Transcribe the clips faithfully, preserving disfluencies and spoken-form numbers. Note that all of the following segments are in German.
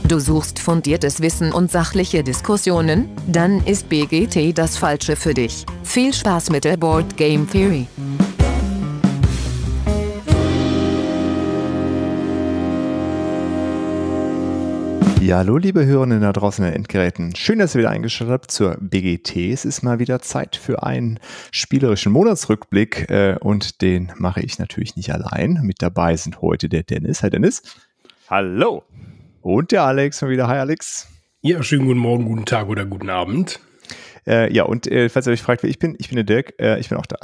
Du suchst fundiertes Wissen und sachliche Diskussionen? Dann ist B G T das Falsche für dich. Viel Spaß mit der Board Game Theory. Ja, hallo liebe Hörerinnen da draußen in den Endgeräten. Schön, dass ihr wieder eingeschaltet habt zur B G T. Es ist mal wieder Zeit für einen spielerischen Monatsrückblick äh, und den mache ich natürlich nicht allein. Mit dabei sind heute der Dennis. Hi Dennis. Hallo. Und der Alex mal wieder. Hi Alex. Ja, schönen guten Morgen, guten Tag oder guten Abend. Äh, ja, und äh, falls ihr euch fragt, wer ich bin, ich bin der Dirk, äh, ich bin auch da.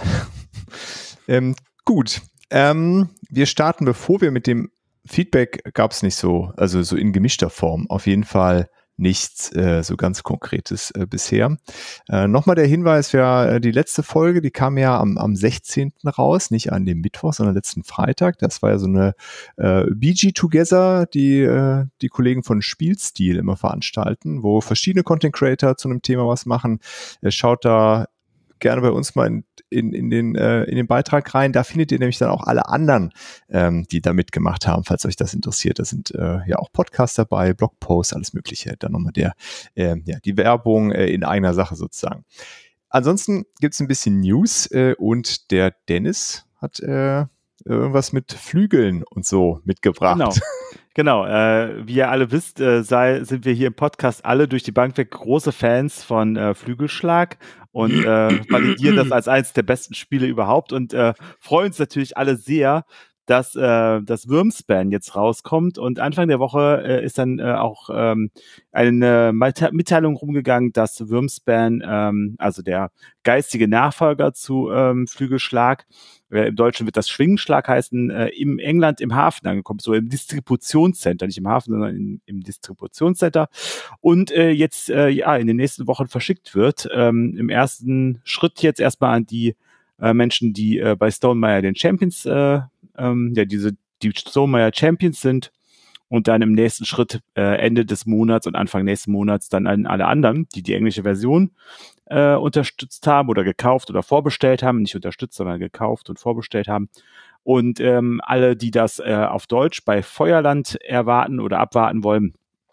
ähm, gut, ähm, wir starten, bevor wir mit dem Feedback gab es nicht so, also so in gemischter Form, auf jeden Fall nichts äh, so ganz Konkretes äh, bisher. Äh, Nochmal der Hinweis, für äh, die letzte Folge, die kam ja am, am sechzehnten raus, nicht an dem Mittwoch, sondern letzten Freitag. Das war ja so eine äh, B G Together, die äh, die Kollegen von Spielstil immer veranstalten, wo verschiedene Content Creator zu einem Thema was machen. Äh, schaut da gerne bei uns mal in, in, in, den, äh, in den Beitrag rein. Da findet ihr nämlich dann auch alle anderen, ähm, die da mitgemacht haben, falls euch das interessiert. Da sind äh, ja auch Podcasts dabei, Blogposts, alles Mögliche. Dann nochmal der, äh, ja, die Werbung äh, in eigener Sache sozusagen. Ansonsten gibt's ein bisschen News äh, und der Dennis hat äh, irgendwas mit Flügeln und so mitgebracht. Genau. Genau, äh, wie ihr alle wisst, äh, sei, sind wir hier im Podcast alle durch die Bank weg große Fans von äh, Flügelschlag und äh, validieren das als eines der besten Spiele überhaupt und äh, freuen uns natürlich alle sehr, dass äh, das Wyrmspan jetzt rauskommt. Und Anfang der Woche äh, ist dann äh, auch ähm, eine Mitteilung rumgegangen, dass Wyrmspan, ähm, also der geistige Nachfolger zu ähm, Flügelschlag, äh, im Deutschen wird das Schwingenschlag heißen, äh, im England im Hafen angekommen, so im Distributionscenter, nicht im Hafen, sondern in, im Distributionscenter. Und äh, jetzt äh, ja in den nächsten Wochen verschickt wird. Ähm, im ersten Schritt jetzt erstmal an die äh, Menschen, die äh, bei Stonemaier den Champions äh, Ähm, ja, diese, die Stonemaier Champions sind und dann im nächsten Schritt äh, Ende des Monats und Anfang nächsten Monats dann an alle anderen, die die englische Version äh, unterstützt haben oder gekauft oder vorbestellt haben, nicht unterstützt, sondern gekauft und vorbestellt haben. Und ähm, alle, die das äh, auf Deutsch bei Feuerland erwarten oder abwarten wollen,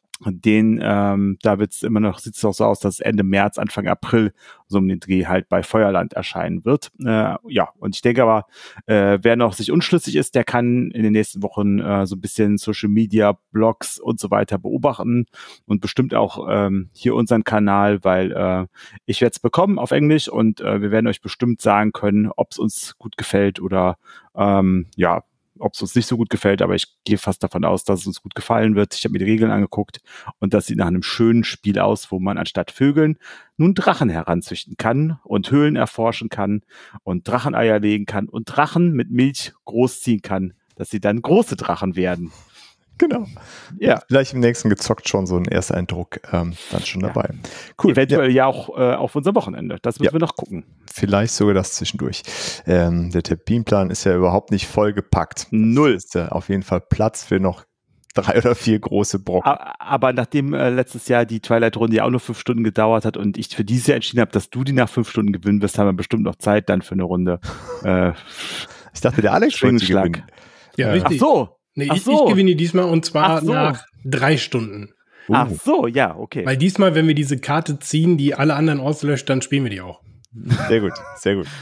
den, ähm, da wird's immer noch, sieht es auch so aus, dass es Ende März, Anfang April so um den Dreh halt bei Feuerland erscheinen wird. Äh, ja, und ich denke aber, äh, wer noch sich unschlüssig ist, der kann in den nächsten Wochen äh, so ein bisschen Social Media, Blogs und so weiter beobachten und bestimmt auch ähm, hier unseren Kanal, weil äh, ich werde es bekommen auf Englisch und äh, wir werden euch bestimmt sagen können, ob es uns gut gefällt oder ähm, ja, ob es uns nicht so gut gefällt, aber ich gehe fast davon aus, dass es uns gut gefallen wird. Ich habe mir die Regeln angeguckt und das sieht nach einem schönen Spiel aus, wo man anstatt Vögeln nun Drachen heranzüchten kann und Höhlen erforschen kann und Dracheneier legen kann und Drachen mit Milch großziehen kann, dass sie dann große Drachen werden. Genau. Ja, vielleicht im nächsten gezockt schon so ein Ersteindruck ähm, dann schon dabei. Ja. Cool. Eventuell ja, ja auch äh, auf unser Wochenende. Das müssen ja. wir noch gucken. Vielleicht sogar das zwischendurch. Ähm, der Terminplan ist ja überhaupt nicht vollgepackt. Null. Ist ja auf jeden Fall Platz für noch drei oder vier große Brocken. Aber nachdem äh, letztes Jahr die Twilight-Runde ja auch nur fünf Stunden gedauert hat und ich für dieses Jahr entschieden habe, dass du die nach fünf Stunden gewinnen wirst, haben wir bestimmt noch Zeit dann für eine Runde. Äh, ich dachte, der Alex wollte gewinnen. Ja, äh, richtig. Ach so. Nee, Ach ich, so. ich gewinne diesmal und zwar so. nach drei Stunden. Uh. Ach so, ja, okay. Weil diesmal, wenn wir diese Karte ziehen, die alle anderen auslöscht, dann spielen wir die auch. Sehr gut, sehr gut.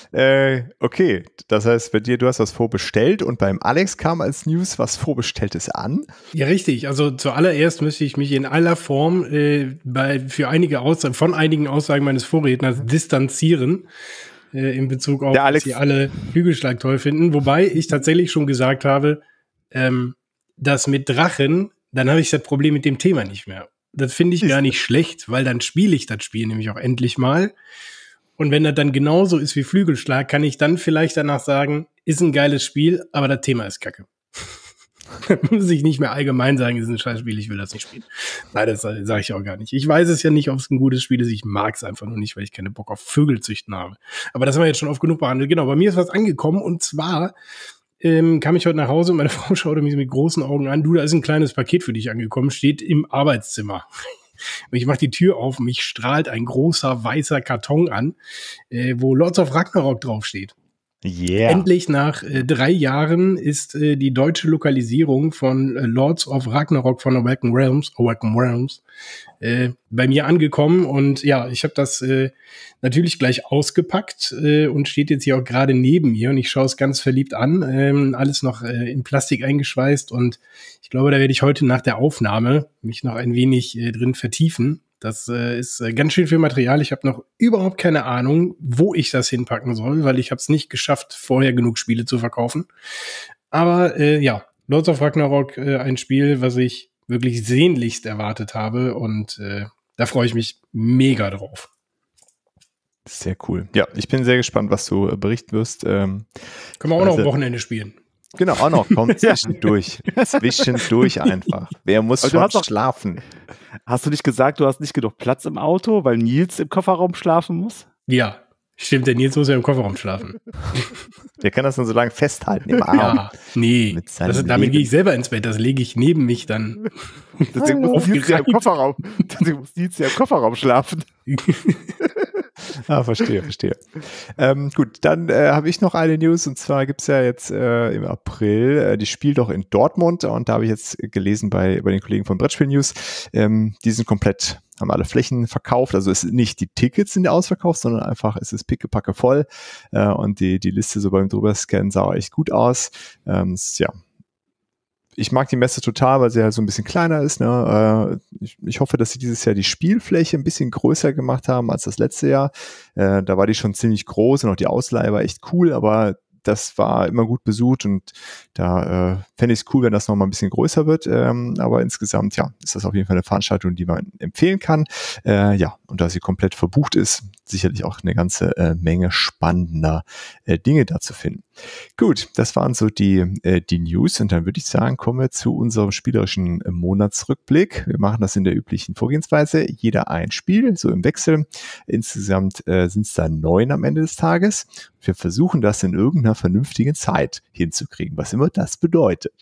Äh, okay, das heißt, bei dir, du hast was vorbestellt und beim Alex kam als News was Vorbestelltes an. Ja, richtig. Also zuallererst müsste ich mich in aller Form äh, bei, für einige Aussagen, von einigen Aussagen meines Vorredners distanzieren. Äh, in Bezug auf, dass sie alle Flügelschlag toll finden. Wobei ich tatsächlich schon gesagt habe, ähm, das mit Drachen, dann habe ich das Problem mit dem Thema nicht mehr. Das finde ich gar nicht schlecht, weil dann spiele ich das Spiel nämlich auch endlich mal. Und wenn das dann genauso ist wie Flügelschlag, kann ich dann vielleicht danach sagen, ist ein geiles Spiel, aber das Thema ist kacke. Dann muss ich nicht mehr allgemein sagen, es ist ein scheiß Spiel, ich will das nicht spielen. Nein, das sage ich auch gar nicht. Ich weiß es ja nicht, ob es ein gutes Spiel ist. Ich mag es einfach nur nicht, weil ich keine Bock auf Vögelzüchten habe. Aber das haben wir jetzt schon oft genug behandelt. Genau, bei mir ist was angekommen und zwar ähm, kam ich heute nach Hause und meine Frau schaute mich mit großen Augen an. Du, da ist ein kleines Paket für dich angekommen, steht im Arbeitszimmer. Und ich mache die Tür auf und mich strahlt ein großer weißer Karton an, äh, wo Lords of Ragnarok draufsteht. Yeah. Endlich nach äh, drei Jahren ist äh, die deutsche Lokalisierung von äh, Lords of Ragnarok von Awaken Realms, Awaken Realms äh, bei mir angekommen. Und ja, ich habe das äh, natürlich gleich ausgepackt äh, und steht jetzt hier auch gerade neben mir. Und ich schaue es ganz verliebt an. Ähm, alles noch äh, in Plastik eingeschweißt. Und ich glaube, da werde ich heute nach der Aufnahme mich noch ein wenig äh, drin vertiefen. Das äh, ist äh, ganz schön viel Material. Ich habe noch überhaupt keine Ahnung, wo ich das hinpacken soll, weil ich habe es nicht geschafft, vorher genug Spiele zu verkaufen. Aber äh, ja, Lords of Ragnarok, äh, ein Spiel, was ich wirklich sehnlichst erwartet habe. Und äh, da freue ich mich mega drauf. Sehr cool. Ja, ich bin sehr gespannt, was du äh, berichten wirst. Ähm, Können wir auch noch am Wochenende spielen. Genau, auch noch. Kommt zwischendurch. Zwischendurch einfach. Wer muss schon doch, schlafen? Hast du nicht gesagt, du hast nicht genug Platz im Auto, weil Nils im Kofferraum schlafen muss? Ja, stimmt. Der Nils muss ja im Kofferraum schlafen. Der kann das dann so lange festhalten im Arm. Ja, nee. Das, damit gehe ich selber ins Bett. Das lege ich neben mich dann. Deswegen muss Nils ja im Kofferraum. Deswegen muss Nils ja im Kofferraum schlafen. Ah, verstehe, verstehe. Ähm, gut, dann äh, habe ich noch eine News, und zwar gibt es ja jetzt äh, im April äh, die Spiel doch in Dortmund, und da habe ich jetzt gelesen bei, bei den Kollegen von Brettspiel News, ähm, die sind komplett, haben alle Flächen verkauft, also es ist nicht die Tickets sind ausverkauft, sondern einfach es ist pickepacke voll äh, und die, die Liste so beim Drüberscannen sah echt gut aus. Ähm, ist, ja, ich mag die Messe total, weil sie halt so ein bisschen kleiner ist. Ne? Äh, ich, ich hoffe, dass sie dieses Jahr die Spielfläche ein bisschen größer gemacht haben als das letzte Jahr. Äh, da war die schon ziemlich groß und auch die Ausleihe war echt cool, aber das war immer gut besucht, und da äh, fände ich es cool, wenn das noch mal ein bisschen größer wird. Ähm, aber insgesamt, ja, ist das auf jeden Fall eine Veranstaltung, die man empfehlen kann. Äh, ja, und da sie komplett verbucht ist, sicherlich auch eine ganze äh, Menge spannender äh, Dinge da zu finden. Gut, das waren so die, äh, die News, und dann würde ich sagen, kommen wir zu unserem spielerischen äh, Monatsrückblick. Wir machen das in der üblichen Vorgehensweise. Jeder ein Spiel, so im Wechsel. Insgesamt äh, sind es dann neun am Ende des Tages. Wir versuchen das in irgendeiner vernünftigen Zeit hinzukriegen, was immer das bedeutet.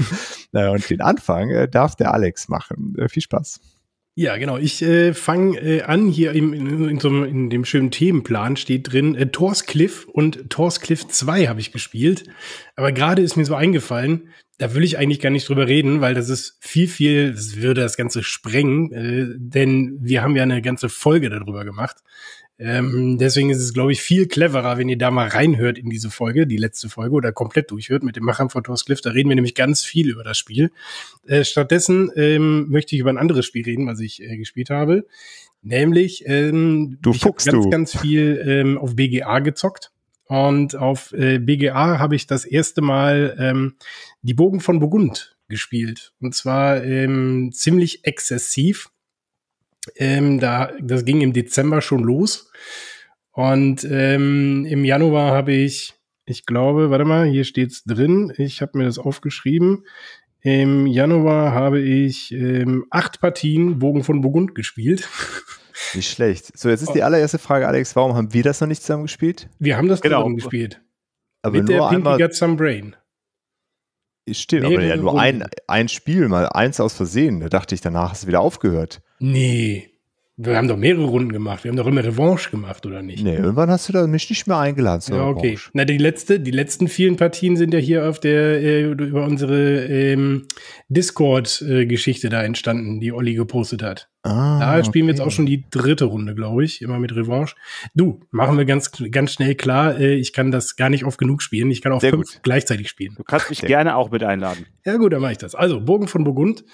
Und den Anfang äh, darf der Alex machen. Äh, viel Spaß. Ja, genau. Ich äh, fange äh, an, hier im, in, in, so einem, in dem schönen Themenplan steht drin, äh, Torscliff und Torscliff zwei habe ich gespielt. Aber gerade ist mir so eingefallen, da will ich eigentlich gar nicht drüber reden, weil das ist viel, viel, das würde das Ganze sprengen, äh, denn wir haben ja eine ganze Folge darüber gemacht. Ähm, deswegen ist es, glaube ich, viel cleverer, wenn ihr da mal reinhört in diese Folge, die letzte Folge, oder komplett durchhört mit dem Machern von Torscliff. Da reden wir nämlich ganz viel über das Spiel. Äh, stattdessen ähm, möchte ich über ein anderes Spiel reden, was ich äh, gespielt habe. Nämlich, ähm, du ich habe ganz, du. ganz viel ähm, auf B G A gezockt. Und auf äh, B G A habe ich das erste Mal ähm, die Bogen von Burgund gespielt. Und zwar ähm, ziemlich exzessiv. Ähm, da, das ging im Dezember schon los. Und ähm, im Januar habe ich, ich glaube, warte mal, hier steht's drin. Ich habe mir das aufgeschrieben. Im Januar habe ich ähm, acht Partien Bogen von Burgund gespielt. Nicht schlecht. So, jetzt ist die allererste Frage, Alex, warum haben wir das noch nicht zusammen gespielt? Wir haben das genau. zusammen gespielt. Aber mit nur der einmal. Pinky Got Some Brain. Stimmt, aber ja nur ein, ein Spiel, mal eins aus Versehen. Da dachte ich, danach hast du wieder aufgehört. Nee, wir haben doch mehrere Runden gemacht. Wir haben doch immer Revanche gemacht, oder nicht? Nee, irgendwann hast du da mich nicht mehr eingeladen zur Ja, okay. Revanche. Na, die letzte, die letzten vielen Partien sind ja hier auf der, äh, über unsere ähm, Discord-Geschichte da entstanden, die Olli gepostet hat. Ah, Da spielen wir okay. jetzt auch schon die dritte Runde, glaube ich, immer mit Revanche. Du, machen wir ganz, ganz schnell klar, äh, ich kann das gar nicht oft genug spielen. Ich kann auch Sehr fünf gut. gleichzeitig spielen. Du kannst mich Sehr gerne auch mit einladen. Ja gut, dann mache ich das. Also, Bogen von Burgund,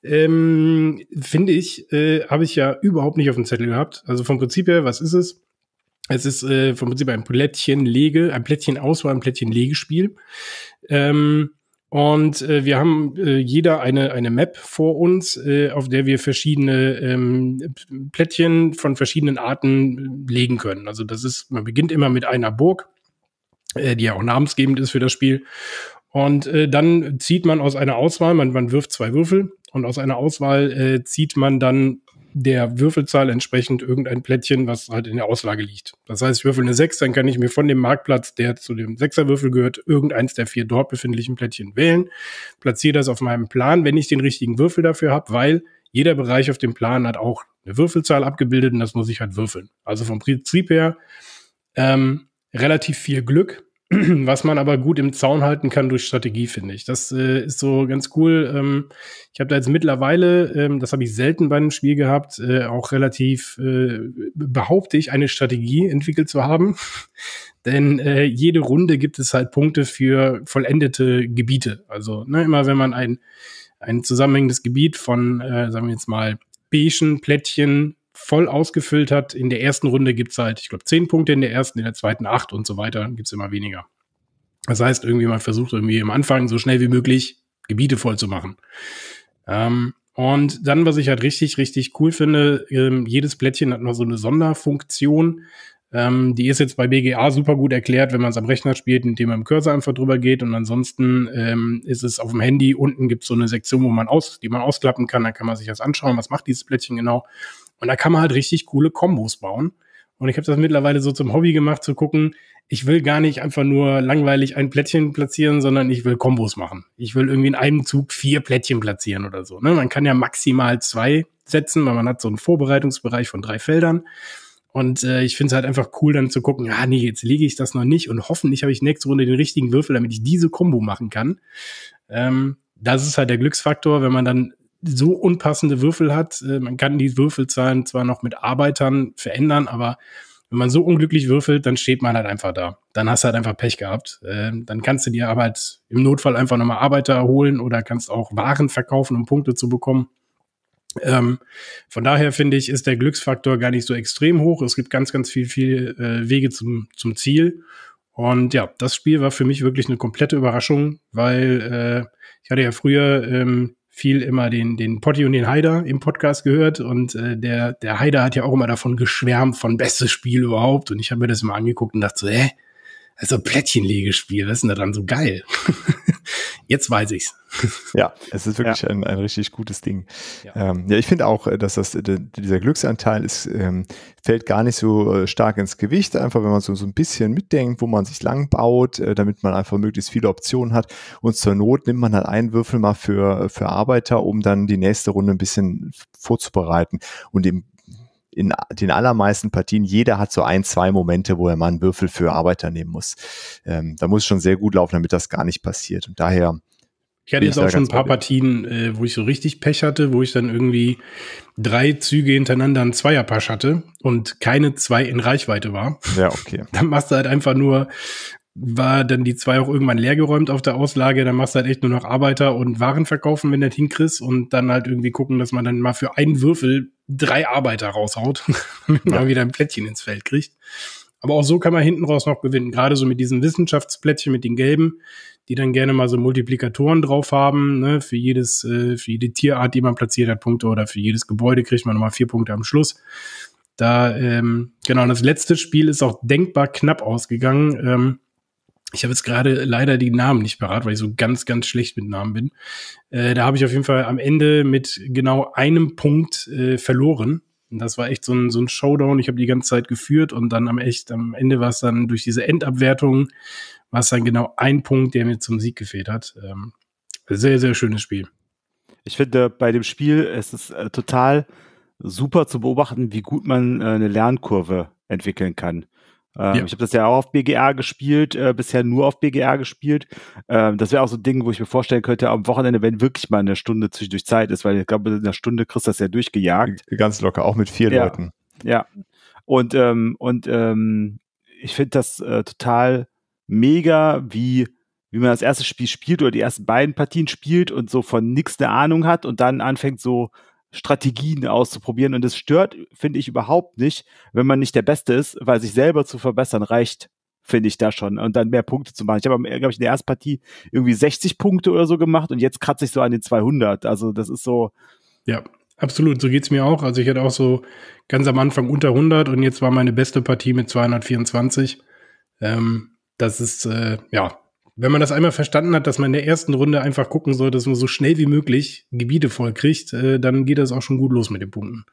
ähm, finde ich, äh, habe ich ja überhaupt nicht auf dem Zettel gehabt. Also vom Prinzip her, was ist es? Es ist äh, vom Prinzip ein Plättchen-Lege, ein Plättchen-Auswahl, ein Plättchen-Legespiel. Ähm, und äh, wir haben äh, jeder eine eine Map vor uns, äh, auf der wir verschiedene ähm, Plättchen von verschiedenen Arten äh, legen können. Also das ist, man beginnt immer mit einer Burg, äh, die ja auch namensgebend ist für das Spiel. Und äh, dann zieht man aus einer Auswahl, man, man wirft zwei Würfel, und aus einer Auswahl äh, zieht man dann der Würfelzahl entsprechend irgendein Plättchen, was halt in der Auslage liegt. Das heißt, ich würfel eine sechs, dann kann ich mir von dem Marktplatz, der zu dem Sechserwürfel gehört, irgendeins der vier dort befindlichen Plättchen wählen, platziere das auf meinem Plan, wenn ich den richtigen Würfel dafür habe, weil jeder Bereich auf dem Plan hat auch eine Würfelzahl abgebildet, und das muss ich halt würfeln. Also vom Prinzip her ähm, relativ viel Glück. was man aber gut im Zaun halten kann durch Strategie, finde ich. Das äh, ist so ganz cool. Ähm, ich habe da jetzt mittlerweile, ähm, das habe ich selten bei einem Spiel gehabt, äh, auch relativ, äh, behaupte ich, eine Strategie entwickelt zu haben. Denn äh, jede Runde gibt es halt Punkte für vollendete Gebiete. Also ne, immer wenn man ein, ein zusammenhängendes Gebiet von, äh, sagen wir jetzt mal, beigen Plättchen voll ausgefüllt hat. In der ersten Runde gibt's halt, ich glaube, zehn Punkte, in der ersten, in der zweiten acht und so weiter, gibt's immer weniger. Das heißt, irgendwie man versucht irgendwie am Anfang so schnell wie möglich Gebiete voll zu machen. Ähm, und dann, was ich halt richtig, richtig cool finde, ähm, jedes Plättchen hat noch so eine Sonderfunktion. Ähm, die ist jetzt bei B G A super gut erklärt, wenn man es am Rechner spielt, indem man im Cursor einfach drüber geht. Und ansonsten ähm, ist es auf dem Handy, unten gibt's so eine Sektion, wo man aus, die man ausklappen kann. Da kann man sich das anschauen, was macht dieses Plättchen genau. Und da kann man halt richtig coole Kombos bauen. Und ich habe das mittlerweile so zum Hobby gemacht, zu gucken, ich will gar nicht einfach nur langweilig ein Plättchen platzieren, sondern ich will Kombos machen. Ich will irgendwie in einem Zug vier Plättchen platzieren oder so. Ne? Man kann ja maximal zwei setzen, weil man hat so einen Vorbereitungsbereich von drei Feldern. Und äh, ich finde es halt einfach cool, dann zu gucken, ah nee, jetzt lege ich das noch nicht und hoffentlich habe ich nächste Runde den richtigen Würfel, damit ich diese Kombo machen kann. Ähm, das ist halt der Glücksfaktor, wenn man dann so unpassende Würfel hat. Äh, man kann die Würfelzahlen zwar noch mit Arbeitern verändern, aber wenn man so unglücklich würfelt, dann steht man halt einfach da. Dann hast du halt einfach Pech gehabt. Äh, dann kannst du dir aber halt im Notfall einfach nochmal Arbeiter holen oder kannst auch Waren verkaufen, um Punkte zu bekommen. Ähm, von daher finde ich, ist der Glücksfaktor gar nicht so extrem hoch. Es gibt ganz, ganz viel, viel äh, Wege zum, zum Ziel. Und ja, das Spiel war für mich wirklich eine komplette Überraschung, weil äh, ich hatte ja früher ähm, viel immer den den Potti und den Haider im Podcast gehört und äh, der der Haider hat ja auch immer davon geschwärmt, von bestes Spiel überhaupt, und ich habe mir das immer angeguckt und dachte so, hä, also Plättchenlegespiel, was ist denn da dran so geil? Jetzt weiß ich's. Ja, es ist wirklich ja. ein, ein richtig gutes Ding. Ja, ähm, ja ich finde auch, dass das, dieser Glücksanteil ist, ähm, fällt gar nicht so stark ins Gewicht, einfach wenn man so, so ein bisschen mitdenkt, wo man sich lang baut, äh, damit man einfach möglichst viele Optionen hat, und zur Not nimmt man halt einen Würfel mal für, für Arbeiter, um dann die nächste Runde ein bisschen vorzubereiten, und im in den allermeisten Partien, jeder hat so ein, zwei Momente, wo er mal einen Würfel für Arbeiter nehmen muss. Ähm, da muss es schon sehr gut laufen, damit das gar nicht passiert. Und daher. Ich hatte jetzt auch schon ein paar Partien, äh, wo ich so richtig Pech hatte, wo ich dann irgendwie drei Züge hintereinander einen Zweierpasch hatte und keine zwei in Reichweite war. Ja, okay. Dann machst du halt einfach nur, war dann die zwei auch irgendwann leergeräumt auf der Auslage, dann machst du halt echt nur noch Arbeiter und Waren verkaufen, wenn du das hinkriegst, und dann halt irgendwie gucken, dass man dann mal für einen Würfel drei Arbeiter raushaut, damit man ja. wieder ein Plättchen ins Feld kriegt. Aber auch so kann man hinten raus noch gewinnen, gerade so mit diesen Wissenschaftsplättchen, mit den gelben, die dann gerne mal so Multiplikatoren drauf haben, ne? Für jedes, äh, für jede Tierart, die man platziert hat, Punkte, oder für jedes Gebäude kriegt man nochmal vier Punkte am Schluss. Da, ähm, genau, das letzte Spiel ist auch denkbar knapp ausgegangen. Ähm, Ich habe jetzt gerade leider die Namen nicht parat, weil ich so ganz, ganz schlecht mit Namen bin. Äh, da habe ich auf jeden Fall am Ende mit genau einem Punkt äh, verloren. Und das war echt so ein, so ein Showdown. Ich habe die ganze Zeit geführt und dann am echt, am Ende war es dann durch diese Endabwertung, war es dann genau ein Punkt, der mir zum Sieg gefehlt hat. Ähm, sehr, sehr schönes Spiel. Ich finde, bei dem Spiel es ist äh, total super zu beobachten, wie gut man äh, eine Lernkurve entwickeln kann. Ähm, ja. Ich habe das ja auch auf B G R gespielt, äh, bisher nur auf B G R gespielt. Ähm, das wäre auch so ein Ding, wo ich mir vorstellen könnte, am Wochenende, wenn wirklich mal eine Stunde zwischendurch Zeit ist, weil ich glaube, in einer Stunde kriegst du das ja durchgejagt. Ganz locker, auch mit vier ja. Leuten. Ja, und, ähm, und ähm, ich finde das äh, total mega, wie wie man das erste Spiel spielt oder die ersten beiden Partien spielt und so von nix eine Ahnung hat und dann anfängt so Strategien auszuprobieren, und das stört, finde ich, überhaupt nicht, wenn man nicht der Beste ist, weil sich selber zu verbessern reicht, finde ich da schon, und dann mehr Punkte zu machen. Ich habe, glaube ich, in der ersten Partie irgendwie sechzig Punkte oder so gemacht und jetzt kratze ich so an den zweihundert, also das ist so. Ja, absolut, so geht's mir auch. Also ich hatte auch so ganz am Anfang unter hundert und jetzt war meine beste Partie mit zweihundertvierundzwanzig. Ähm, das ist, äh, ja, wenn man das einmal verstanden hat, dass man in der ersten Runde einfach gucken soll, dass man so schnell wie möglich Gebiete voll kriegt, äh, dann geht das auch schon gut los mit den Punkten.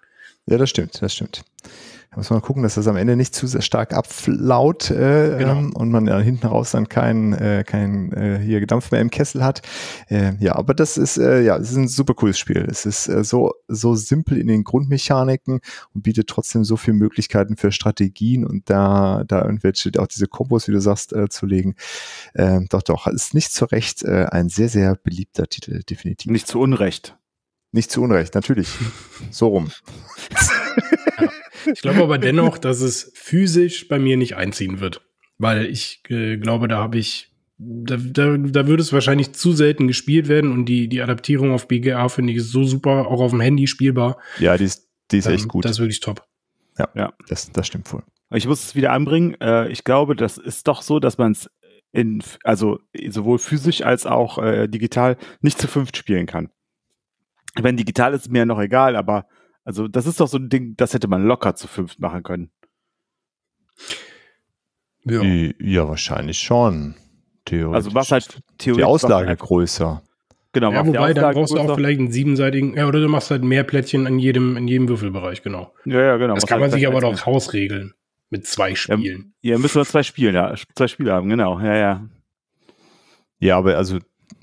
Ja, das stimmt, das stimmt. Da muss man gucken, dass das am Ende nicht zu sehr stark abflaut äh, genau. ähm, und man ja hinten raus dann keinen äh, kein, äh, hier Dampf mehr im Kessel hat. Äh, ja, aber das ist äh, ja, es ist ein super cooles Spiel. Es ist äh, so so simpel in den Grundmechaniken und bietet trotzdem so viele Möglichkeiten für Strategien und da da irgendwelche auch diese Kombos, wie du sagst, äh, zu legen. Äh, doch, doch, ist nicht zu Recht äh, ein sehr sehr beliebter Titel, definitiv. Nicht zu Unrecht. Nicht zu Unrecht, natürlich. So rum. Ja. Ich glaube aber dennoch, dass es physisch bei mir nicht einziehen wird. Weil ich äh, glaube, da habe ich, da, da, da würde es wahrscheinlich zu selten gespielt werden und die, die Adaptierung auf B G A finde ich so super, auch auf dem Handy spielbar. Ja, die ist, die ist ähm, echt gut. Das ist wirklich top. Ja, ja. Das, das stimmt voll. Ich muss es wieder anbringen. Äh, ich glaube, das ist doch so, dass man es in, also sowohl physisch als auch äh, digital nicht zu fünft spielen kann. Wenn digital ist, ist mir ja noch egal, aber also das ist doch so ein Ding, das hätte man locker zu fünft machen können. Ja, ja wahrscheinlich schon. Theoretisch. Also was halt theoretisch. Die Auslage größer. Genau. Ja, wobei, dann brauchst größer. du auch vielleicht einen siebenseitigen, ja, oder du machst halt mehr Plättchen in jedem, in jedem Würfelbereich, genau. Ja, ja, genau. Das kann halt man sich aber doch rausregeln. Mit zwei Spielen. Ja, ja, müssen wir zwei Spiele, ja, zwei Spiele haben, genau. Ja, ja. Ja, aber also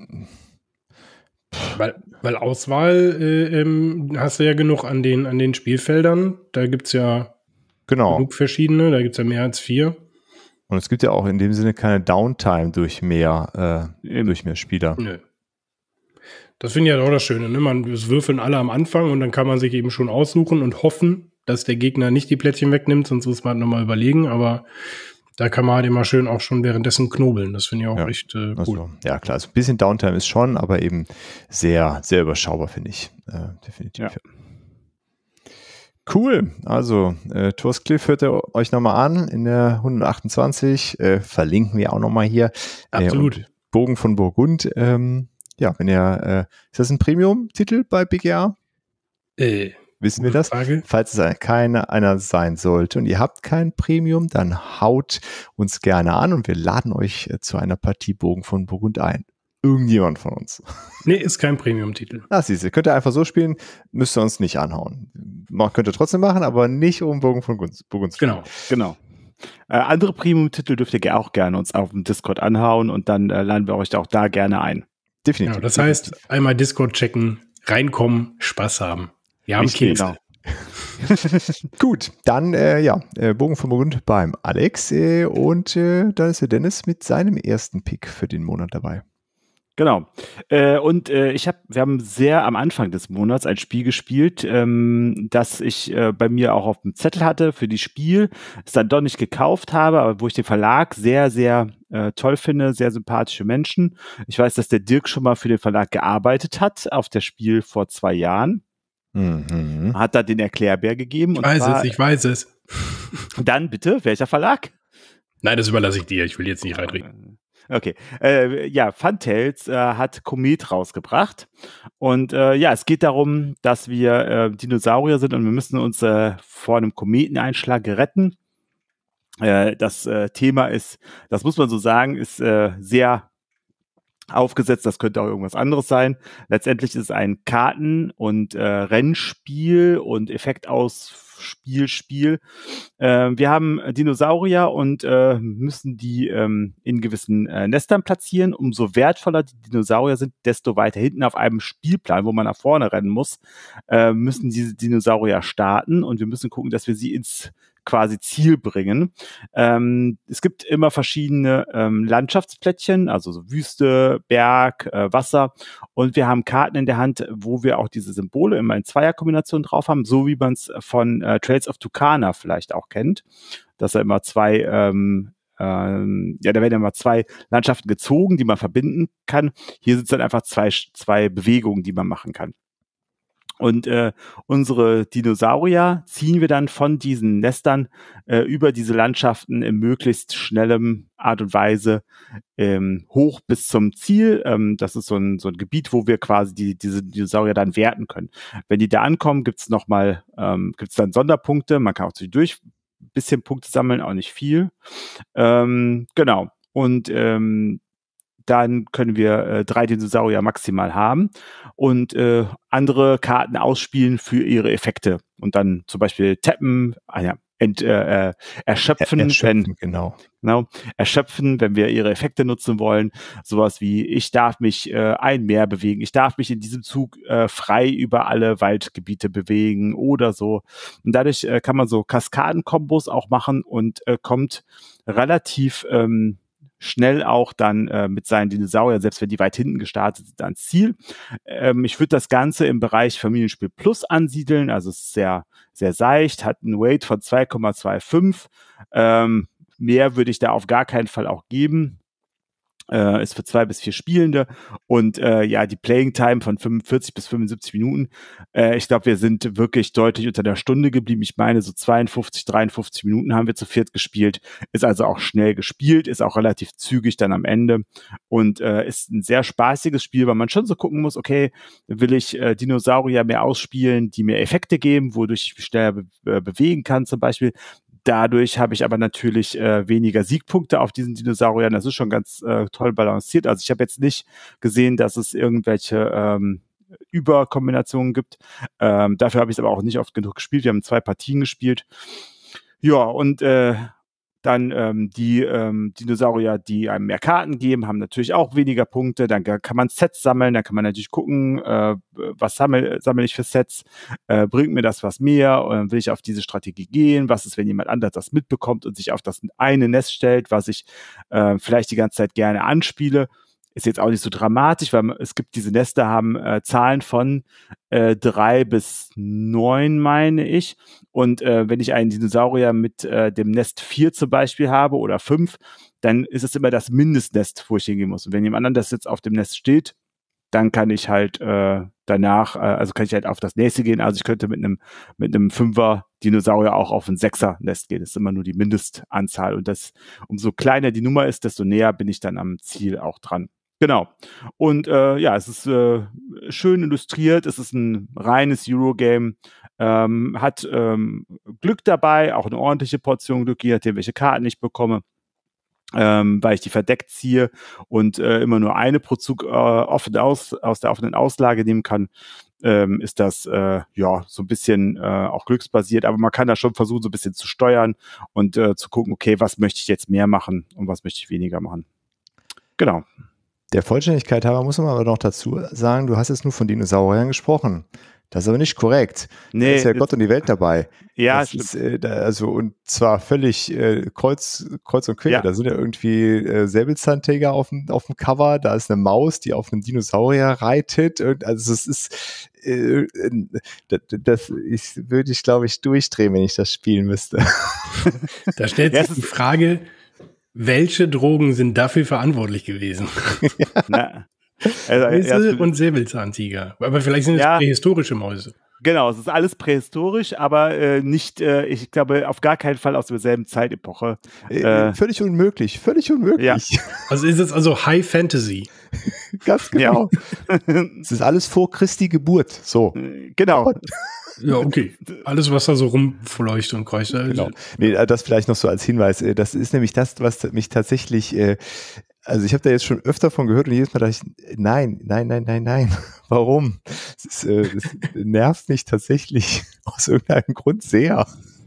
Weil, weil Auswahl äh, ähm, hast du ja genug an den, an den Spielfeldern. Da gibt's ja genau. genug verschiedene, da gibt's ja mehr als vier. Und es gibt ja auch in dem Sinne keine Downtime durch mehr, äh, durch mehr Spieler. Nö. Das finde ich ja auch das Schöne, ne? Man, das würfeln alle am Anfang und dann kann man sich eben schon aussuchen und hoffen, dass der Gegner nicht die Plättchen wegnimmt, sonst muss man halt nochmal überlegen, aber da kann man halt immer schön auch schon währenddessen knobeln. Das finde ich auch ja, echt äh, cool. Also, ja, klar. Also ein bisschen Downtime ist schon, aber eben sehr, sehr überschaubar, finde ich. Äh, definitiv. Ja. Cool. Also, äh, Tours Cliff hört ihr euch nochmal an in der hundertachtundzwanzig. Äh, verlinken wir auch nochmal hier. Absolut. Äh, Bogen von Burgund. Ähm, ja, wenn ihr, äh, ist das ein Premium-Titel bei B G A? Äh. Wissen wir das? Frage. Falls es keine, einer sein sollte und ihr habt kein Premium, dann haut uns gerne an und wir laden euch äh, zu einer Partie Bogen von Burgund ein. Irgendjemand von uns. Nee, ist kein Premium-Titel. Ah, siehst du, könnt ihr einfach so spielen, müsst ihr uns nicht anhauen. Man könnte trotzdem machen, aber nicht um Bogen von Burgund zu spielen. Genau, genau. Äh, andere Premium-Titel dürft ihr auch gerne uns auf dem Discord anhauen und dann äh, laden wir euch auch da gerne ein. Definitiv. Genau, das heißt, einmal Discord checken, reinkommen, Spaß haben. Wir haben Kekse. Genau. Gut, dann äh, ja, äh, Bogen von Burgund beim Alex äh, und äh, dann ist der Dennis mit seinem ersten Pick für den Monat dabei. Genau. Äh, und äh, ich habe, wir haben sehr am Anfang des Monats ein Spiel gespielt, ähm, das ich äh, bei mir auch auf dem Zettel hatte für die Spiel, es dann doch nicht gekauft habe, aber wo ich den Verlag sehr, sehr äh, toll finde, sehr sympathische Menschen. Ich weiß, dass der Dirk schon mal für den Verlag gearbeitet hat auf der Spiel vor zwei Jahren. Mhm. Hat da den Erklärbär gegeben. Ich weiß es, ich weiß es. Dann bitte, welcher Verlag? Nein, das überlasse ich dir, ich will jetzt nicht reinreden. Okay, äh, ja, Funtails äh, hat Komet rausgebracht und äh, ja, es geht darum, dass wir äh, Dinosaurier sind und wir müssen uns äh, vor einem Kometeneinschlag retten. Äh, das äh, Thema ist, das muss man so sagen, ist äh, sehr aufgesetzt, das könnte auch irgendwas anderes sein. Letztendlich ist es ein Karten- und äh, Rennspiel und Effektausspielspiel. Äh, wir haben Dinosaurier und äh, müssen die ähm, in gewissen äh, Nestern platzieren. Umso wertvoller die Dinosaurier sind, desto weiter hinten auf einem Spielplan, wo man nach vorne rennen muss, äh, müssen diese Dinosaurier starten und wir müssen gucken, dass wir sie ins quasi Ziel bringen. Ähm, es gibt immer verschiedene ähm, Landschaftsplättchen, also so Wüste, Berg, äh, Wasser und wir haben Karten in der Hand, wo wir auch diese Symbole immer in Zweierkombination drauf haben, so wie man es von äh, Trails of Tucana vielleicht auch kennt, dass er immer zwei ähm, ähm, ja, da werden immer zwei Landschaften gezogen, die man verbinden kann. Hier sind es dann einfach zwei, zwei Bewegungen, die man machen kann. Und äh, unsere Dinosaurier ziehen wir dann von diesen Nestern äh, über diese Landschaften in möglichst schnellem Art und Weise ähm, hoch bis zum Ziel. Ähm, das ist so ein, so ein Gebiet, wo wir quasi die, diese Dinosaurier dann werten können. Wenn die da ankommen, gibt's noch mal, ähm, gibt's dann Sonderpunkte. Man kann auch zwischendurch ein bisschen Punkte sammeln, auch nicht viel. Ähm, genau. Und ähm, dann können wir äh, drei Dinosaurier maximal haben und äh, andere Karten ausspielen für ihre Effekte und dann zum Beispiel tappen, ah ja, ent, äh, erschöpfen, erschöpfen wenn, genau. Genau, erschöpfen, wenn wir ihre Effekte nutzen wollen. Sowas wie, ich darf mich äh, ein Meer bewegen, ich darf mich in diesem Zug äh, frei über alle Waldgebiete bewegen oder so. Und dadurch äh, kann man so Kaskadenkombos auch machen und äh, kommt relativ ähm, schnell auch dann äh, mit seinen Dinosauriern, selbst wenn die weit hinten gestartet sind, ans Ziel. Ähm, ich würde das Ganze im Bereich Familienspiel Plus ansiedeln, also es ist sehr, sehr seicht, hat einen Weight von zwei Komma fünfundzwanzig. Ähm, Mehr würde ich da auf gar keinen Fall auch geben. Äh, ist für zwei bis vier Spielende und äh, ja, die Playing Time von fünfundvierzig bis fünfundsiebzig Minuten. Äh, ich glaube, wir sind wirklich deutlich unter der Stunde geblieben. Ich meine, so zweiundfünfzig, dreiundfünfzig Minuten haben wir zu viert gespielt. Ist also auch schnell gespielt, ist auch relativ zügig dann am Ende und äh, ist ein sehr spaßiges Spiel, weil man schon so gucken muss, okay, will ich äh, Dinosaurier mehr ausspielen, die mir Effekte geben, wodurch ich mich schneller be- äh, bewegen kann zum Beispiel. Dadurch habe ich aber natürlich äh, weniger Siegpunkte auf diesen Dinosauriern. Das ist schon ganz äh, toll balanciert. Also ich habe jetzt nicht gesehen, dass es irgendwelche ähm, Überkombinationen gibt. Ähm, dafür habe ich es aber auch nicht oft genug gespielt. Wir haben zwei Partien gespielt. Ja, und äh, dann ähm, die ähm, Dinosaurier, die einem mehr Karten geben, haben natürlich auch weniger Punkte. Dann kann man Sets sammeln, dann kann man natürlich gucken, äh, was sammle sammel ich für Sets, äh, bringt mir das was mehr, oder will ich auf diese Strategie gehen? Was ist, wenn jemand anderes das mitbekommt und sich auf das eine Nest stellt, was ich äh, vielleicht die ganze Zeit gerne anspiele? Ist jetzt auch nicht so dramatisch, weil es gibt diese Nester, haben äh, Zahlen von äh, drei bis neun, meine ich. Und äh, wenn ich einen Dinosaurier mit äh, dem Nest vier zum Beispiel habe oder fünf, dann ist es immer das Mindestnest, wo ich hingehen muss. Und wenn jemand anderes das jetzt auf dem Nest steht, dann kann ich halt äh, danach, äh, also kann ich halt auf das nächste gehen. Also ich könnte mit einem mit einem Fünfer Dinosaurier auch auf ein Sechser-Nest gehen. Das ist immer nur die Mindestanzahl. Und das, umso kleiner die Nummer ist, desto näher bin ich dann am Ziel auch dran. Genau. Und äh, ja, es ist äh, schön illustriert. Es ist ein reines Eurogame. Ähm, hat ähm, Glück dabei, auch eine ordentliche Portion Glück, je nachdem, welche Karten ich bekomme. Ähm, weil ich die verdeckt ziehe und äh, immer nur eine pro Zug äh, offen aus, aus der offenen Auslage nehmen kann, ähm, ist das äh, ja so ein bisschen äh, auch glücksbasiert, aber man kann da schon versuchen, so ein bisschen zu steuern und äh, zu gucken, okay, was möchte ich jetzt mehr machen und was möchte ich weniger machen. Genau. Der Vollständigkeit halber muss man aber noch dazu sagen, du hast jetzt nur von Dinosauriern gesprochen. Das ist aber nicht korrekt. Nee, da ist ja Gott und die Welt dabei. Ja, das ist, äh, da, also und zwar völlig äh, kreuz, kreuz und quer. Ja. Da sind ja irgendwie äh, Säbelzahntiger auf dem auf dem Cover. Da ist eine Maus, die auf einem Dinosaurier reitet. Und, also es ist äh, das, das ich, würde ich, glaube ich, durchdrehen, wenn ich das spielen müsste. Da stellt sich die Frage, welche Drogen sind dafür verantwortlich gewesen? Ja. Also, Mäuse und Säbelzahntiger. Aber vielleicht sind es ja prähistorische Mäuse. Genau, es ist alles prähistorisch, aber äh, nicht, äh, ich glaube, auf gar keinen Fall aus derselben Zeitepoche. Äh, völlig unmöglich, völlig unmöglich. Ja. Also ist es also High Fantasy. Ganz genau. Es ist alles vor Christi Geburt. So. Genau. Ja, okay. Alles, was da so rumfleucht und kreucht. Genau. Nee, das vielleicht noch so als Hinweis. Das ist nämlich das, was mich tatsächlich, äh, also ich habe da jetzt schon öfter von gehört und jedes Mal dachte ich, nein, nein, nein, nein, nein. Warum? Es, ist, äh, es nervt mich tatsächlich aus irgendeinem Grund sehr.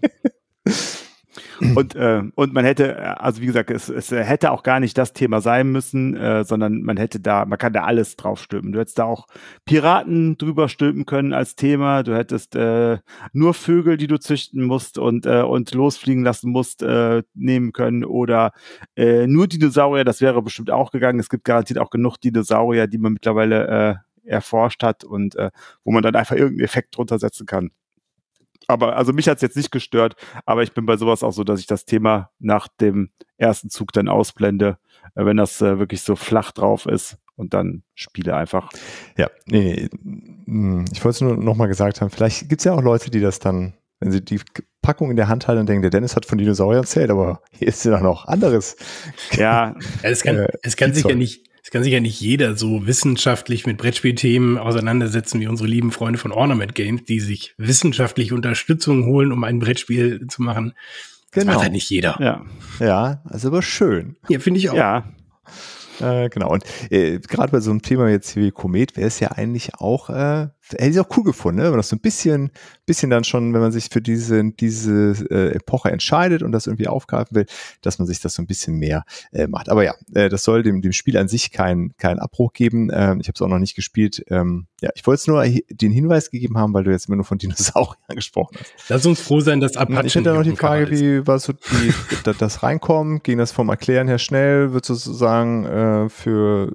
Und, äh, und man hätte, also wie gesagt, es, es hätte auch gar nicht das Thema sein müssen, äh, sondern man hätte da, man kann da alles drauf stülpen. Du hättest da auch Piraten drüber stülpen können als Thema. Du hättest äh, nur Vögel, die du züchten musst und, äh, und losfliegen lassen musst, äh, nehmen können. Oder äh, nur Dinosaurier, das wäre bestimmt auch gegangen. Es gibt garantiert auch genug Dinosaurier, die man mittlerweile äh, erforscht hat und äh, wo man dann einfach irgendeinen Effekt drunter setzen kann. Aber also mich hat es jetzt nicht gestört, aber ich bin bei sowas auch so, dass ich das Thema nach dem ersten Zug dann ausblende, äh, wenn das äh, wirklich so flach drauf ist und dann spiele einfach. Ja, nee, nee. Ich wollte es nur nochmal gesagt haben, vielleicht gibt es ja auch Leute, die das dann, wenn sie die Packung in der Hand halten und denken, der Dennis hat von Dinosauriern erzählt, aber hier ist ja noch anderes. Ja, es kann, äh, es kann sich ja nicht Es kann sich ja nicht jeder so wissenschaftlich mit Brettspielthemen auseinandersetzen wie unsere lieben Freunde von Ornament Games, die sich wissenschaftliche Unterstützung holen, um ein Brettspiel zu machen. Das genau. macht ja nicht jeder. Ja, ja, also aber schön. Ja, finde ich auch. Ja. Äh, genau, und äh, gerade bei so einem Thema jetzt wie Komet wäre es ja eigentlich auch, äh, hätte ich auch cool gefunden, ne? Wenn man das so ein bisschen, bisschen dann schon, wenn man sich für diese, diese äh, Epoche entscheidet und das irgendwie aufgreifen will, dass man sich das so ein bisschen mehr äh, macht. Aber ja, äh, das soll dem, dem Spiel an sich keinen keinen Abbruch geben. Ähm, ich habe es auch noch nicht gespielt. Ähm, ja, ich wollte es nur den Hinweis gegeben haben, weil du jetzt immer nur von Dinosauriern gesprochen hast. Lass uns froh sein, dass Apachen. Ich hätte noch die Frage, wie war so die, das, das Reinkommen? Ging das vom Erklären her schnell? Würdest du sozusagen äh, für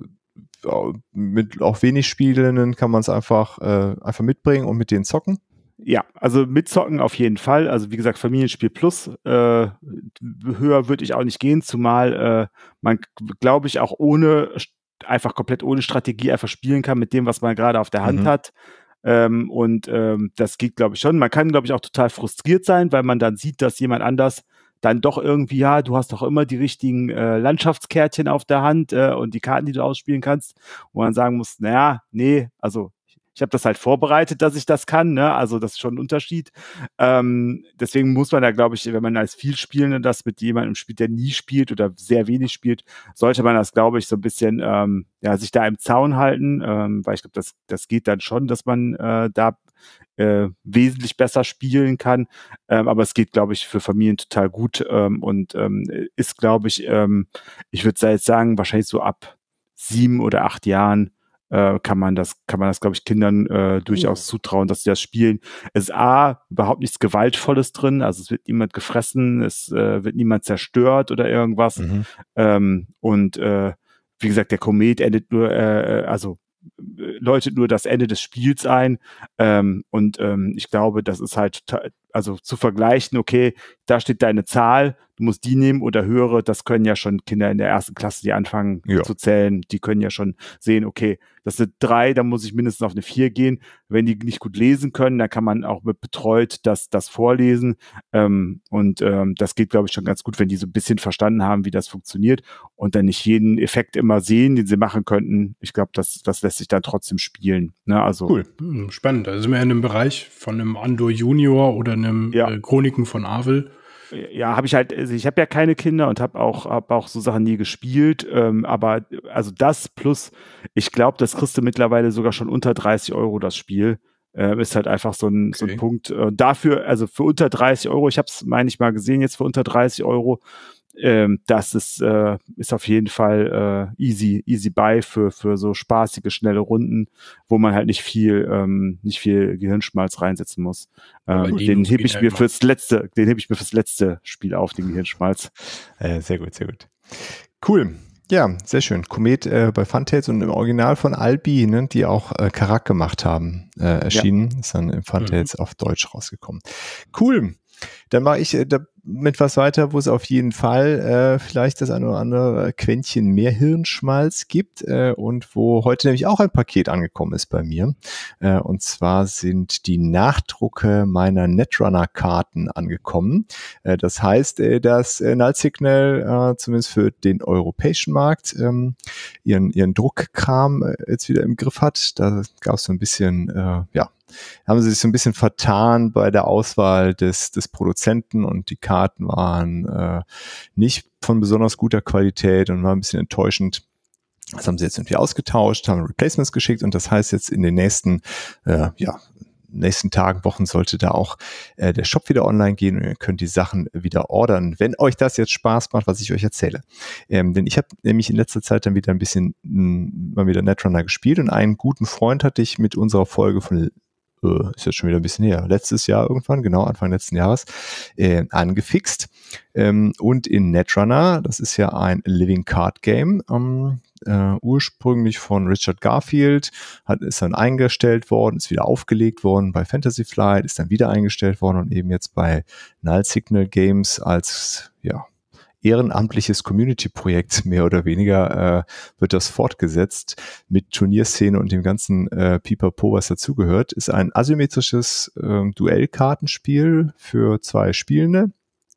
mit auch wenig Spielenden kann man es einfach, äh, einfach mitbringen und mit denen zocken? Ja, also mitzocken auf jeden Fall. Also wie gesagt, Familienspiel plus. Äh, höher würde ich auch nicht gehen, zumal äh, man, glaube ich, auch ohne, einfach komplett ohne Strategie einfach spielen kann mit dem, was man gerade auf der Hand Mhm. hat. Ähm, und ähm, das geht, glaube ich, schon. Man kann, glaube ich, auch total frustriert sein, weil man dann sieht, dass jemand anders dann doch irgendwie, ja, du hast doch immer die richtigen äh, Landschaftskärtchen auf der Hand äh, und die Karten, die du ausspielen kannst, wo man sagen muss, naja, nee, also ich habe das halt vorbereitet, dass ich das kann, ne? Also das ist schon ein Unterschied. Ähm, deswegen muss man da, glaube ich, wenn man als Vielspielender das mit jemandem spielt, der nie spielt oder sehr wenig spielt, sollte man das, glaube ich, so ein bisschen ähm, ja, sich da im Zaun halten, ähm, weil ich glaube, das, das geht dann schon, dass man äh, da äh, wesentlich besser spielen kann. Ähm, aber es geht, glaube ich, für Familien total gut ähm, und ähm, ist, glaube ich, ähm, ich würde jetzt sagen, wahrscheinlich so ab sieben oder acht Jahren äh, kann man das, kann man das, glaube ich, Kindern äh, durchaus zutrauen, dass sie das spielen. Es ist A, überhaupt nichts Gewaltvolles drin, also es wird niemand gefressen, es äh, wird niemand zerstört oder irgendwas. Mhm. Ähm, und äh, wie gesagt, der Komet endet nur, äh, also läutet nur das Ende des Spiels ein. Ähm, und ähm, ich glaube, das ist halt, also zu vergleichen, okay, da steht deine Zahl, du musst die nehmen oder höhere, das können ja schon Kinder in der ersten Klasse, die anfangen Ja. zu zählen, die können ja schon sehen, okay, das sind drei, dann muss ich mindestens auf eine vier gehen. Wenn die nicht gut lesen können, dann kann man auch mit betreut das, das vorlesen. Ähm, und ähm, das geht, glaube ich, schon ganz gut, wenn die so ein bisschen verstanden haben, wie das funktioniert und dann nicht jeden Effekt immer sehen, den sie machen könnten. Ich glaube, das, das lässt sich dann trotzdem spielen. Ne? Also, Cool. Hm, spannend. Da sind wir in einem Bereich von einem Andor Junior oder einem Ja. äh, Chroniken von Avel. Ja, habe ich halt, also ich habe ja keine Kinder und habe auch, hab auch so Sachen nie gespielt, ähm, aber also das plus, ich glaube, das kriegst du mittlerweile sogar schon unter dreißig Euro das Spiel, äh, ist halt einfach so ein, so ein Okay. Punkt. Äh, dafür, also für unter dreißig Euro, ich habe es, meine ich mal gesehen, jetzt für unter dreißig Euro, ähm, das ist, äh, ist auf jeden Fall äh, easy, easy buy für, für so spaßige, schnelle Runden, wo man halt nicht viel, ähm, nicht viel Gehirnschmalz reinsetzen muss. Aber Ähm, die den Jungs hebe gehen ich ja mir immer. fürs letzte, den hebe ich mir fürs letzte Spiel auf, den Gehirnschmalz. Äh, sehr gut, sehr gut. Cool. Ja, sehr schön. Komet äh, bei Funtails und im Original von Albi, ne, die auch äh, Karak gemacht haben, äh, erschienen. Ist dann im Funtails auf Deutsch rausgekommen. Cool. Dann mache ich äh, da mit was weiter, wo es auf jeden Fall äh, vielleicht das eine oder andere Quäntchen mehr Hirnschmalz gibt äh, und wo heute nämlich auch ein Paket angekommen ist bei mir. Äh, und zwar sind die Nachdrucke meiner Netrunner-Karten angekommen. Äh, das heißt, äh, dass äh, Null Signal äh, zumindest für den europäischen Markt ähm, ihren, ihren Druckkram äh, jetzt wieder im Griff hat. Da gab es so ein bisschen, äh, ja, haben sie sich so ein bisschen vertan bei der Auswahl des, des Produzenten und die Karten waren äh, nicht von besonders guter Qualität und war ein bisschen enttäuschend. Das haben sie jetzt irgendwie ausgetauscht, haben Replacements geschickt und das heißt jetzt in den nächsten, äh, ja, nächsten Tagen, Wochen sollte da auch äh, der Shop wieder online gehen und ihr könnt die Sachen wieder ordern, wenn euch das jetzt Spaß macht, was ich euch erzähle. Ähm, denn ich habe nämlich in letzter Zeit dann wieder ein bisschen mh, mal wieder Netrunner gespielt und einen guten Freund hatte ich mit unserer Folge von äh, ist jetzt schon wieder ein bisschen her, letztes Jahr irgendwann, genau, Anfang letzten Jahres, äh, angefixt. Ähm, und in Netrunner, das ist ja ein Living Card Game, ähm, äh, ursprünglich von Richard Garfield, hat, ist dann eingestellt worden, ist wieder aufgelegt worden bei Fantasy Flight, ist dann wieder eingestellt worden und eben jetzt bei Null Signal Games als, ja, ehrenamtliches Community-Projekt, mehr oder weniger, äh, wird das fortgesetzt mit Turnierszene und dem ganzen äh, Pipapo, was dazugehört. Ist ein asymmetrisches äh, Duellkartenspiel für zwei Spielende.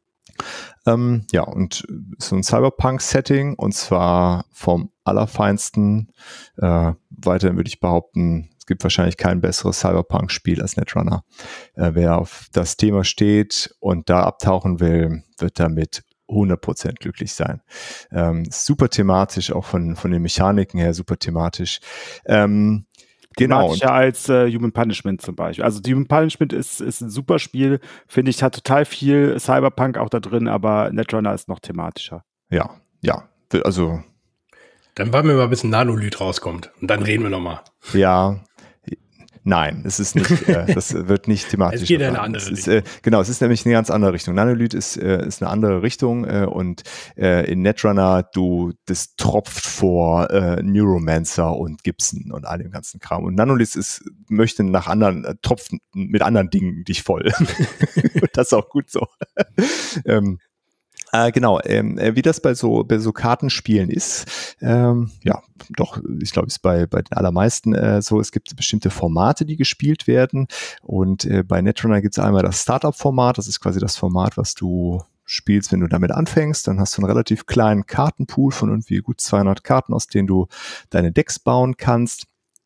Ähm, ja, und so ein Cyberpunk-Setting und zwar vom Allerfeinsten. Äh, weiterhin würde ich behaupten, es gibt wahrscheinlich kein besseres Cyberpunk-Spiel als Netrunner. Äh, wer auf das Thema steht und da abtauchen will, wird damit hundert Prozent glücklich sein. Ähm, super thematisch, auch von, von den Mechaniken her super thematisch. Ähm, Genau. Thematischer als äh, Human Punishment zum Beispiel. Also Human Punishment ist, ist ein super Spiel, finde ich, hat total viel Cyberpunk auch da drin, aber Netrunner ist noch thematischer. Ja, ja, also dann warten wir mal, bis ein Nanolith rauskommt und dann reden wir nochmal. Ja, nein, es ist nicht, äh, das wird nicht thematisch. Es geht in eine andere es Richtung. Ist, äh, genau, es ist nämlich eine ganz andere Richtung. Nanolith ist, äh, ist eine andere Richtung äh, und äh, in Netrunner, du, das tropft vor äh, Neuromancer und Gibson und all dem ganzen Kram. Und Nanolith ist, möchte nach anderen, äh, tropft mit anderen Dingen dich voll. Und das ist auch gut so. ähm, Äh, genau, ähm, wie das bei so bei so Kartenspielen ist, ähm, ja, doch, ich glaube, ist bei bei den allermeisten äh, so, es gibt bestimmte Formate, die gespielt werden und äh, bei Netrunner gibt es einmal das Startup-Format, das ist quasi das Format, was du spielst, wenn du damit anfängst, dann hast du einen relativ kleinen Kartenpool von irgendwie gut zweihundert Karten, aus denen du deine Decks bauen kannst.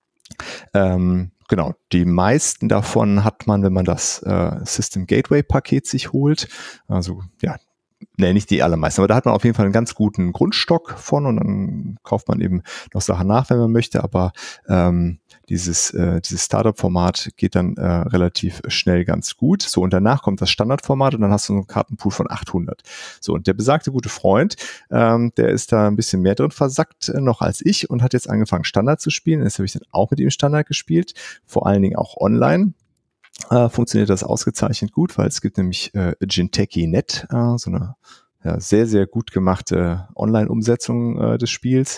Ähm, Genau, die meisten davon hat man, wenn man das äh, System Gateway Paket sich holt, also ja, Ne, nicht die allermeisten, aber da hat man auf jeden Fall einen ganz guten Grundstock von und dann kauft man eben noch Sachen nach, wenn man möchte, aber ähm, dieses, äh, dieses Startup-Format geht dann äh, relativ schnell ganz gut. So, und danach kommt das Standardformat und dann hast du einen Kartenpool von achthundert. So, und der besagte gute Freund, ähm, der ist da ein bisschen mehr drin versackt äh, noch als ich und hat jetzt angefangen Standard zu spielen. Jetzt habe ich dann auch mit ihm Standard gespielt, vor allen Dingen auch online. Äh, funktioniert das ausgezeichnet gut, weil es gibt nämlich äh, Jinteki Punkt net, äh, so eine ja, sehr, sehr gut gemachte Online-Umsetzung äh, des Spiels.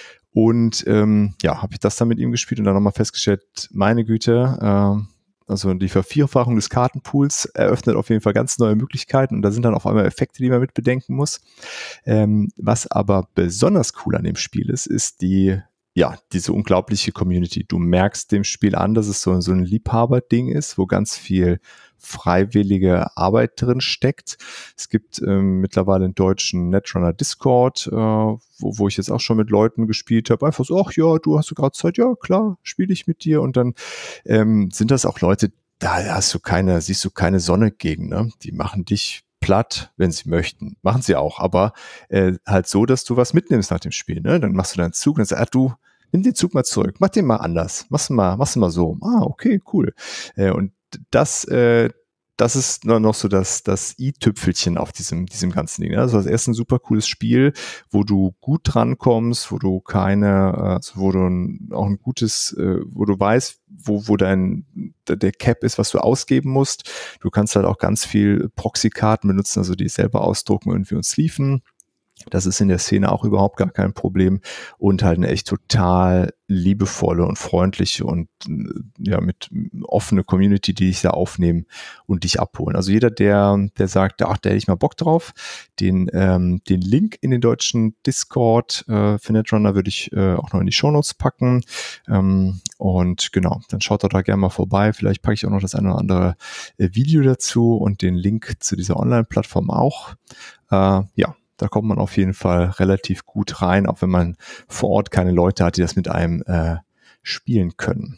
Und ähm, ja, habe ich das dann mit ihm gespielt und dann nochmal festgestellt, meine Güte, äh, also die Vervierfachung des Kartenpools eröffnet auf jeden Fall ganz neue Möglichkeiten und da sind dann auf einmal Effekte, die man mit bedenken muss. Ähm, was aber besonders cool an dem Spiel ist, ist die Ja, diese unglaubliche Community. Du merkst dem Spiel an, dass es so, so ein Liebhaberding ist, wo ganz viel freiwillige Arbeit drin steckt. Es gibt ähm, mittlerweile einen deutschen Netrunner Discord, äh, wo, wo ich jetzt auch schon mit Leuten gespielt habe. Einfach so, ach ja, du hast du gerade Zeit? Ja, klar, spiele ich mit dir. Und dann ähm, sind das auch Leute, da hast du keine, siehst du keine Sonne gegen, ne? Die machen dich platt, wenn sie möchten. Machen sie auch, aber äh, halt so, dass du was mitnimmst nach dem Spiel. Ne? Dann machst du deinen Zug und dann sagst, ah, du, nimm den Zug mal zurück, mach den mal anders, mach's mal, mach's mal so. Ah, okay, cool. Äh, und das, äh, das ist noch, noch so das, das i-Tüpfelchen auf diesem, diesem ganzen Ding. Also das erste ein super cooles Spiel, wo du gut drankommst, wo du keine, also wo du ein, auch ein gutes, äh, wo du weißt, wo, wo dein, der Cap ist, was du ausgeben musst. Du kannst halt auch ganz viel Proxy-Karten benutzen, also die selber ausdrucken irgendwie und sleeven. Das ist in der Szene auch überhaupt gar kein Problem und halt eine echt total liebevolle und freundliche und ja mit offene Community, die dich da aufnehmen und dich abholen. Also jeder, der der sagt, ach, da hätte ich mal Bock drauf, den ähm, den Link in den deutschen Discord äh, für Netrunner würde ich äh, auch noch in die Shownotes packen ähm, und genau, dann schaut da gerne mal vorbei. Vielleicht packe ich auch noch das eine oder andere äh, Video dazu und den Link zu dieser Online-Plattform auch. Äh, ja. Da kommt man auf jeden Fall relativ gut rein, auch wenn man vor Ort keine Leute hat, die das mit einem äh, spielen können.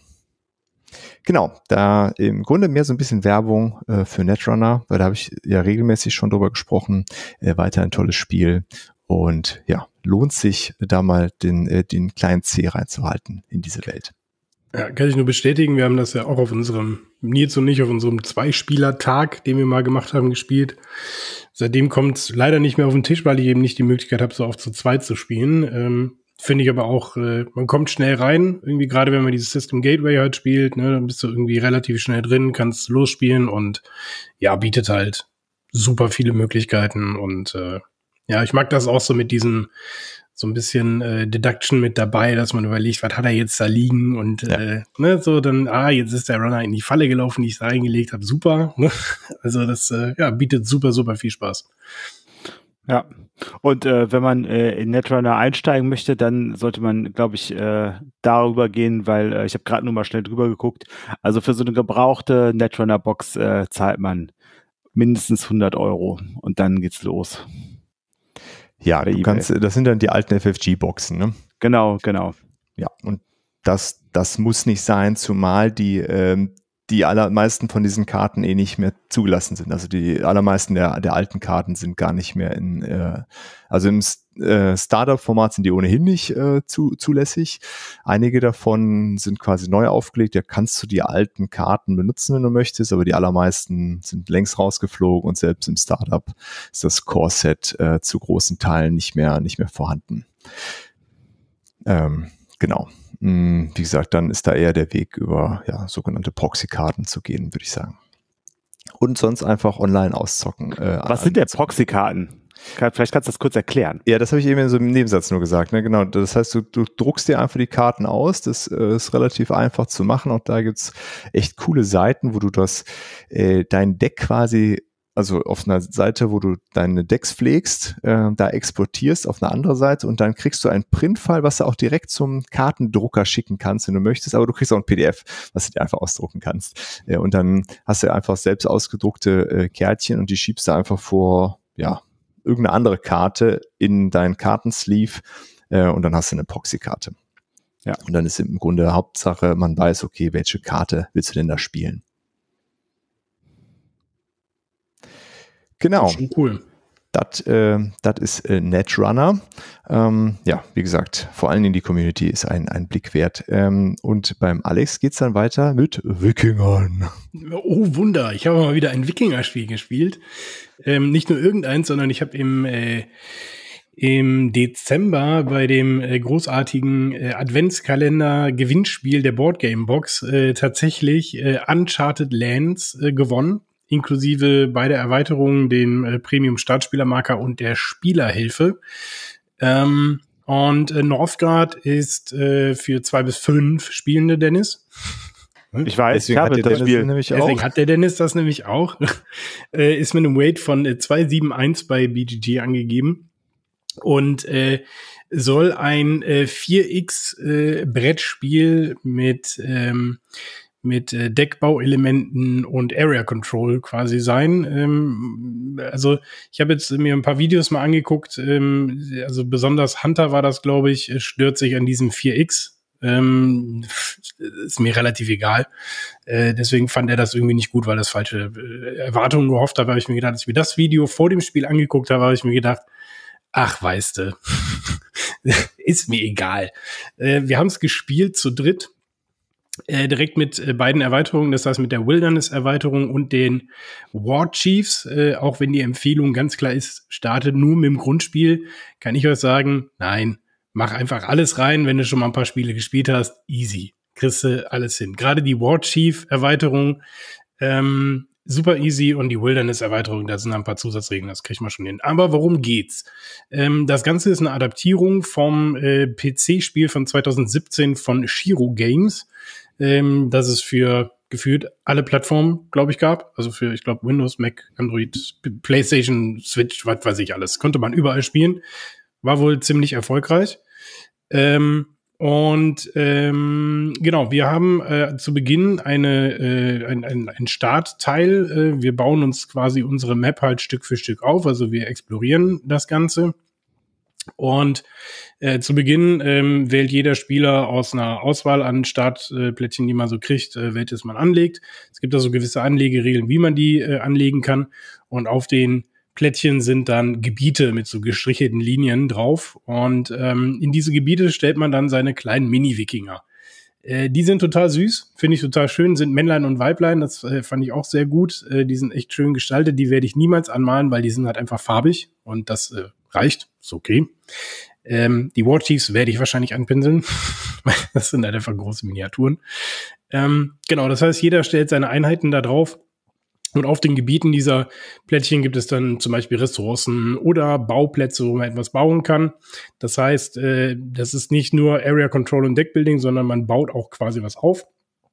Genau, da im Grunde mehr so ein bisschen Werbung äh, für Netrunner, weil da habe ich ja regelmäßig schon drüber gesprochen. Äh, weiter ein tolles Spiel und ja, lohnt sich da mal den, äh, den kleinen C reinzuhalten in diese Welt. Ja, kann ich nur bestätigen. Wir haben das ja auch auf unserem, Nils und ich, auf unserem Zwei-Spieler-Tag, den wir mal gemacht haben, gespielt. Seitdem kommt es leider nicht mehr auf den Tisch, weil ich eben nicht die Möglichkeit habe, so oft zu zweit zu spielen. Ähm, Finde ich aber auch, äh, man kommt schnell rein. Irgendwie gerade, wenn man dieses System Gateway halt spielt, ne, dann bist du irgendwie relativ schnell drin, kannst losspielen und ja, bietet halt super viele Möglichkeiten. Und äh, ja, ich mag das auch so mit diesem so ein bisschen äh, Deduction mit dabei, dass man überlegt, was hat er jetzt da liegen und ja. äh, ne, so dann, ah, jetzt ist der Runner in die Falle gelaufen, die ich da reingelegt habe, super. Ne? Also das äh, ja, bietet super, super viel Spaß. Ja, und äh, wenn man äh, in Netrunner einsteigen möchte, dann sollte man, glaube ich, äh, darüber gehen, weil äh, ich habe gerade nur mal schnell drüber geguckt. Also für so eine gebrauchte Netrunner-Box äh, zahlt man mindestens hundert Euro und dann geht's los. Ja, du kannst, das sind dann die alten F F G-Boxen, ne? Genau, genau. Ja, und das, das muss nicht sein, zumal die, ähm, die allermeisten von diesen Karten eh nicht mehr zugelassen sind. Also die allermeisten der, der alten Karten sind gar nicht mehr in, äh, also im äh, Startup-Format sind die ohnehin nicht äh, zu, zulässig. Einige davon sind quasi neu aufgelegt. Da kannst du die alten Karten benutzen, wenn du möchtest, aber die allermeisten sind längst rausgeflogen und selbst im Startup ist das Core-Set äh, zu großen Teilen nicht mehr, nicht mehr vorhanden. Ähm, genau. Wie gesagt, dann ist da eher der Weg über ja, sogenannte Proxy-Karten zu gehen, würde ich sagen. Und sonst einfach online auszocken. Äh, Was sind denn Proxy-Karten? Vielleicht kannst du das kurz erklären. Ja, das habe ich eben in so einem Nebensatz nur gesagt. Ne? Genau, das heißt, du, du druckst dir einfach die Karten aus. Das äh, ist relativ einfach zu machen. Auch da gibt's echt coole Seiten, wo du das äh, dein Deck quasi, also auf einer Seite, wo du deine Decks pflegst, äh, da exportierst auf eine andere Seite und dann kriegst du einen Printfile, was du auch direkt zum Kartendrucker schicken kannst, wenn du möchtest, aber du kriegst auch ein P D F, was du dir einfach ausdrucken kannst. Äh, und dann hast du einfach selbst ausgedruckte äh, Kärtchen und die schiebst du einfach vor, ja, irgendeine andere Karte in deinen Kartensleeve äh, und dann hast du eine Proxy-Karte. Ja. Und dann ist im Grunde Hauptsache, man weiß, okay, welche Karte willst du denn da spielen? Genau. Das ist schon cool. Das äh, ist äh, Netrunner. Ähm, ja, wie gesagt, vor allen Dingen die Community ist ein, ein Blick wert. Ähm, und beim Alex geht es dann weiter mit Wikingern. Oh, Wunder. Ich habe mal wieder ein Wikinger-Spiel gespielt. Ähm, nicht nur irgendeins, sondern ich habe im, äh, im Dezember bei dem äh, großartigen äh, Adventskalender-Gewinnspiel der Boardgame-Box äh, tatsächlich äh, Uncharted Lands äh, gewonnen. Inklusive beider Erweiterungen, den äh, Premium-Startspielermarker und der Spielerhilfe. Ähm, und äh, Northgard ist äh, für zwei bis fünf Spielende, Dennis. Ich weiß, deswegen ich habe das Spiel. Nämlich deswegen auch. hat der Dennis das nämlich auch. äh, ist mit einem Weight von äh, zwei Komma sieben eins bei B G G angegeben. Und äh, soll ein äh, vier X äh, Brettspiel mit ähm, mit äh, Deckbauelementen und Area Control quasi sein. Ähm, also ich habe jetzt mir ein paar Videos mal angeguckt. Ähm, also besonders Hunter war das, glaube ich, stört sich an diesem vier X. Ähm, ist mir relativ egal. Äh, deswegen fand er das irgendwie nicht gut, weil das falsche äh, Erwartungen gehofft hat. Da habe ich mir gedacht, als ich mir das Video vor dem Spiel angeguckt habe, habe ich mir gedacht, ach, weißt du, ist mir egal. Äh, wir haben es gespielt zu dritt. Äh, direkt mit äh, beiden Erweiterungen, das heißt mit der Wilderness-Erweiterung und den War Chiefs, äh, auch wenn die Empfehlung ganz klar ist, startet nur mit dem Grundspiel, kann ich euch sagen, nein, mach einfach alles rein, wenn du schon mal ein paar Spiele gespielt hast, easy, kriegst du alles hin. Gerade die War Chief-Erweiterung, ähm, super easy und die Wilderness-Erweiterung, da sind ein paar Zusatzregeln, das kriegt man schon hin. Aber worum geht's? Ähm, das Ganze ist eine Adaptierung vom äh, P C-Spiel von zwanzig siebzehn von Shiro Games, ähm, das es für gefühlt alle Plattformen, glaube ich, gab. Also für, ich glaube, Windows, Mac, Android, PlayStation, Switch, was weiß ich alles. Konnte man überall spielen. War wohl ziemlich erfolgreich. Ähm, und ähm, genau, wir haben äh, zu Beginn eine äh, ein, ein, ein Startteil. Äh, wir bauen uns quasi unsere Map halt Stück für Stück auf. Also wir explorieren das Ganze. Und äh, zu Beginn ähm, wählt jeder Spieler aus einer Auswahl an Startplättchen, äh, die man so kriegt, äh, welches man anlegt. Es gibt also gewisse Anlegeregeln, wie man die äh, anlegen kann. Und auf den Plättchen sind dann Gebiete mit so gestrichelten Linien drauf. Und ähm, in diese Gebiete stellt man dann seine kleinen Mini-Wikinger. Äh, die sind total süß, finde ich total schön, sind Männlein und Weiblein, das äh, fand ich auch sehr gut. Äh, die sind echt schön gestaltet, die werde ich niemals anmalen, weil die sind halt einfach farbig und das äh, reicht, ist okay. Ähm, die War Chiefs werde ich wahrscheinlich anpinseln. Das sind halt einfach große Miniaturen. Ähm, genau, das heißt, jeder stellt seine Einheiten da drauf. Und auf den Gebieten dieser Plättchen gibt es dann zum Beispiel Ressourcen oder Bauplätze, wo man etwas bauen kann. Das heißt, äh, das ist nicht nur Area Control und Deckbuilding, sondern man baut auch quasi was auf.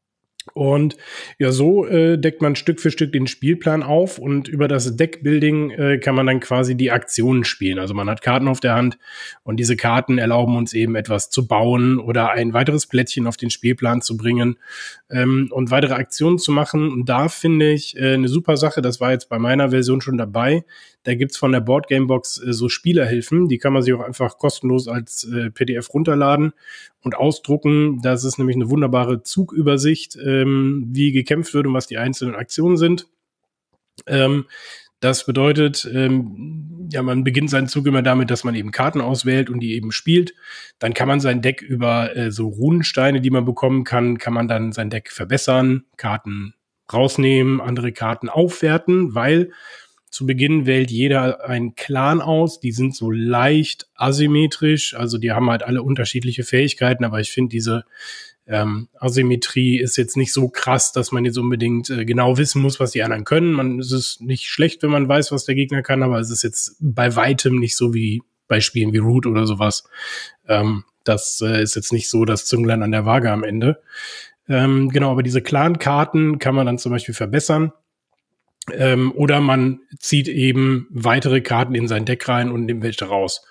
Und ja, so äh, deckt man Stück für Stück den Spielplan auf und über das Deckbuilding äh, kann man dann quasi die Aktionen spielen. Also man hat Karten auf der Hand und diese Karten erlauben uns eben etwas zu bauen oder ein weiteres Plättchen auf den Spielplan zu bringen ähm, und weitere Aktionen zu machen. Und da finde ich äh, eine super Sache, das war jetzt bei meiner Version schon dabei, Da gibt's von der Boardgamebox äh, so Spielerhilfen, die kann man sich auch einfach kostenlos als äh, P D F runterladen und ausdrucken. Das ist nämlich eine wunderbare Zugübersicht, ähm, wie gekämpft wird und was die einzelnen Aktionen sind. Ähm, Das bedeutet, ähm, ja, man beginnt seinen Zug immer damit, dass man eben Karten auswählt und die eben spielt. Dann kann man sein Deck über äh, so Runensteine, die man bekommen kann, kann man dann sein Deck verbessern, Karten rausnehmen, andere Karten aufwerten, weil zu Beginn wählt jeder einen Clan aus. Die sind so leicht asymmetrisch, also die haben halt alle unterschiedliche Fähigkeiten, aber ich finde diese Ähm, Asymmetrie ist jetzt nicht so krass, dass man jetzt unbedingt äh, genau wissen muss, was die anderen können. Man, es ist nicht schlecht, wenn man weiß, was der Gegner kann, aber es ist jetzt bei weitem nicht so wie bei Spielen wie Root oder sowas. Ähm, das äh, ist jetzt nicht so das Zünglein an der Waage am Ende. Ähm, genau, aber diese Clan-Karten kann man dann zum Beispiel verbessern. Ähm, oder man zieht eben weitere Karten in sein Deck rein und nimmt welche raus.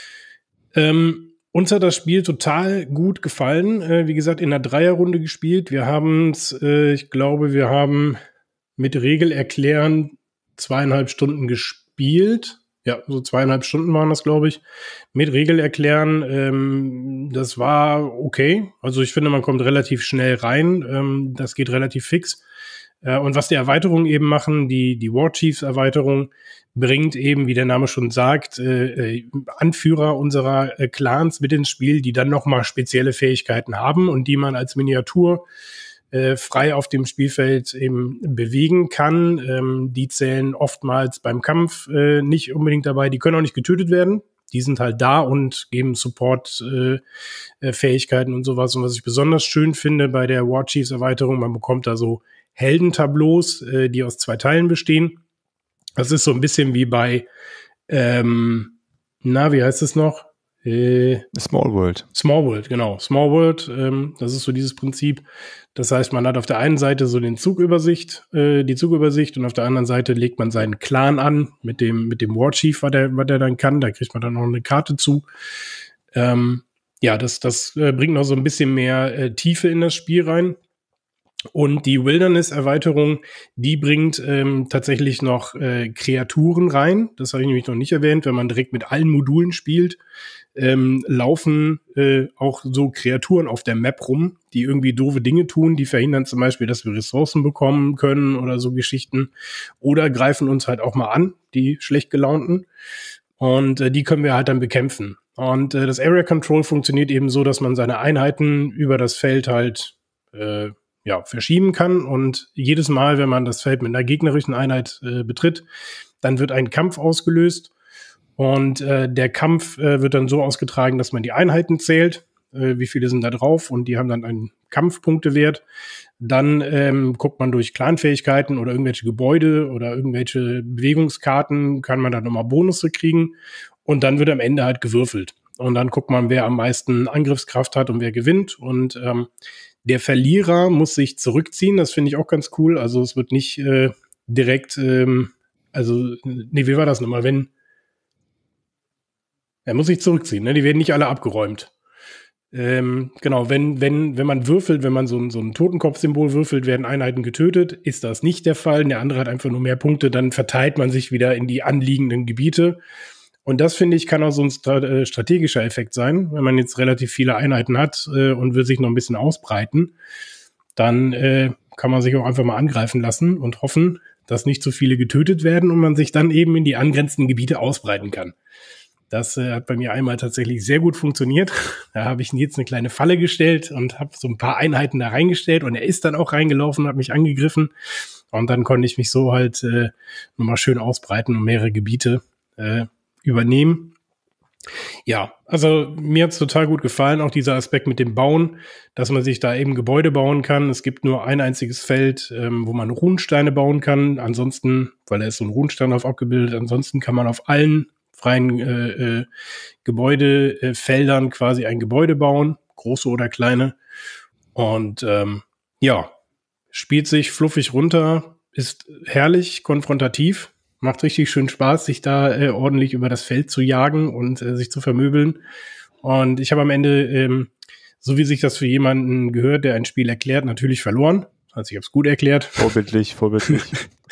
Ähm, Uns hat das Spiel total gut gefallen. Äh, wie gesagt, in einer Dreierrunde gespielt. Wir haben es, äh, ich glaube, wir haben mit Regel erklären zweieinhalb Stunden gespielt. Ja, so zweieinhalb Stunden waren das, glaube ich. Mit Regel erklären, ähm, das war okay. Also ich finde, man kommt relativ schnell rein. Ähm, das geht relativ fix. Äh, und was die Erweiterungen eben machen, die, die War Chiefs Erweiterung, bringt eben, wie der Name schon sagt, äh, Anführer unserer äh, Clans mit ins Spiel, die dann nochmal spezielle Fähigkeiten haben und die man als Miniatur äh, frei auf dem Spielfeld eben bewegen kann. Ähm, die zählen oftmals beim Kampf äh, nicht unbedingt dabei. Die können auch nicht getötet werden. Die sind halt da und geben Support-Fähigkeiten äh, und sowas. Und was ich besonders schön finde bei der War Chiefs Erweiterung, man bekommt da so Heldentableaus, äh, die aus zwei Teilen bestehen. Das ist so ein bisschen wie bei, ähm, na, wie heißt es noch? Äh, Small World. Small World, genau. Small World, ähm, das ist so dieses Prinzip. Das heißt, man hat auf der einen Seite so den Zugübersicht, äh, die Zugübersicht und auf der anderen Seite legt man seinen Clan an mit dem, mit dem War Chief, was der, was der dann kann. Da kriegt man dann noch eine Karte zu. Ähm, ja, das, das äh, bringt noch so ein bisschen mehr äh, Tiefe in das Spiel rein. Und die Wilderness-Erweiterung, die bringt ähm, tatsächlich noch äh, Kreaturen rein. Das habe ich nämlich noch nicht erwähnt. Wenn man direkt mit allen Modulen spielt, ähm, laufen äh, auch so Kreaturen auf der Map rum, die irgendwie doofe Dinge tun. Die verhindern zum Beispiel, dass wir Ressourcen bekommen können oder so Geschichten. Oder greifen uns halt auch mal an, die schlecht gelaunten. Und äh, die können wir halt dann bekämpfen. Und äh, das Area Control funktioniert eben so, dass man seine Einheiten über das Feld halt äh, ja, verschieben kann und jedes Mal, wenn man das Feld mit einer gegnerischen Einheit äh, betritt, dann wird ein Kampf ausgelöst und äh, der Kampf äh, wird dann so ausgetragen, dass man die Einheiten zählt, äh, wie viele sind da drauf und die haben dann einen Kampfpunktewert. Dann ähm, guckt man durch Clanfähigkeiten oder irgendwelche Gebäude oder irgendwelche Bewegungskarten, kann man dann nochmal Bonusse kriegen und dann wird am Ende halt gewürfelt. Und dann guckt man, wer am meisten Angriffskraft hat und wer gewinnt und ähm, der Verlierer muss sich zurückziehen, das finde ich auch ganz cool. Also es wird nicht äh, direkt, ähm, also, nee, wie war das nochmal, wenn, er muss sich zurückziehen, ne? Die werden nicht alle abgeräumt. Ähm, genau, wenn, wenn, wenn man würfelt, wenn man so ein, so ein Totenkopfsymbol würfelt, werden Einheiten getötet, ist das nicht der Fall. Der andere hat einfach nur mehr Punkte, dann verteilt man sich wieder in die anliegenden Gebiete. Und das, finde ich, kann auch so ein strategischer Effekt sein. Wenn man jetzt relativ viele Einheiten hat äh, und will sich noch ein bisschen ausbreiten, dann äh, kann man sich auch einfach mal angreifen lassen und hoffen, dass nicht zu viele getötet werden und man sich dann eben in die angrenzenden Gebiete ausbreiten kann. Das äh, hat bei mir einmal tatsächlich sehr gut funktioniert. Da habe ich jetzt eine kleine Falle gestellt und habe so ein paar Einheiten da reingestellt und er ist dann auch reingelaufen und hat mich angegriffen. Und dann konnte ich mich so halt äh, nochmal schön ausbreiten und mehrere Gebiete äh, übernehmen. Ja, also mir hat's total gut gefallen, auch dieser Aspekt mit dem Bauen, dass man sich da eben Gebäude bauen kann. Es gibt nur ein einziges Feld, ähm, wo man Runensteine bauen kann. Ansonsten, weil da ist so ein Runenstein drauf abgebildet, ansonsten kann man auf allen freien äh, äh, Gebäudefeldern äh, quasi ein Gebäude bauen, große oder kleine. Und ähm, ja, spielt sich fluffig runter, ist herrlich, konfrontativ. Macht richtig schön Spaß, sich da äh, ordentlich über das Feld zu jagen und äh, sich zu vermöbeln. Und ich habe am Ende, ähm, so wie sich das für jemanden gehört, der ein Spiel erklärt, natürlich verloren. Also ich habe es gut erklärt. Vorbildlich, vorbildlich.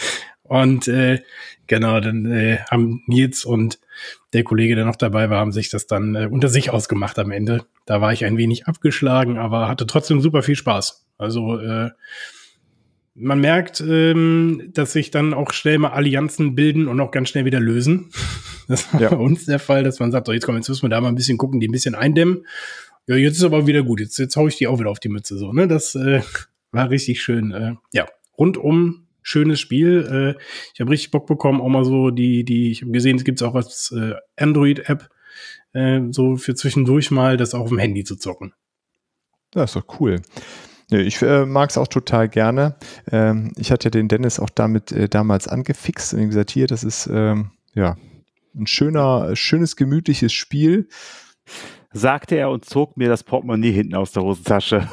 Und äh, genau, dann äh, haben Nils und der Kollege, der noch dabei war, haben sich das dann äh, unter sich ausgemacht am Ende. Da war ich ein wenig abgeschlagen, aber hatte trotzdem super viel Spaß. Also äh, man merkt, ähm, dass sich dann auch schnell mal Allianzen bilden und auch ganz schnell wieder lösen. Das war ja bei uns der Fall, dass man sagt, so, jetzt komm, jetzt müssen wir da mal ein bisschen gucken, die ein bisschen eindämmen. Ja, jetzt ist aber wieder gut. Jetzt, jetzt hau ich die auch wieder auf die Mütze. So, ne? Das äh, war richtig schön. Äh, ja, rundum schönes Spiel. Äh, ich habe richtig Bock bekommen, auch mal so die, die, ich habe gesehen, es gibt auch als äh, Android-App, äh, so für zwischendurch mal das auch auf dem Handy zu zocken. Das ist doch cool. Ich äh, mag es auch total gerne. Ähm, ich hatte den Dennis auch damit äh, damals angefixt und ihm gesagt, hier, das ist ähm, ja ein schöner, schönes, gemütliches Spiel. Sagte er und zog mir das Portemonnaie hinten aus der Hosentasche.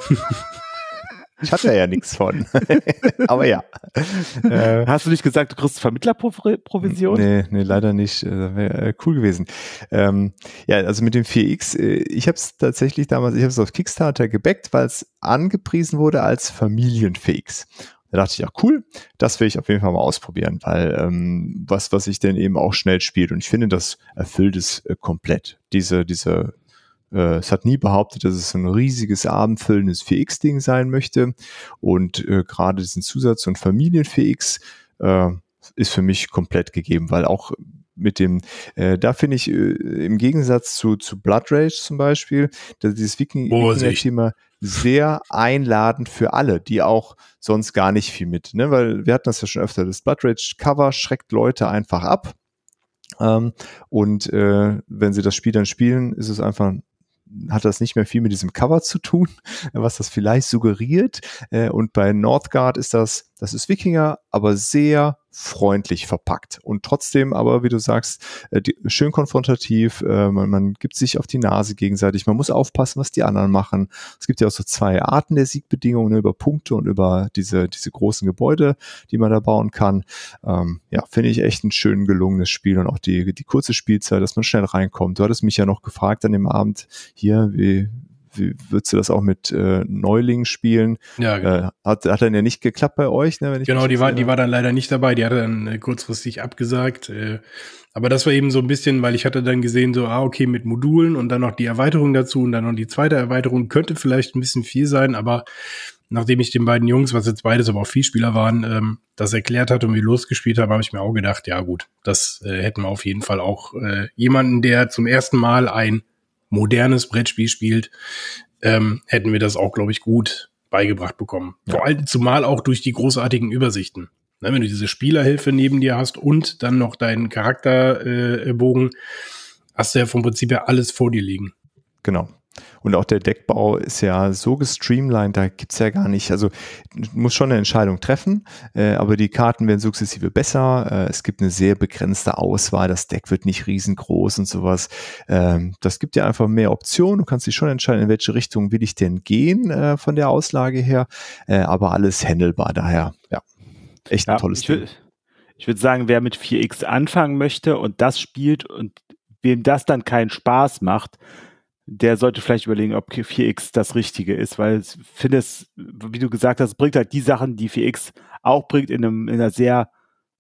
Ich hatte ja nichts von. Aber ja. Äh, Hast du nicht gesagt, du kriegst Vermittlerprovision? Nee, nee, leider nicht. Das wäre cool gewesen. Ähm, ja, also mit dem vier X, ich habe es tatsächlich damals, ich habe es auf Kickstarter gebackt, weil es angepriesen wurde als Familien-vier X. Da dachte ich, ja cool, das will ich auf jeden Fall mal ausprobieren, weil ähm, was, was ich denn eben auch schnell spielt. Und ich finde, das erfüllt es äh, komplett. Diese, diese Äh, es hat nie behauptet, dass es ein riesiges, abendfüllendes vier X-Ding sein möchte. Und äh, gerade diesen Zusatz und Familien-vier X äh, ist für mich komplett gegeben, weil auch mit dem, äh, da finde ich äh, im Gegensatz zu, zu Blood Rage zum Beispiel, dass dieses Wikinger-Thema sehr einladend für alle, die auch sonst gar nicht viel mit, ne? Weil wir hatten das ja schon öfter, das Blood Rage-Cover schreckt Leute einfach ab. Ähm, und äh, wenn sie das Spiel dann spielen, ist es einfach hat das nicht mehr viel mit diesem Cover zu tun, was das vielleicht suggeriert. Und bei Northgard ist das, das ist Wikinger, aber sehr freundlich verpackt und trotzdem aber, wie du sagst, die, schön konfrontativ, äh, man, man gibt sich auf die Nase gegenseitig, man muss aufpassen, was die anderen machen. Es gibt ja auch so zwei Arten der Siegbedingungen, über Punkte und über diese, diese großen Gebäude, die man da bauen kann. Ähm, ja, finde ich echt ein schön gelungenes Spiel und auch die, die kurze Spielzeit, dass man schnell reinkommt. Du hattest mich ja noch gefragt an dem Abend hier, wie Wie würdest du das auch mit äh, Neulingen spielen? Ja, genau. Äh, hat, hat dann ja nicht geklappt bei euch, ne? Wenn ich genau, die war, die war dann leider nicht dabei. Die hatte dann äh, kurzfristig abgesagt. Äh, aber das war eben so ein bisschen, weil ich hatte dann gesehen, so, ah, okay, mit Modulen und dann noch die Erweiterung dazu und dann noch die zweite Erweiterung könnte vielleicht ein bisschen viel sein, aber nachdem ich den beiden Jungs, was jetzt beides aber auch Vielspieler waren, ähm, das erklärt hatte und wir losgespielt haben, habe ich mir auch gedacht, ja gut, das äh, hätten wir auf jeden Fall auch äh, jemanden, der zum ersten Mal ein modernes Brettspiel spielt, ähm, hätten wir das auch, glaube ich, gut beigebracht bekommen. Ja. Vor allem zumal auch durch die großartigen Übersichten. Ne, wenn du diese Spielerhilfe neben dir hast und dann noch deinen Charakterbogen, äh, hast du ja vom Prinzip ja alles vor dir liegen. Genau. Und auch der Deckbau ist ja so gestreamlined, da gibt's ja gar nicht, also du musst schon eine Entscheidung treffen, äh, aber die Karten werden sukzessive besser, äh, es gibt eine sehr begrenzte Auswahl, das Deck wird nicht riesengroß und sowas. Ähm, das gibt dir einfach mehr Optionen, du kannst dich schon entscheiden, in welche Richtung will ich denn gehen äh, von der Auslage her, äh, aber alles handelbar, daher, ja, echt ein ja, tolles Spiel. Ich würde sagen, wer mit vier X anfangen möchte und das spielt und wem das dann keinen Spaß macht, der sollte vielleicht überlegen, ob vier X das Richtige ist, weil ich finde es, wie du gesagt hast, bringt halt die Sachen, die vier X auch bringt, in, einem, in einer sehr,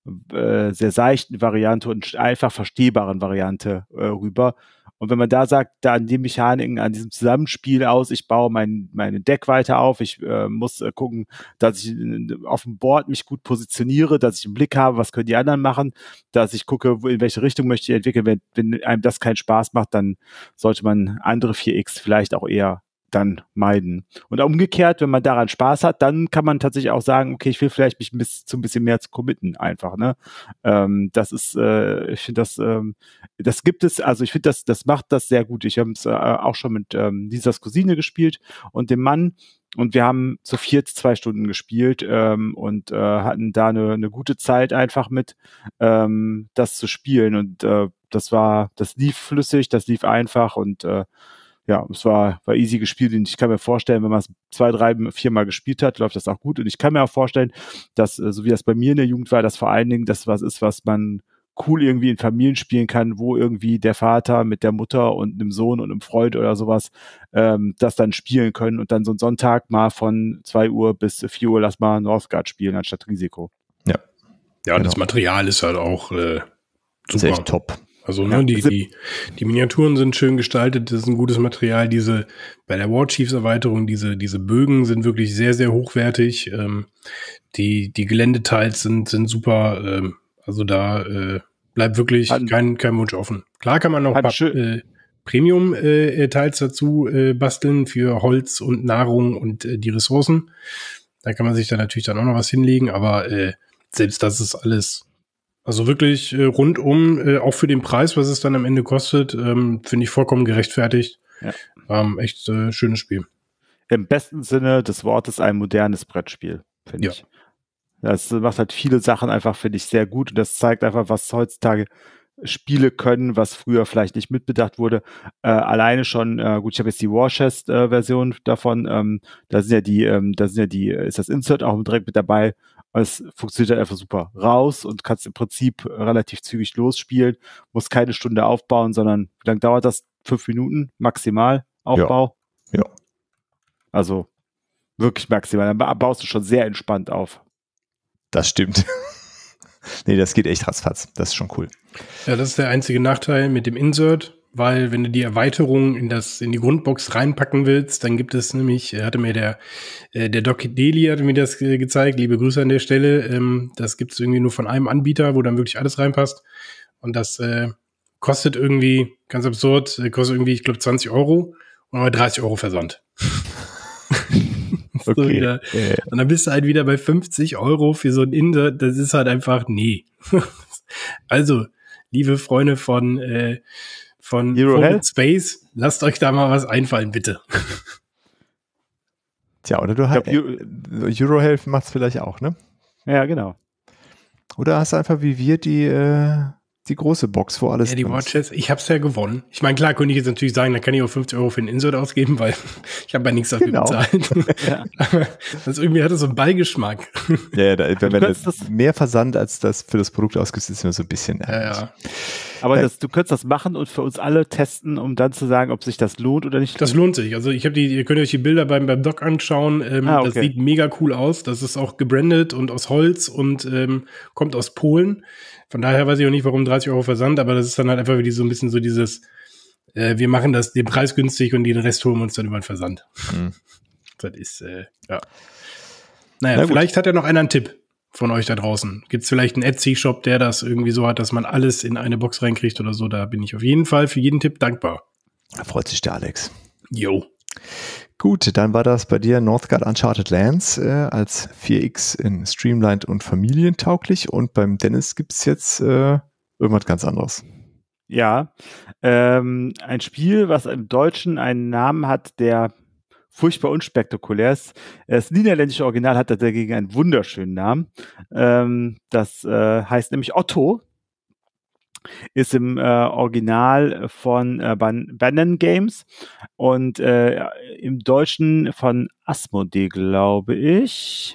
äh, sehr seichten Variante und einfach verstehbaren Variante äh, rüber. Und wenn man da sagt, da an den Mechaniken, an diesem Zusammenspiel aus, ich baue mein meine Deck weiter auf, ich äh, muss äh, gucken, dass ich auf dem Board mich gut positioniere, dass ich einen Blick habe, was können die anderen machen, dass ich gucke, in welche Richtung möchte ich entwickeln. Wenn, wenn einem das keinen Spaß macht, dann sollte man andere vier X vielleicht auch eher dann meiden. Und umgekehrt, wenn man daran Spaß hat, dann kann man tatsächlich auch sagen, okay, ich will vielleicht mich ein bisschen, zu ein bisschen mehr zu committen einfach, ne? Ähm, das ist, äh, ich finde das, ähm, das gibt es, also ich finde das, das macht das sehr gut. Ich habe es äh, auch schon mit ähm, Lisas Cousine gespielt und dem Mann und wir haben zu viert zwei Stunden gespielt ähm, und äh, hatten da eine, eine gute Zeit einfach mit, ähm, das zu spielen und äh, das war, das lief flüssig, das lief einfach und äh, ja, es war, war easy gespielt und ich kann mir vorstellen, wenn man es zwei, drei, vier Mal gespielt hat, läuft das auch gut und ich kann mir auch vorstellen, dass, so wie das bei mir in der Jugend war, dass vor allen Dingen das was ist, was man cool irgendwie in Familien spielen kann, wo irgendwie der Vater mit der Mutter und einem Sohn und einem Freund oder sowas ähm, das dann spielen können und dann so einen Sonntag mal von zwei Uhr bis vier Uhr lass mal Northgard spielen anstatt Risiko. Ja, Ja, und genau. Das Material ist halt auch äh, super. Ist echt top. Also ne, ja, die, die, die Miniaturen sind schön gestaltet, das ist ein gutes Material. Diese, bei der War Chiefs Erweiterung, diese, diese Bögen sind wirklich sehr, sehr hochwertig. Ähm, die, die Geländeteils sind, sind super. Ähm, also da äh, bleibt wirklich hat, kein, kein Wunsch offen. Klar kann man noch ein paar äh, Premium-Teils äh, dazu äh, basteln für Holz und Nahrung und äh, die Ressourcen. Da kann man sich dann natürlich dann auch noch was hinlegen, aber äh, selbst das ist alles, also wirklich äh, rundum, äh, auch für den Preis, was es dann am Ende kostet, ähm, finde ich vollkommen gerechtfertigt. Ja. Ähm, echt äh, schönes Spiel. Im besten Sinne des Wortes ein modernes Brettspiel, finde ja. ich. Das macht halt viele Sachen einfach, finde ich, sehr gut. Und das zeigt einfach, was heutzutage Spiele können, was früher vielleicht nicht mitbedacht wurde. Äh, alleine schon, äh, gut, ich habe jetzt die War Chest äh, Version davon. Ähm, da sind ja die, ähm, da sind ja die, ist das Insert auch direkt mit dabei. Es funktioniert halt einfach super. Raus und kannst im Prinzip relativ zügig losspielen. Musst keine Stunde aufbauen, sondern wie lange dauert das? Fünf Minuten maximal Aufbau. Ja. ja. Also wirklich maximal. Dann baust du schon sehr entspannt auf. Das stimmt. Nee, das geht echt ratzfatz. Das ist schon cool. Ja, das ist der einzige Nachteil mit dem Insert, weil wenn du die Erweiterung in das in die Grundbox reinpacken willst, dann gibt es nämlich, hatte mir der äh, der Doc Deli hatte mir das äh, gezeigt, liebe Grüße an der Stelle, ähm, das gibt es irgendwie nur von einem Anbieter, wo dann wirklich alles reinpasst und das äh, kostet irgendwie, ganz absurd, äh, kostet irgendwie, ich glaube zwanzig Euro und aber dreißig Euro Versand. So okay. Wieder. Ja. Und dann bist du halt wieder bei fünfzig Euro für so ein Insert. Das ist halt einfach, nee. Also, liebe Freunde von, äh, von Space, lasst euch da mal was einfallen, bitte. Tja, oder du hast Eurohealth macht es vielleicht auch, ne? Ja, genau. Oder hast du einfach wie wir die äh, die große Box, wo alles ja, die Watches, ich hab's ja gewonnen. Ich meine, klar könnte ich jetzt natürlich sagen, dann kann ich auch fünfzig Euro für den Insert ausgeben, weil ich habe ja nichts dafür genau. bezahlt. Ja. Aber das irgendwie hat es so einen Beigeschmack. Ja, ja da, wenn man das mehr Versand als das für das Produkt ausgibt, ist immer so ein bisschen ja, ja. Aber ja. Das, du könntest das machen und für uns alle testen, um dann zu sagen, ob sich das lohnt oder nicht. Das lohnt sich. Also ich habe die, ihr könnt euch die Bilder beim, beim Doc anschauen. Ähm, ah, okay. Das sieht mega cool aus. Das ist auch gebrandet und aus Holz und ähm, kommt aus Polen. Von daher weiß ich auch nicht, warum dreißig Euro Versand, aber das ist dann halt einfach wie so ein bisschen so dieses, äh, wir machen das den Preis günstig und den Rest holen wir uns dann über den Versand. Mhm. Das ist, äh, ja. Naja, Na vielleicht hat ja noch einer einen Tipp von euch da draußen. Gibt es vielleicht einen Etsy-Shop, der das irgendwie so hat, dass man alles in eine Box reinkriegt oder so? Da bin ich auf jeden Fall für jeden Tipp dankbar. Da freut sich der Alex. Jo. Gut, dann war das bei dir Northgard Uncharted Lands äh, als vier X in streamlined und familientauglich und beim Dennis gibt es jetzt äh, irgendwas ganz anderes. Ja, ähm, ein Spiel, was im Deutschen einen Namen hat, der furchtbar unspektakulär ist. Das niederländische Original hat dagegen einen wunderschönen Namen. Ähm, das äh, heißt nämlich Otto. Ist im äh, Original von äh, Bannon Games und äh, im Deutschen von Asmodee, glaube ich.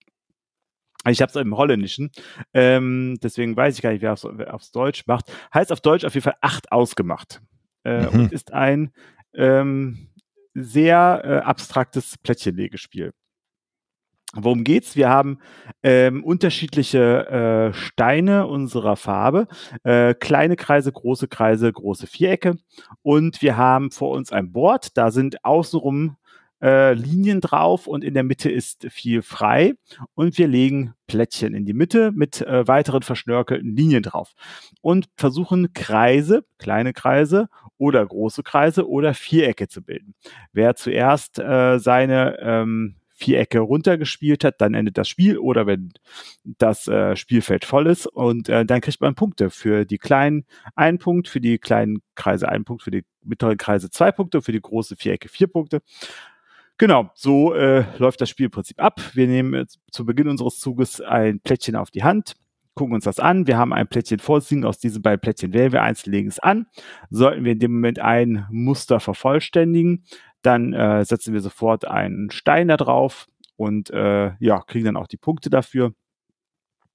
Ich habe es im Holländischen, ähm, deswegen weiß ich gar nicht, wer aufs, wer aufs Deutsch macht. Heißt auf Deutsch auf jeden Fall acht ausgemacht äh, mhm. und ist ein ähm, sehr äh, abstraktes Plättchenlegespiel. Worum geht's? Wir haben ähm, unterschiedliche äh, Steine unserer Farbe, äh, kleine Kreise, große Kreise, große Vierecke und wir haben vor uns ein Board, da sind außenrum äh, Linien drauf und in der Mitte ist viel frei und wir legen Plättchen in die Mitte mit äh, weiteren verschnörkelten Linien drauf und versuchen Kreise, kleine Kreise oder große Kreise oder Vierecke zu bilden. Wer zuerst äh, seine ähm, Vierecke runtergespielt hat, dann endet das Spiel oder wenn das äh, Spielfeld voll ist und äh, dann kriegt man Punkte für die kleinen einen Punkt, für die kleinen Kreise einen Punkt, für die mittleren Kreise zwei Punkte, für die große Vierecke vier Punkte. Genau, so äh, läuft das Spielprinzip ab. Wir nehmen äh, zu Beginn unseres Zuges ein Plättchen auf die Hand, gucken uns das an. Wir haben ein Plättchen vorliegen, aus diesen beiden Plättchen wählen wir eins, legen es an. Sollten wir in dem Moment ein Muster vervollständigen, dann äh, setzen wir sofort einen Stein da drauf und äh, ja, kriegen dann auch die Punkte dafür.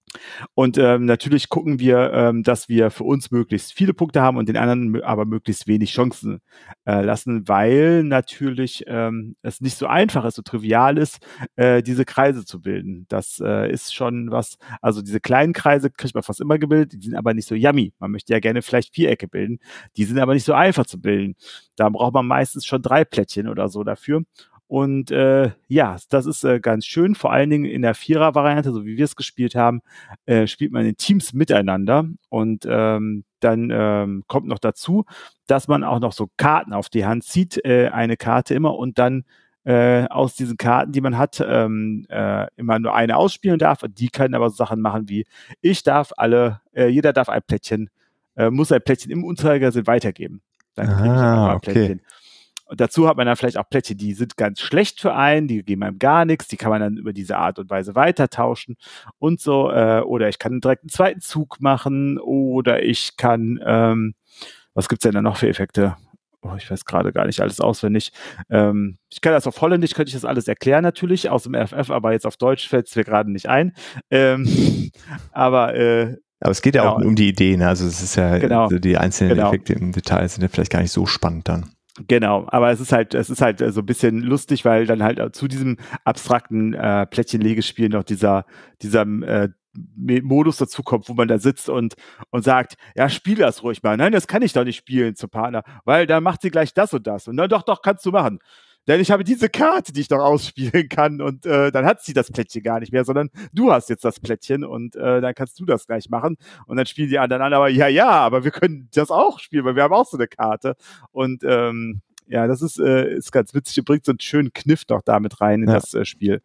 Und ähm, natürlich gucken wir, ähm, dass wir für uns möglichst viele Punkte haben und den anderen aber möglichst wenig Chancen äh, lassen, weil natürlich ähm, es nicht so einfach ist, so trivial ist, äh, diese Kreise zu bilden. Das äh, ist schon was, also diese kleinen Kreise kriegt man fast immer gebildet, die sind aber nicht so yummy. Man möchte ja gerne vielleicht Vierecke bilden, die sind aber nicht so einfach zu bilden. Da braucht man meistens schon drei Plättchen oder so dafür. Und äh, ja, das ist äh, ganz schön, vor allen Dingen in der Vierer-Variante, so wie wir es gespielt haben, äh, spielt man in Teams miteinander und ähm, dann ähm, kommt noch dazu, dass man auch noch so Karten auf die Hand zieht, äh, eine Karte immer und dann äh, aus diesen Karten, die man hat, ähm, äh, immer nur eine ausspielen darf. Die können aber so Sachen machen wie, ich darf alle, äh, jeder darf ein Plättchen, äh, muss ein Plättchen im Uhrzeigersinn weitergeben. Dann kriege ich auch ein Plättchen. Okay. Und dazu hat man dann vielleicht auch Plättchen, die sind ganz schlecht für einen, die geben einem gar nichts, die kann man dann über diese Art und Weise weitertauschen und so. Äh, oder ich kann direkt einen zweiten Zug machen oder ich kann, ähm, was gibt's denn da noch für Effekte? Oh, ich weiß gerade gar nicht alles auswendig. Ähm, ich kann das auf Holländisch, könnte ich das alles erklären natürlich, aus dem R F F, aber jetzt auf Deutsch fällt es mir gerade nicht ein. Ähm, aber äh, Aber es geht ja genau. auch um die Ideen, also es ist ja, genau. also die einzelnen genau. Effekte im Detail sind ja vielleicht gar nicht so spannend dann. Genau, aber es ist halt, es ist halt so ein bisschen lustig, weil dann halt zu diesem abstrakten äh, Plättchenlegespiel noch dieser, dieser äh, Modus dazu kommt, wo man da sitzt und, und sagt, ja, spiel das ruhig mal. Nein, das kann ich doch nicht spielen zum Partner, weil dann macht sie gleich das und das. Und dann doch, doch, kannst du machen. Denn ich habe diese Karte, die ich doch ausspielen kann und äh, dann hat sie das Plättchen gar nicht mehr, sondern du hast jetzt das Plättchen und äh, dann kannst du das gleich machen und dann spielen die anderen an, aber ja, ja, aber wir können das auch spielen, weil wir haben auch so eine Karte und ähm, ja, das ist, äh, ist ganz witzig, bringt so einen schönen Kniff noch damit rein in ja. das äh, Spiel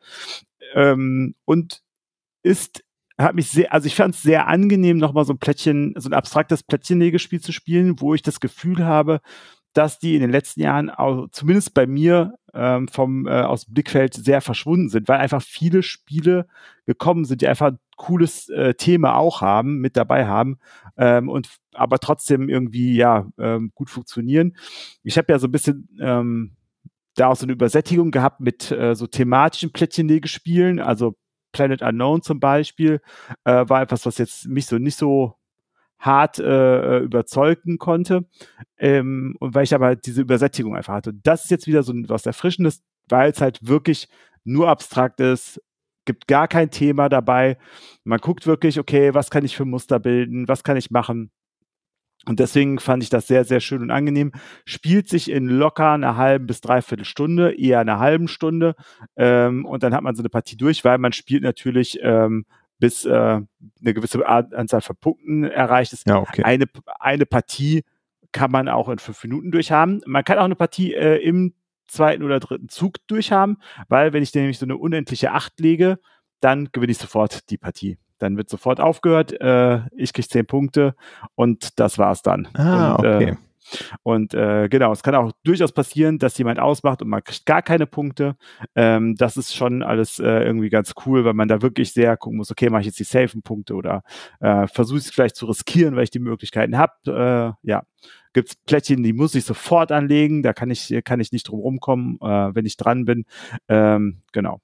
ähm, und ist hat mich sehr, also ich fand es sehr angenehm, nochmal so ein Plättchen, so ein abstraktes Plättchenlegespiel zu spielen, wo ich das Gefühl habe, dass die in den letzten Jahren auch, zumindest bei mir ähm, vom äh, aus dem Blickfeld sehr verschwunden sind, weil einfach viele Spiele gekommen sind, die einfach ein cooles äh, Thema auch haben, mit dabei haben ähm, und aber trotzdem irgendwie ja ähm, gut funktionieren. Ich habe ja so ein bisschen ähm, da auch so eine Übersättigung gehabt mit äh, so thematischen Plättchenlegespielen, also Planet Unknown zum Beispiel, äh, war etwas, was jetzt mich so nicht so hart äh, überzeugen konnte ähm, und weil ich aber diese Übersättigung einfach hatte. Und das ist jetzt wieder so was Erfrischendes, weil es halt wirklich nur abstrakt ist, gibt gar kein Thema dabei. Man guckt wirklich, okay, was kann ich für Muster bilden, was kann ich machen? Und deswegen fand ich das sehr, sehr schön und angenehm. Spielt sich in locker einer halben bis dreiviertel Stunde, eher einer halben Stunde ähm, und dann hat man so eine Partie durch, weil man spielt natürlich ähm, bis äh, eine gewisse Anzahl von Punkten erreicht ist. Ja, okay. Eine, eine Partie kann man auch in fünf Minuten durchhaben. Man kann auch eine Partie äh, im zweiten oder dritten Zug durchhaben, weil wenn ich nämlich so eine unendliche Acht lege, dann gewinne ich sofort die Partie. Dann wird sofort aufgehört, äh, ich kriege zehn Punkte und das war's dann. Ah, und, okay. Äh, Und äh, genau, es kann auch durchaus passieren, dass jemand ausmacht und man kriegt gar keine Punkte. Ähm, das ist schon alles äh, irgendwie ganz cool, weil man da wirklich sehr gucken muss, okay, mache ich jetzt die safen Punkte oder äh, versuche ich es vielleicht zu riskieren, weil ich die Möglichkeiten habe. Äh, ja, gibt es Plättchen, die muss ich sofort anlegen, da kann ich, kann ich nicht drum rumkommen, äh, wenn ich dran bin. Ähm, genau.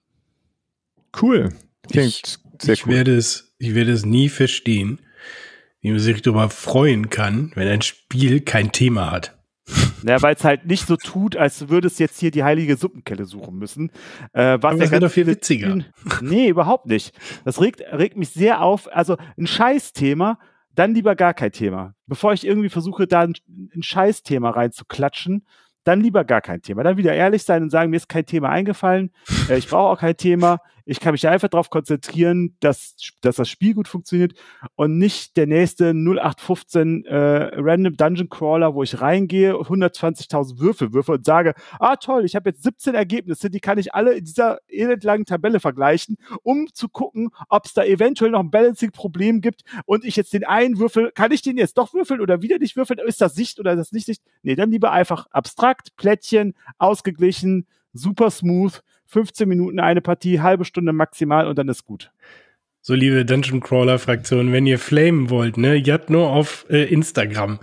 Cool. Klingt ich, sehr ich cool. Werde es, ich werde es nie verstehen, wie man sich darüber freuen kann, wenn ein Spiel kein Thema hat. Ja, weil es halt nicht so tut, als würde es jetzt hier die heilige Suppenkelle suchen müssen. Äh, was Aber das wäre doch viel witziger. Spielen, nee, überhaupt nicht. Das regt, regt mich sehr auf. Also ein Scheißthema, dann lieber gar kein Thema. Bevor ich irgendwie versuche, da ein, ein Scheißthema reinzuklatschen, dann lieber gar kein Thema. Dann wieder ehrlich sein und sagen, mir ist kein Thema eingefallen, äh, ich brauche auch kein Thema, ich kann mich einfach darauf konzentrieren, dass, dass das Spiel gut funktioniert und nicht der nächste null acht fünfzehn äh, Random Dungeon Crawler, wo ich reingehe, hundertzwanzigtausend Würfel würfe und sage, ah toll, ich habe jetzt siebzehn Ergebnisse, die kann ich alle in dieser elendlangen Tabelle vergleichen, um zu gucken, ob es da eventuell noch ein Balancing-Problem gibt und ich jetzt den einen Würfel, kann ich den jetzt doch würfeln oder wieder nicht würfeln, ist das Sicht oder ist das nicht Sicht? Nee, dann lieber einfach abstrakt, Plättchen, ausgeglichen, super smooth, fünfzehn Minuten eine Partie, halbe Stunde maximal und dann ist gut. So, liebe Dungeon Crawler Fraktion, wenn ihr flamen wollt, ne, jagt nur auf äh, Instagram.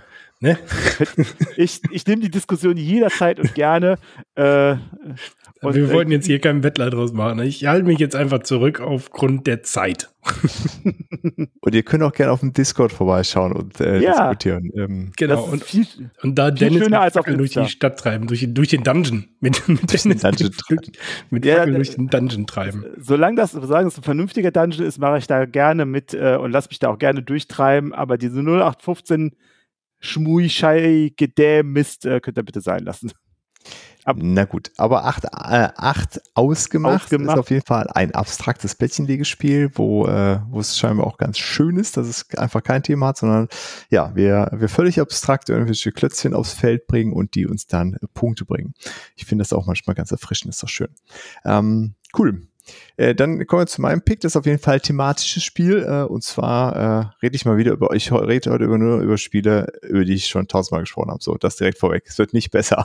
Ne? Ich, ich nehme die Diskussion jederzeit und gerne. Äh, und, wir wollten äh, jetzt hier keinen Wettler draus machen. Ich halte mich jetzt einfach zurück aufgrund der Zeit. Und ihr könnt auch gerne auf dem Discord vorbeischauen und äh, ja, diskutieren. Ähm, genau. Und, viel, und da viel Dennis schöner als auf durch die Stadt treiben, durch, durch den Dungeon. Mit, mit durch den Dungeon mit, mit ja, Fackel durch den Dungeon treiben. Solange das, solange das ein vernünftiger Dungeon ist, mache ich da gerne mit äh, und lasse mich da auch gerne durchtreiben. Aber diese null acht fünfzehn Schmui, Schei, Gedäm, Mist äh, könnt ihr bitte sein lassen. Ab Na gut, aber acht, äh, acht ausgemacht, ausgemacht ist auf jeden Fall ein abstraktes Plättchenlegespiel, wo, äh, wo es scheinbar auch ganz schön ist, dass es einfach kein Thema hat, sondern ja, wir, wir völlig abstrakt irgendwelche Klötzchen aufs Feld bringen und die uns dann äh, Punkte bringen. Ich finde das auch manchmal ganz erfrischend, ist doch schön. Ähm, cool. Äh, dann kommen wir zu meinem Pick, das ist auf jeden Fall ein thematisches Spiel äh, und zwar äh, rede ich mal wieder über, ich rede heute über, nur über Spiele, über die ich schon tausendmal gesprochen habe, so, das direkt vorweg, es wird nicht besser.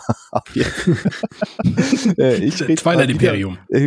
äh, ich rede Twilight Imperium. Äh,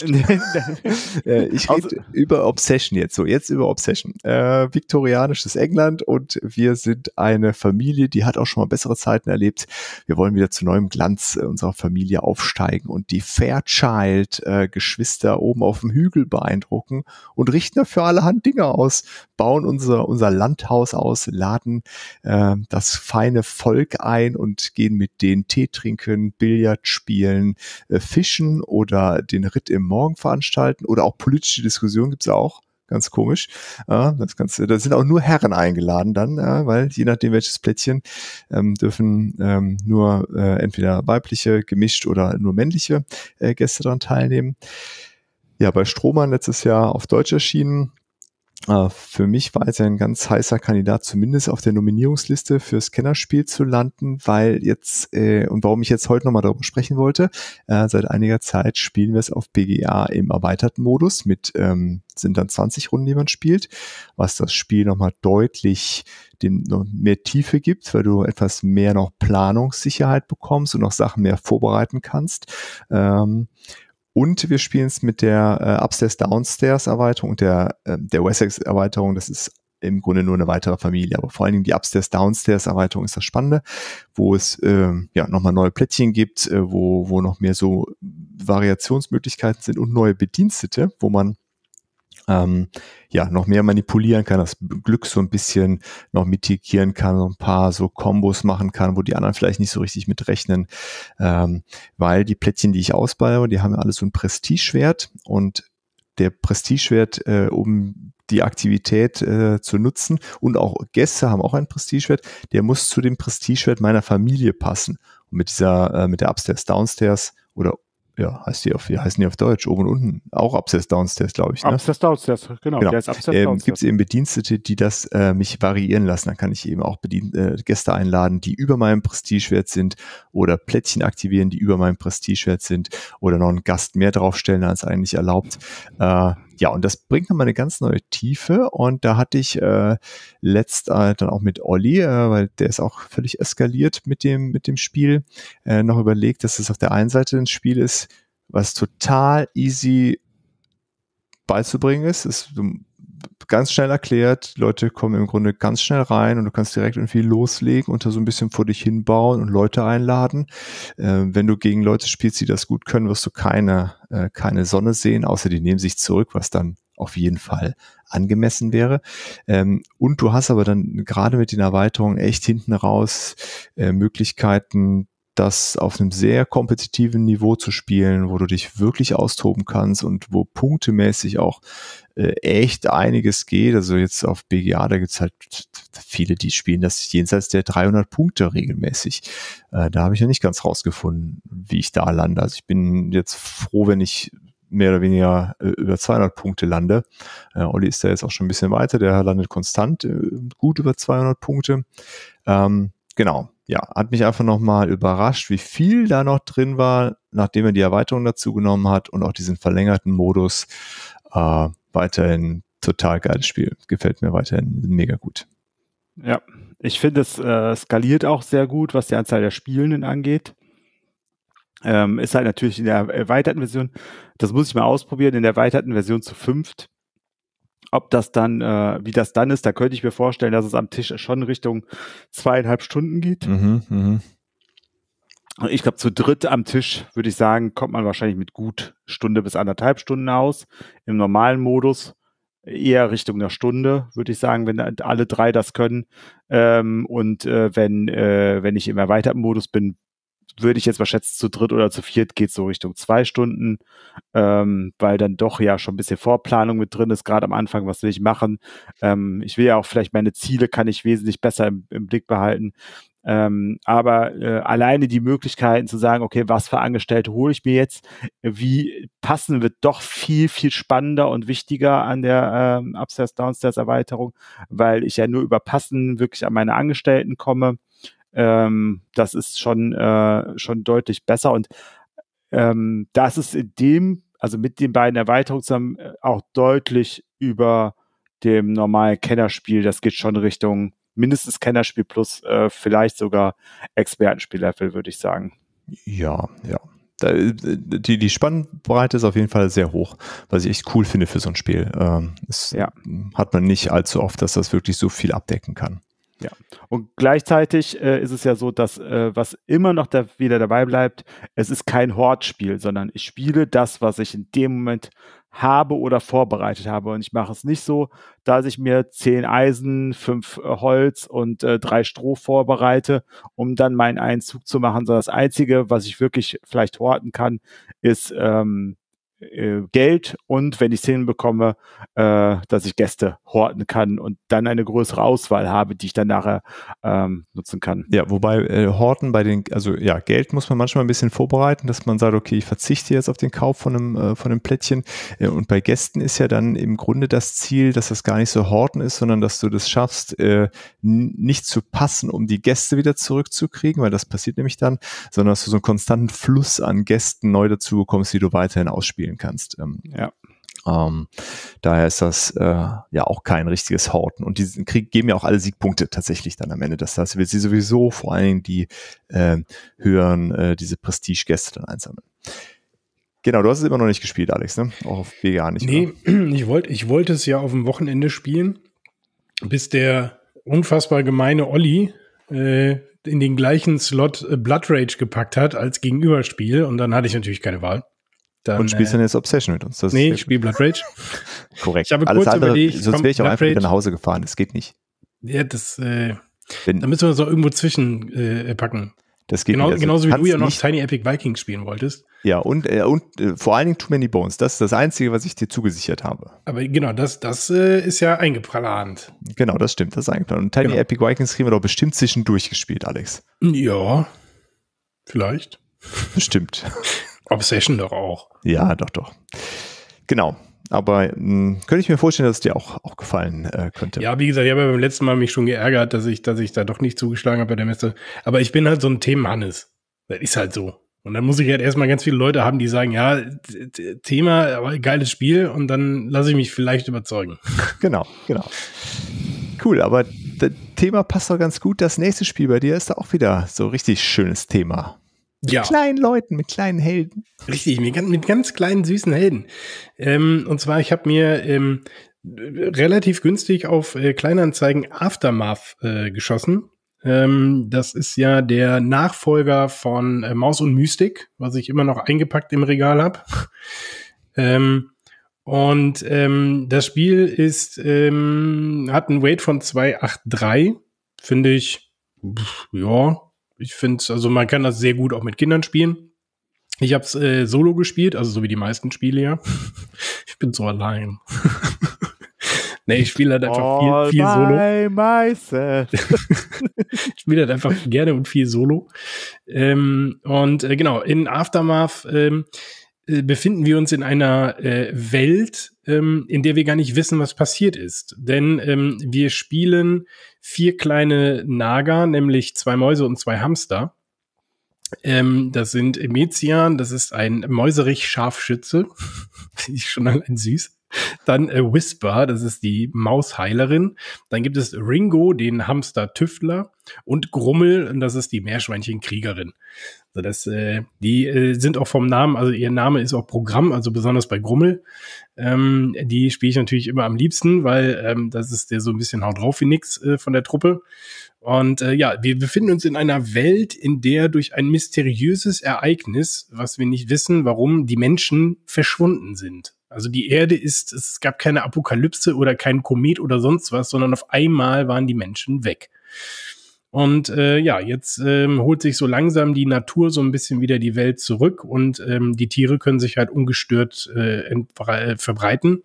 äh, ich rede über Obsession jetzt, so, jetzt über Obsession. Äh, viktorianisches England und wir sind eine Familie, die hat auch schon mal bessere Zeiten erlebt. Wir wollen wieder zu neuem Glanz äh, unserer Familie aufsteigen und die Fairchild äh, Geschwister oben auf dem Hügel beeindrucken und richten dafür allerhand Dinge aus, bauen unser, unser Landhaus aus, laden äh, das feine Volk ein und gehen mit denen Tee trinken, Billard spielen, äh, fischen oder den Ritt im Morgen veranstalten oder auch politische Diskussionen gibt's auch. Ganz komisch. Ja, das Ganze, da sind auch nur Herren eingeladen dann, ja, weil je nachdem welches Plättchen ähm, dürfen ähm, nur äh, entweder weibliche, gemischt oder nur männliche äh, Gäste daran teilnehmen. Ja, bei Strohmann letztes Jahr auf Deutsch erschienen. Uh, für mich war es ein ganz heißer Kandidat, zumindest auf der Nominierungsliste fürs Kennerspiel zu landen, weil jetzt, äh, und warum ich jetzt heute nochmal darüber sprechen wollte, äh, seit einiger Zeit spielen wir es auf B G A im erweiterten Modus mit, ähm, sind dann zwanzig Runden, die man spielt, was das Spiel nochmal deutlich dem noch mehr Tiefe gibt, weil du etwas mehr noch Planungssicherheit bekommst und noch Sachen mehr vorbereiten kannst. Ähm, Und wir spielen es mit der äh, Upstairs-Downstairs-Erweiterung und der, äh, der Wessex-Erweiterung. Das ist im Grunde nur eine weitere Familie. Aber vor allen Dingen die Upstairs-Downstairs-Erweiterung ist das Spannende, wo es äh, ja nochmal neue Plättchen gibt, äh, wo, wo noch mehr so Variationsmöglichkeiten sind und neue Bedienstete, wo man ähm, ja noch mehr manipulieren kann, das Glück so ein bisschen noch mitigieren kann, so ein paar so Kombos machen kann, wo die anderen vielleicht nicht so richtig mit rechnen, ähm, weil die Plättchen, die ich ausbaue, die haben ja alle so ein Prestigewert und der Prestigewert, äh, um die Aktivität äh, zu nutzen und auch Gäste haben auch einen Prestigewert, der muss zu dem Prestigewert meiner Familie passen. Und mit dieser, äh, mit der Upstairs, Downstairs oder ja, heißt die auf, wie heißen die auf Deutsch? Oben und unten. Auch Upstairs, Downstairs, glaube ich. Ne? Upstairs, Downstairs, genau. genau. Der ist Upstairs, ähm, Downstairs. Gibt es eben Bedienstete, die das äh, mich variieren lassen. Dann kann ich eben auch Bedien äh, Gäste einladen, die über meinem Prestigewert sind oder Plättchen aktivieren, die über meinem Prestigewert sind oder noch einen Gast mehr draufstellen, als eigentlich erlaubt. Äh, ja, und das bringt nochmal eine ganz neue Tiefe und da hatte ich äh, letzt äh, dann auch mit Olli, äh, weil der ist auch völlig eskaliert mit dem, mit dem Spiel, äh, noch überlegt, dass es auf der einen Seite ein Spiel ist, was total easy beizubringen ist. Es ist ganz schnell erklärt, die Leute kommen im Grunde ganz schnell rein und du kannst direkt irgendwie loslegen und da so ein bisschen vor dich hinbauen und Leute einladen. Äh, wenn du gegen Leute spielst, die das gut können, wirst du keine, äh, keine Sonne sehen, außer die nehmen sich zurück, was dann auf jeden Fall angemessen wäre. Ähm, und du hast aber dann gerade mit den Erweiterungen echt hinten raus äh, Möglichkeiten, das auf einem sehr kompetitiven Niveau zu spielen, wo du dich wirklich austoben kannst und wo punktemäßig auch äh, echt einiges geht. Also jetzt auf B G A, da gibt's halt viele, die spielen das jenseits der dreihundert Punkte regelmäßig. Äh, da habe ich ja nicht ganz rausgefunden, wie ich da lande. Also ich bin jetzt froh, wenn ich mehr oder weniger äh, über zweihundert Punkte lande. Äh, Olli ist da jetzt auch schon ein bisschen weiter, der landet konstant äh, gut über zweihundert Punkte. Ähm, genau. Ja, hat mich einfach nochmal überrascht, wie viel da noch drin war, nachdem er die Erweiterung dazu genommen hat und auch diesen verlängerten Modus. Äh, weiterhin total geiles Spiel. Gefällt mir weiterhin mega gut. Ja, ich finde, es äh, skaliert auch sehr gut, was die Anzahl der Spielenden angeht. Ähm, ist halt natürlich in der erweiterten Version, das muss ich mal ausprobieren, in der erweiterten Version zu fünft. Ob das dann, äh, wie das dann ist, da könnte ich mir vorstellen, dass es am Tisch schon Richtung zweieinhalb Stunden geht. Mhm, mh. Ich glaube, zu dritt am Tisch, würde ich sagen, kommt man wahrscheinlich mit gut Stunde bis anderthalb Stunden aus. Im normalen Modus eher Richtung einer Stunde, würde ich sagen, wenn alle drei das können. Ähm, und äh, wenn, äh, wenn ich im erweiterten Modus bin, würde ich jetzt mal schätzen, zu dritt oder zu viert geht so Richtung zwei Stunden, ähm, weil dann doch ja schon ein bisschen Vorplanung mit drin ist, gerade am Anfang, was will ich machen. Ähm, ich will ja auch vielleicht meine Ziele, kann ich wesentlich besser im, im Blick behalten. Ähm, aber äh, alleine die Möglichkeiten zu sagen, okay, was für Angestellte hole ich mir jetzt, wie passen wird doch viel, viel spannender und wichtiger an der ähm, Upstairs-Downstairs-Erweiterung, weil ich ja nur über Passen wirklich an meine Angestellten komme. Ähm, das ist schon, äh, schon deutlich besser und ähm, das ist in dem, also mit den beiden Erweiterungen zusammen äh, auch deutlich über dem normalen Kennerspiel. Das geht schon Richtung mindestens Kennerspiel plus äh, vielleicht sogar Expertenspiellevel, würde ich sagen. Ja, ja. Da, die, die Spannbreite ist auf jeden Fall sehr hoch, was ich echt cool finde für so ein Spiel. Ähm, es ja. hat man nicht allzu oft, dass das wirklich so viel abdecken kann. Ja, und gleichzeitig äh, ist es ja so, dass äh, was immer noch da wieder dabei bleibt, es ist kein Hortspiel, sondern ich spiele das, was ich in dem Moment habe oder vorbereitet habe. Und ich mache es nicht so, dass ich mir zehn Eisen, fünf äh, Holz und äh, drei Stroh vorbereite, um dann meinen Einzug zu machen, sondern das Einzige, was ich wirklich vielleicht horten kann, ist ähm, Geld und wenn ich es hinbekomme, äh, dass ich Gäste horten kann und dann eine größere Auswahl habe, die ich dann nachher ähm, nutzen kann. Ja, wobei äh, Horten bei den, also ja, Geld muss man manchmal ein bisschen vorbereiten, dass man sagt, okay, ich verzichte jetzt auf den Kauf von einem, äh, von einem Plättchen äh, und bei Gästen ist ja dann im Grunde das Ziel, dass das gar nicht so Horten ist, sondern dass du das schaffst, äh, n- nicht zu passen, um die Gäste wieder zurückzukriegen, weil das passiert nämlich dann, sondern dass du so einen konstanten Fluss an Gästen neu dazu bekommst, die du weiterhin ausspielen kannst. Ähm, ja. ähm, daher ist das äh, ja auch kein richtiges Horten. Und die Krieg geben ja auch alle Siegpunkte tatsächlich dann am Ende. Das heißt, wird sie sowieso vor allen Dingen die äh, höheren, äh, diese Prestige-Gäste dann einsammeln. Genau, du hast es immer noch nicht gespielt, Alex, ne? Auch auf B G A nicht. Nee, oder? ich wollte ich wollte es ja auf dem Wochenende spielen, bis der unfassbar gemeine Olli äh, in den gleichen Slot Blood Rage gepackt hat als Gegenüberspiel und dann hatte ich natürlich keine Wahl. Dann, und spielst äh, dann jetzt Obsession mit uns? Das nee, ich spiele Blood Rage. Korrekt. Ich habe Alles kurz andere, überlegt, sonst wäre ich auch Blood einfach Rage. wieder nach Hause gefahren. Das geht nicht. Ja, das, äh, Wenn, da müssen wir es auch irgendwo zwischen äh, packen. Das geht genau, nicht. Also, genauso wie du ja noch nicht, Tiny Epic Vikings spielen wolltest. Ja, und, äh, und äh, vor allen Dingen Too Many Bones. Das ist das Einzige, was ich dir zugesichert habe. Aber genau, das, das äh, ist ja eingeplant. Genau, das stimmt. Das ist eingeplant. Und Tiny Genau. Epic Vikings kriegen wir doch bestimmt zwischendurch gespielt, Alex. Ja, vielleicht. Bestimmt. Obsession doch auch. Ja, doch, doch. Genau. Aber mh, könnte ich mir vorstellen, dass es dir auch, auch gefallen äh, könnte. Ja, wie gesagt, ich habe ja beim letzten Mal mich schon geärgert, dass ich, dass ich da doch nicht zugeschlagen habe bei der Messe. Aber ich bin halt so ein Themenhannes. Das ist halt so. Und dann muss ich halt erstmal ganz viele Leute haben, die sagen, ja, Thema, aber geiles Spiel. Und dann lasse ich mich vielleicht überzeugen. Genau, genau. Cool, aber das Thema passt doch ganz gut. Das nächste Spiel bei dir ist da auch wieder so richtig schönes Thema. Mit ja. kleinen Leuten, mit kleinen Helden. Richtig, mit, mit ganz kleinen, süßen Helden. Ähm, und zwar, ich habe mir ähm, relativ günstig auf äh, Kleinanzeigen Aftermath äh, geschossen. Ähm, das ist ja der Nachfolger von äh, Maus und Mystik, was ich immer noch eingepackt im Regal habe. ähm, und ähm, das Spiel ist ähm, hat einen Weight von zwei Komma dreiundachtzig. Finde ich, pff, ja, ich finde es, also man kann das sehr gut auch mit Kindern spielen. Ich habe es äh, solo gespielt, also so wie die meisten Spiele ja. Ich bin so allein. Nee, ich spiele halt einfach viel, viel Solo. Myself. Ich spiele halt einfach gerne und viel Solo. Ähm, und äh, genau, in Aftermath ähm, äh, befinden wir uns in einer äh, Welt, ähm, in der wir gar nicht wissen, was passiert ist. Denn ähm, wir spielen vier kleine Naga, nämlich zwei Mäuse und zwei Hamster. Ähm, das sind Emezian, das ist ein Mäuserich-Scharfschütze. Finde ich schon allein süß. Dann äh, Whisper, das ist die Mausheilerin. Dann gibt es Ringo, den Hamster-Tüftler. Und Grummel, das ist die Meerschweinchen-Kriegerin. Das, äh, die äh, sind auch vom Namen, also ihr Name ist auch Programm, also besonders bei Grummel. Ähm, die spiele ich natürlich immer am liebsten, weil ähm, das ist der so ein bisschen haut drauf wie nix äh, von der Truppe. Und äh, ja, wir befinden uns in einer Welt, in der durch ein mysteriöses Ereignis, was wir nicht wissen, warum, die Menschen verschwunden sind. Also die Erde ist, es gab keine Apokalypse oder kein Komet oder sonst was, sondern auf einmal waren die Menschen weg. Und äh, ja, jetzt ähm, holt sich so langsam die Natur so ein bisschen wieder die Welt zurück und ähm, die Tiere können sich halt ungestört äh, entbre- verbreiten.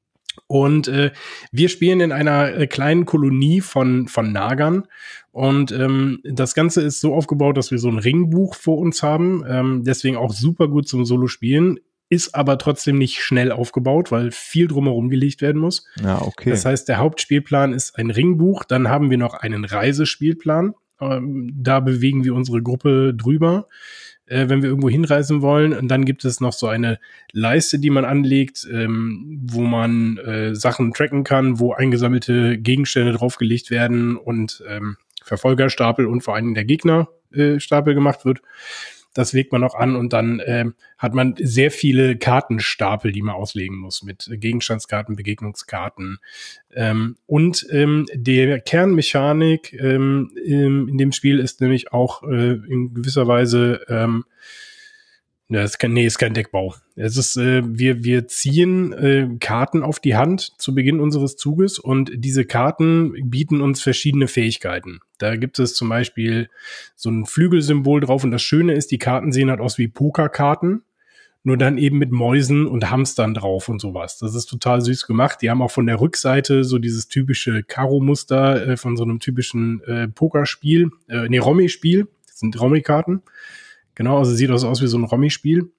Und äh, wir spielen in einer äh, kleinen Kolonie von von Nagern und ähm, das Ganze ist so aufgebaut, dass wir so ein Ringbuch vor uns haben, ähm, deswegen auch super gut zum Solo-Spielen, ist aber trotzdem nicht schnell aufgebaut, weil viel drumherum gelegt werden muss. Ja, okay. Das heißt, der Hauptspielplan ist ein Ringbuch, dann haben wir noch einen Reisespielplan, ähm, da bewegen wir unsere Gruppe drüber, äh, wenn wir irgendwo hinreisen wollen. Und dann gibt es noch so eine Leiste, die man anlegt, ähm, wo man äh, Sachen tracken kann, wo eingesammelte Gegenstände draufgelegt werden und ähm, Verfolgerstapel und vor allem der Gegnerstapel äh, gemacht wird. Das legt man noch an und dann ähm, hat man sehr viele Kartenstapel, die man auslegen muss mit Gegenstandskarten, Begegnungskarten. Ähm, und ähm, der Kernmechanik ähm, in dem Spiel ist nämlich auch äh, in gewisser Weise ähm, Ja, es ist kein, nee, ist kein Deckbau. Es ist, äh, wir, wir ziehen äh, Karten auf die Hand zu Beginn unseres Zuges und diese Karten bieten uns verschiedene Fähigkeiten. Da gibt es zum Beispiel so ein Flügelsymbol drauf und das Schöne ist, die Karten sehen halt aus wie Pokerkarten, nur dann eben mit Mäusen und Hamstern drauf und sowas. Das ist total süß gemacht. Die haben auch von der Rückseite so dieses typische Karo-Muster äh, von so einem typischen äh, Pokerspiel, äh, nee, Rommi-Spiel. Das sind Rommi-Karten. Genau, also sieht das aus wie so ein Rommi-Spiel.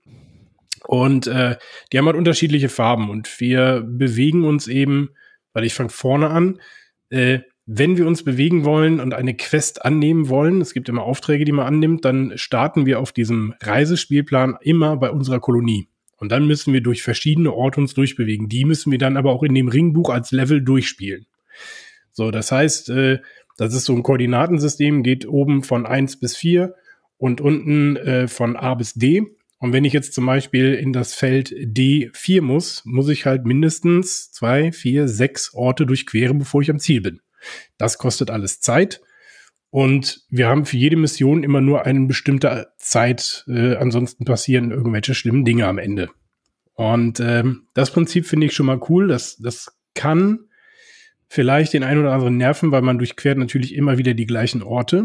Und äh, die haben halt unterschiedliche Farben und wir bewegen uns eben, weil ich fange vorne an, äh, wenn wir uns bewegen wollen und eine Quest annehmen wollen, es gibt immer Aufträge, die man annimmt, dann starten wir auf diesem Reisespielplan immer bei unserer Kolonie. Und dann müssen wir durch verschiedene Orte uns durchbewegen. Die müssen wir dann aber auch in dem Ringbuch als Level durchspielen. So, das heißt, äh, das ist so ein Koordinatensystem, geht oben von eins bis vier und unten äh, von A bis D. Und wenn ich jetzt zum Beispiel in das Feld D vier muss, muss ich halt mindestens zwei, vier, sechs Orte durchqueren, bevor ich am Ziel bin. Das kostet alles Zeit. Und wir haben für jede Mission immer nur eine bestimmte Zeit. Äh, ansonsten passieren irgendwelche schlimmen Dinge am Ende. Und ähm, das Prinzip finde ich schon mal cool. Das, das kann vielleicht den einen oder anderen nerven, weil man durchquert natürlich immer wieder die gleichen Orte.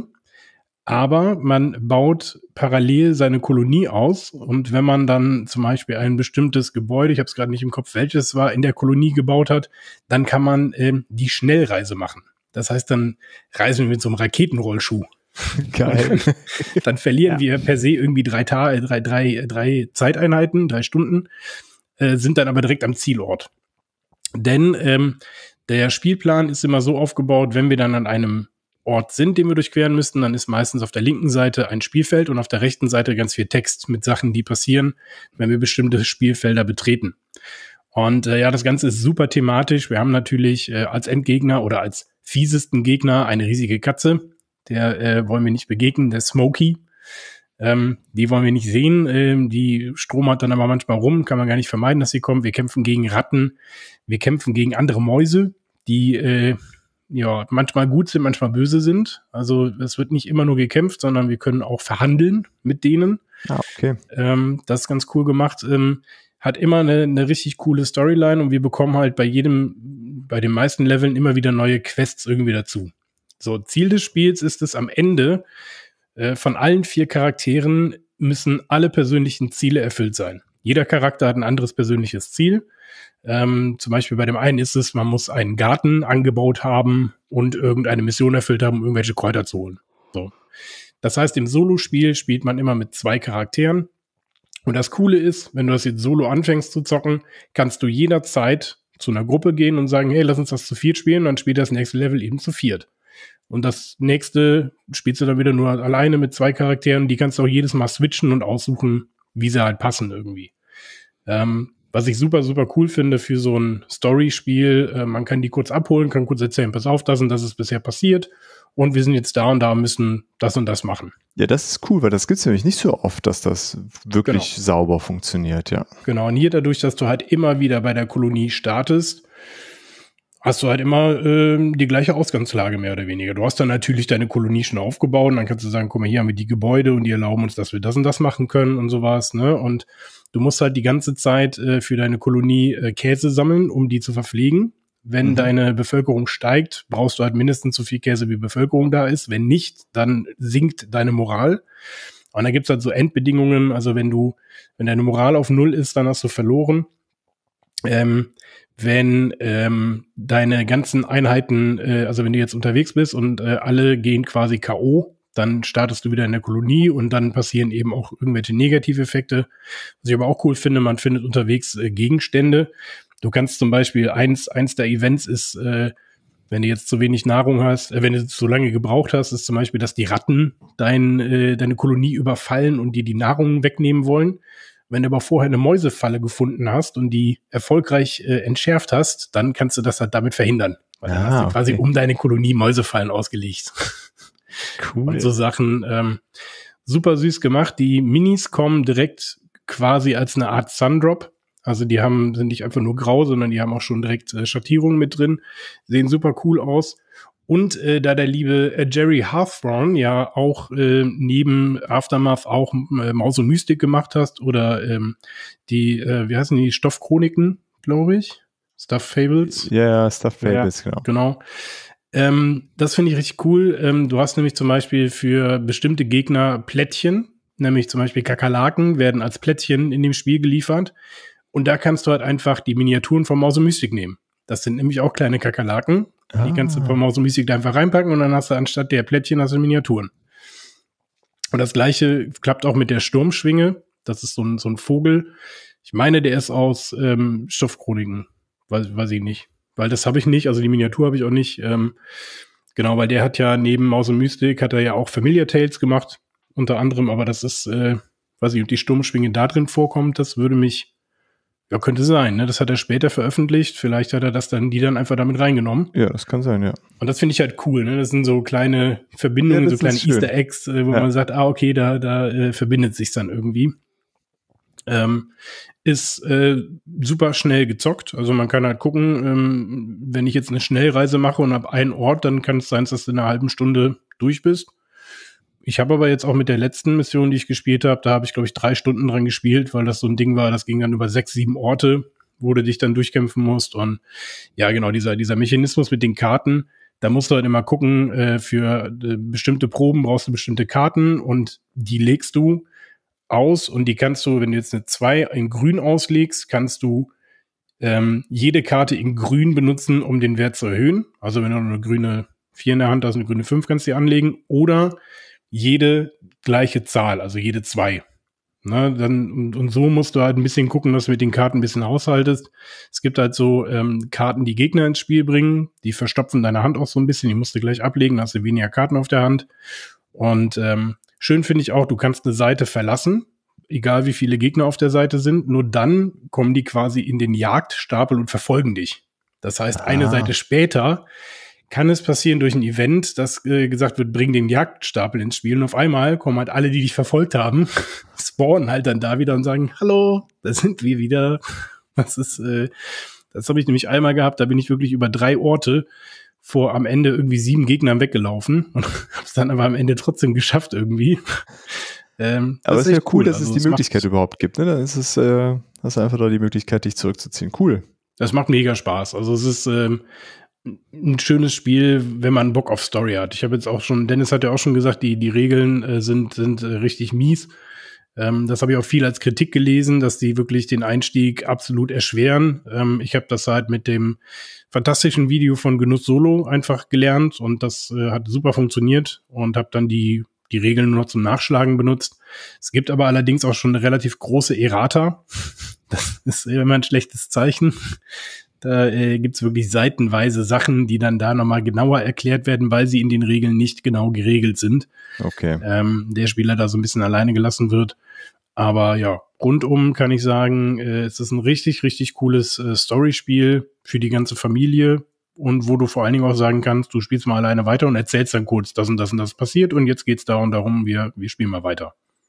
Aber man baut parallel seine Kolonie aus und wenn man dann zum Beispiel ein bestimmtes Gebäude, ich habe es gerade nicht im Kopf, welches war, in der Kolonie gebaut hat, dann kann man ähm, die Schnellreise machen. Das heißt, dann reisen wir mit so einem Raketenrollschuh. Geil. Dann, dann verlieren Ja. wir per se irgendwie drei Tage, drei, drei, drei Zeiteinheiten, drei Stunden, äh, sind dann aber direkt am Zielort. Denn ähm, der Spielplan ist immer so aufgebaut, wenn wir dann an einem Ort sind, den wir durchqueren müssten, dann ist meistens auf der linken Seite ein Spielfeld und auf der rechten Seite ganz viel Text mit Sachen, die passieren, wenn wir bestimmte Spielfelder betreten. Und äh, ja, das Ganze ist super thematisch. Wir haben natürlich äh, als Endgegner oder als fiesesten Gegner eine riesige Katze. Der äh, wollen wir nicht begegnen, der Smokey. Ähm, die wollen wir nicht sehen. Ähm, die stromert dann aber manchmal rum, kann man gar nicht vermeiden, dass sie kommt. Wir kämpfen gegen Ratten, wir kämpfen gegen andere Mäuse, die äh, ja, manchmal gut sind, manchmal böse sind. Also es wird nicht immer nur gekämpft, sondern wir können auch verhandeln mit denen. Ah, okay. Ähm, das ist ganz cool gemacht. Ähm, hat immer eine, eine richtig coole Storyline und wir bekommen halt bei jedem, bei den meisten Leveln immer wieder neue Quests irgendwie dazu. So, Ziel des Spiels ist es am Ende, äh, von allen vier Charakteren müssen alle persönlichen Ziele erfüllt sein. Jeder Charakter hat ein anderes persönliches Ziel. Ähm, zum Beispiel bei dem einen ist es, man muss einen Garten angebaut haben und irgendeine Mission erfüllt haben, um irgendwelche Kräuter zu holen. So. Das heißt, im Solo-Spiel spielt man immer mit zwei Charakteren. Und das Coole ist, wenn du das jetzt solo anfängst zu zocken, kannst du jederzeit zu einer Gruppe gehen und sagen, hey, lass uns das zu viert spielen, und dann spielt das nächste Level eben zu viert. Und das nächste spielst du dann wieder nur alleine mit zwei Charakteren, die kannst du auch jedes Mal switchen und aussuchen, wie sie halt passen irgendwie. Ähm, Was ich super, super cool finde für so ein Story-Spiel, äh, man kann die kurz abholen, kann kurz erzählen, pass auf, das und das ist bisher passiert. und wir sind jetzt da und da, müssen das und das machen. Ja, das ist cool, weil das gibt es nämlich nicht so oft, dass das wirklich Genau. sauber funktioniert, ja. Genau, und hier dadurch, dass du halt immer wieder bei der Kolonie startest, hast du halt immer ähm, die gleiche Ausgangslage mehr oder weniger. Du hast dann natürlich deine Kolonie schon aufgebaut und dann kannst du sagen, guck mal, hier haben wir die Gebäude und die erlauben uns, dass wir das und das machen können und sowas, ne? Und du musst halt die ganze Zeit äh, für deine Kolonie äh, Käse sammeln, um die zu verpflegen. Wenn mhm. deine Bevölkerung steigt, brauchst du halt mindestens so viel Käse, wie Bevölkerung da ist. Wenn nicht, dann sinkt deine Moral. Und da gibt's halt so Endbedingungen. Also wenn du, wenn deine Moral auf Null ist, dann hast du verloren. Ähm, wenn ähm, deine ganzen Einheiten, äh, also wenn du jetzt unterwegs bist und äh, alle gehen quasi K O, dann startest du wieder in der Kolonie und dann passieren eben auch irgendwelche Negativeffekte. Was ich aber auch cool finde, man findet unterwegs äh, Gegenstände. Du kannst zum Beispiel, eins, eins der Events ist, äh, wenn du jetzt zu wenig Nahrung hast, äh, wenn du zu lange gebraucht hast, ist zum Beispiel, dass die Ratten dein, äh, deine Kolonie überfallen und dir die Nahrung wegnehmen wollen. Wenn du aber vorher eine Mäusefalle gefunden hast und die erfolgreich äh, entschärft hast, dann kannst du das halt damit verhindern. Weil dann Ah, hast du quasi okay. um deine Kolonie Mäusefallen ausgelegt. Cool. Und so Sachen, ähm, super süß gemacht. Die Minis kommen direkt quasi als eine Art Sundrop. Also die haben, sind nicht einfach nur grau, sondern die haben auch schon direkt äh, Schattierungen mit drin. Sehen super cool aus. Und äh, da der liebe äh, Jerry Hathorn ja auch äh, neben Aftermath auch äh, Maus und Mystik gemacht hast oder ähm, die, äh, wie heißen die, Stoffchroniken, glaube ich? Stuff Fables. Ja, yeah, Stuff Fables, ja, genau. Genau. Ähm, das finde ich richtig cool. Ähm, du hast nämlich zum Beispiel für bestimmte Gegner Plättchen, nämlich zum Beispiel Kakerlaken werden als Plättchen in dem Spiel geliefert. Und da kannst du halt einfach die Miniaturen von Maus und Mystik nehmen. Das sind nämlich auch kleine Kakerlaken. Ah. Die kannst du von Maus und Mystik da einfach reinpacken und dann hast du anstatt der Plättchen hast du Miniaturen. Und das Gleiche klappt auch mit der Sturmschwinge. Das ist so ein, so ein Vogel. Ich meine, der ist aus ähm, Stoffchroniken. Weiß, weiß ich nicht. Weil das habe ich nicht, also die Miniatur habe ich auch nicht. Ähm, genau, weil der hat ja neben Maus und Mystik hat er ja auch Familiar Tales gemacht. Unter anderem, aber das ist, äh, weiß ich, ob die Sturmschwinge da drin vorkommt, das würde mich Ja, könnte sein, ne? Das hat er später veröffentlicht. Vielleicht hat er das dann, die dann einfach damit reingenommen. Ja, das kann sein, ja. Und das finde ich halt cool, ne? Das sind so kleine Verbindungen, ja, so kleine Easter Eggs, äh, wo ja. man sagt, ah, okay, da, da äh, verbindet sich's dann irgendwie. Ähm, ist äh, super schnell gezockt. Also man kann halt gucken, ähm, wenn ich jetzt eine Schnellreise mache und ab einen Ort, dann kann es sein, dass du in einer halben Stunde durch bist. Ich habe aber jetzt auch mit der letzten Mission, die ich gespielt habe, da habe ich, glaube ich, drei Stunden dran gespielt, weil das so ein Ding war, das ging dann über sechs, sieben Orte, wo du dich dann durchkämpfen musst. Und ja, genau, dieser dieser Mechanismus mit den Karten, da musst du halt immer gucken, äh, für äh, bestimmte Proben brauchst du bestimmte Karten und die legst du aus und die kannst du, wenn du jetzt eine zwei in grün auslegst, kannst du ähm, jede Karte in grün benutzen, um den Wert zu erhöhen. Also wenn du eine grüne vier in der Hand hast, eine grüne fünf kannst du die anlegen oder jede gleiche Zahl, also jede zwei. Ne, dann, und, und so musst du halt ein bisschen gucken, dass du mit den Karten ein bisschen haushaltest. Es gibt halt so ähm, Karten, die Gegner ins Spiel bringen, die verstopfen deine Hand auch so ein bisschen, die musst du gleich ablegen, dann hast du weniger Karten auf der Hand. Und ähm, schön finde ich auch, du kannst eine Seite verlassen, egal wie viele Gegner auf der Seite sind, nur dann kommen die quasi in den Jagdstapel und verfolgen dich. Das heißt, ah. eine Seite später kann es passieren durch ein Event, dass äh, gesagt wird, bring den Jagdstapel ins Spiel und auf einmal kommen halt alle, die dich verfolgt haben, spawnen halt dann da wieder und sagen, hallo, da sind wir wieder. Das ist, äh, das habe ich nämlich einmal gehabt, da bin ich wirklich über drei Orte vor am Ende irgendwie sieben Gegnern weggelaufen und habe es dann aber am Ende trotzdem geschafft irgendwie. Ähm, aber es ist ja cool, cool, dass also es die Möglichkeit überhaupt gibt, ne? Dann ist es, äh, hast du einfach da die Möglichkeit, dich zurückzuziehen. Cool. Das macht mega Spaß. Also es ist ähm, ein schönes Spiel, wenn man Bock auf Story hat. Ich habe jetzt auch schon, Dennis hat ja auch schon gesagt, die die Regeln äh, sind sind äh, richtig mies. Ähm, das habe ich auch viel als Kritik gelesen, dass die wirklich den Einstieg absolut erschweren. Ähm, ich habe das halt mit dem fantastischen Video von Genuss Solo einfach gelernt und das äh, hat super funktioniert und habe dann die die Regeln nur noch zum Nachschlagen benutzt. Es gibt aber allerdings auch schon eine relativ große Errata. Das ist immer ein schlechtes Zeichen. Da äh, gibt's wirklich seitenweise Sachen, die dann da nochmal genauer erklärt werden, weil sie in den Regeln nicht genau geregelt sind. Okay. Ähm, der Spieler da so ein bisschen alleine gelassen wird. Aber ja, rundum kann ich sagen, äh, es ist ein richtig, richtig cooles äh, Storyspiel für die ganze Familie. und wo du vor allen Dingen auch sagen kannst, du spielst mal alleine weiter und erzählst dann kurz, das und das und das passiert und jetzt geht's da und darum, wir, wir spielen mal weiter.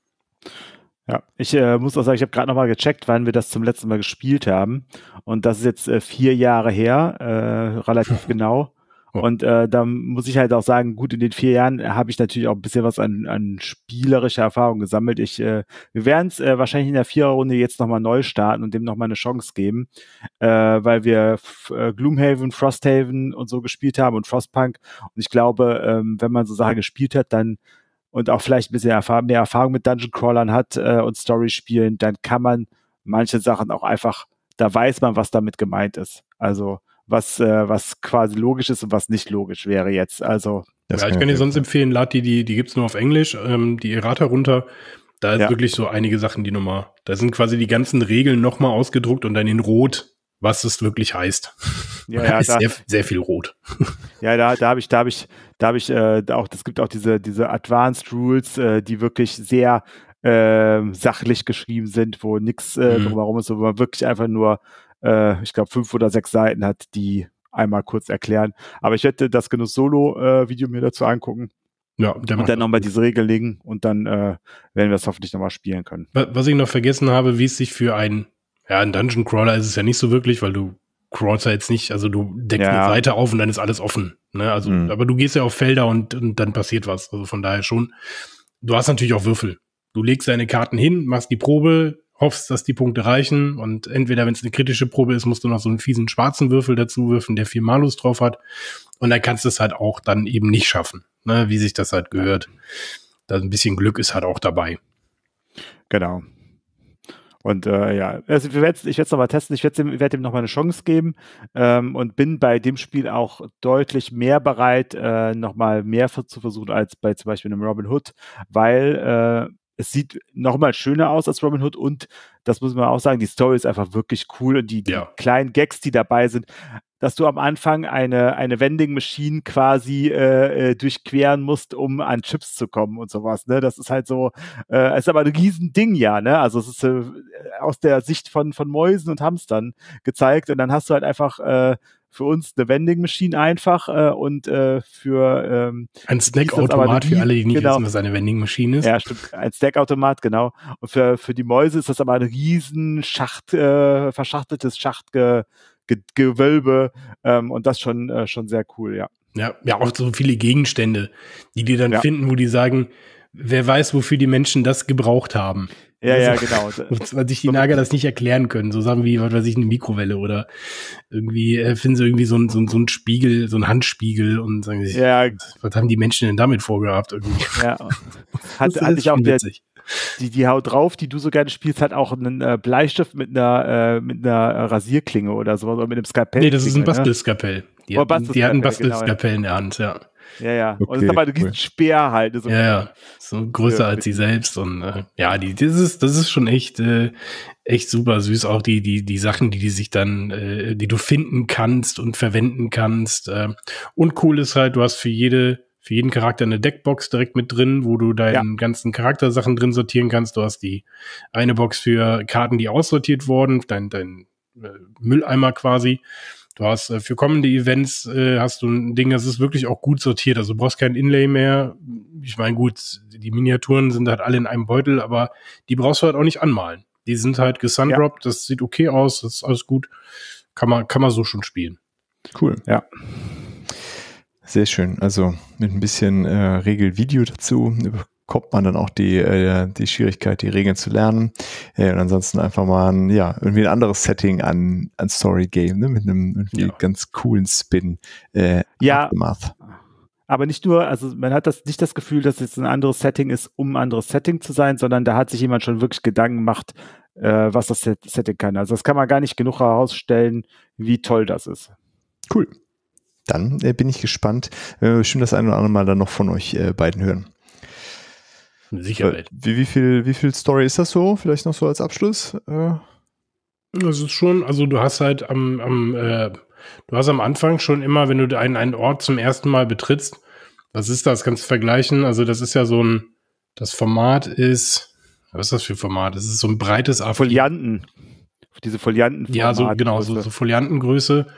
Ja, ich äh, muss auch sagen, ich habe gerade nochmal gecheckt, wann wir das zum letzten Mal gespielt haben. Und das ist jetzt äh, vier Jahre her, äh, relativ genau. Oh. Und äh, da muss ich halt auch sagen, gut, in den vier Jahren habe ich natürlich auch ein bisschen was an, an spielerischer Erfahrung gesammelt. Ich, äh, wir werden es äh, wahrscheinlich in der Viererrunde jetzt nochmal neu starten und dem nochmal eine Chance geben, äh, weil wir F- äh, Gloomhaven, Frosthaven und so gespielt haben und Frostpunk. Und ich glaube, ähm, wenn man so Sachen gespielt hat, dann und auch vielleicht ein bisschen Erfahrung, mehr Erfahrung mit Dungeon Crawlern hat äh, und Story-Spielen, dann kann man manche Sachen auch einfach, da weiß man, was damit gemeint ist. Also was äh, was quasi logisch ist und was nicht logisch wäre jetzt. Also ja, ich kann dir sonst empfehlen, lad die, die, die gibt's nur auf Englisch, ähm, die Errata runter. Da ist ja wirklich so einige Sachen, die nochmal, da sind quasi die ganzen Regeln nochmal ausgedruckt und dann in Rot, was es wirklich heißt. Ja, ja, ist da, sehr, sehr viel Rot. Ja, da, da habe ich, da habe ich, da habe ich äh, auch, es gibt auch diese, diese Advanced Rules, äh, die wirklich sehr äh, sachlich geschrieben sind, wo nichts äh, mhm. drumherum ist, wo man wirklich einfach nur, äh, ich glaube, fünf oder sechs Seiten hat, die einmal kurz erklären. Aber ich werde das Genuss Solo-Video äh, mir dazu angucken. Ja, und dann nochmal diese Regel legen und dann äh, werden wir es hoffentlich nochmal spielen können. Was ich noch vergessen habe, wie es sich für ein, ja, ein Dungeon Crawler ist es ja nicht so wirklich, weil du crawlst ja jetzt nicht, also du deckst ja eine Seite auf und dann ist alles offen. Ne? Also, mhm. aber du gehst ja auf Felder und, und dann passiert was. Also von daher schon. Du hast natürlich auch Würfel. Du legst deine Karten hin, machst die Probe, hoffst, dass die Punkte reichen und entweder, wenn es eine kritische Probe ist, musst du noch so einen fiesen schwarzen Würfel dazu würfeln, der viel Malus drauf hat. Und dann kannst du es halt auch dann eben nicht schaffen, ne? Wie sich das halt gehört. Da ein bisschen Glück ist halt auch dabei. Genau. Und äh, ja, also ich werde es nochmal testen, ich werde dem, werd dem nochmal eine Chance geben ähm, und bin bei dem Spiel auch deutlich mehr bereit, äh, nochmal mehr für, zu versuchen als bei zum Beispiel einem Robin Hood, weil äh, es sieht nochmal schöner aus als Robin Hood und das muss man auch sagen, die Story ist einfach wirklich cool und die, die ja. kleinen Gags, die dabei sind, dass du am Anfang eine, eine Vending Machine quasi äh, durchqueren musst, um an Chips zu kommen und sowas, ne? Das ist halt so, äh, ist aber ein Riesending, ja, ne? Also es ist äh, aus der Sicht von, von Mäusen und Hamstern gezeigt und dann hast du halt einfach äh, für uns eine Vending Machine einfach äh, und äh, für ähm, ein Snackautomat für alle, die nicht genau. wissen, was eine Vending Machine ist. Ja, stimmt, ein Snackautomat, genau. Und für, für die Mäuse ist das aber ein riesen Schacht, äh, verschachteltes Schachtge Ge- Gewölbe ähm, und das schon äh, schon sehr cool, ja. Ja, ja, auch so viele Gegenstände, die die dann ja. finden, wo die sagen, wer weiß, wofür die Menschen das gebraucht haben. Ja, also, ja, genau. Weil sich die Nager das nicht erklären können. So Sachen wie, was weiß ich, eine Mikrowelle oder irgendwie äh, finden sie irgendwie so ein so ein so ein Spiegel, so ein Handspiegel und sagen sich, ja. was haben die Menschen denn damit vorgehabt irgendwie? Ja. Hat, hatte ich auch der, die, die Haut drauf, die du so gerne spielst, hat auch einen äh, Bleistift mit einer, äh, mit einer Rasierklinge oder sowas, oder mit einem Skalpell. Nee, das ist ein Bastelskalpell. Die, oh, hatten, die hatten ein Bastelskalpell genau, in der Hand, ja. Ja, ja. Okay, und das ist aber ein riesen Speer halt. So ja, ja. So größer ja, als sie selbst. Und äh, ja, die, das ist, das ist schon echt, äh, echt super süß. Auch die, die, die Sachen, die die sich dann, äh, die du finden kannst und verwenden kannst. Äh. Und cool ist halt, du hast für jede für jeden Charakter eine Deckbox direkt mit drin, wo du deine ja. ganzen Charaktersachen drin sortieren kannst. Du hast die eine Box für Karten, die aussortiert wurden, dein, dein äh, Mülleimer quasi. Du hast äh, für kommende Events äh, hast du ein Ding, das ist wirklich auch gut sortiert. Also du brauchst kein Inlay mehr. Ich meine, gut, die Miniaturen sind halt alle in einem Beutel, aber die brauchst du halt auch nicht anmalen. Die sind halt gesundropped, ja. Das sieht okay aus, das ist alles gut. Kann man, kann man so schon spielen. Cool, ja. Sehr schön. Also mit ein bisschen äh, Regelvideo dazu bekommt man dann auch die, äh, die Schwierigkeit, die Regeln zu lernen. Äh, und ansonsten einfach mal ein, ja, irgendwie ein anderes Setting an, an Story-Game, ne? Mit einem irgendwie ja. ganz coolen Spin. Äh, ja, Aftermath. Aber nicht nur, also man hat das nicht das Gefühl, dass es ein anderes Setting ist, um ein anderes Setting zu sein, sondern da hat sich jemand schon wirklich Gedanken gemacht, äh, was das Setting kann. Also das kann man gar nicht genug herausstellen, wie toll das ist. Cool. Dann äh, bin ich gespannt, wenn wir bestimmt das ein oder andere Mal dann noch von euch äh, beiden hören. Sicher. Wie, wie viel, wie viel Story ist das so? Vielleicht noch so als Abschluss? Äh? Das ist schon, also du hast halt am, am äh, du hast am Anfang schon immer, wenn du einen, einen Ort zum ersten Mal betrittst, was ist das? Kannst du vergleichen? Also das ist ja so ein, das Format ist, was ist das für ein Format? Das ist so ein breites A vier. Folianten. Diese Folianten. Ja, so genau, so, so Foliantengröße.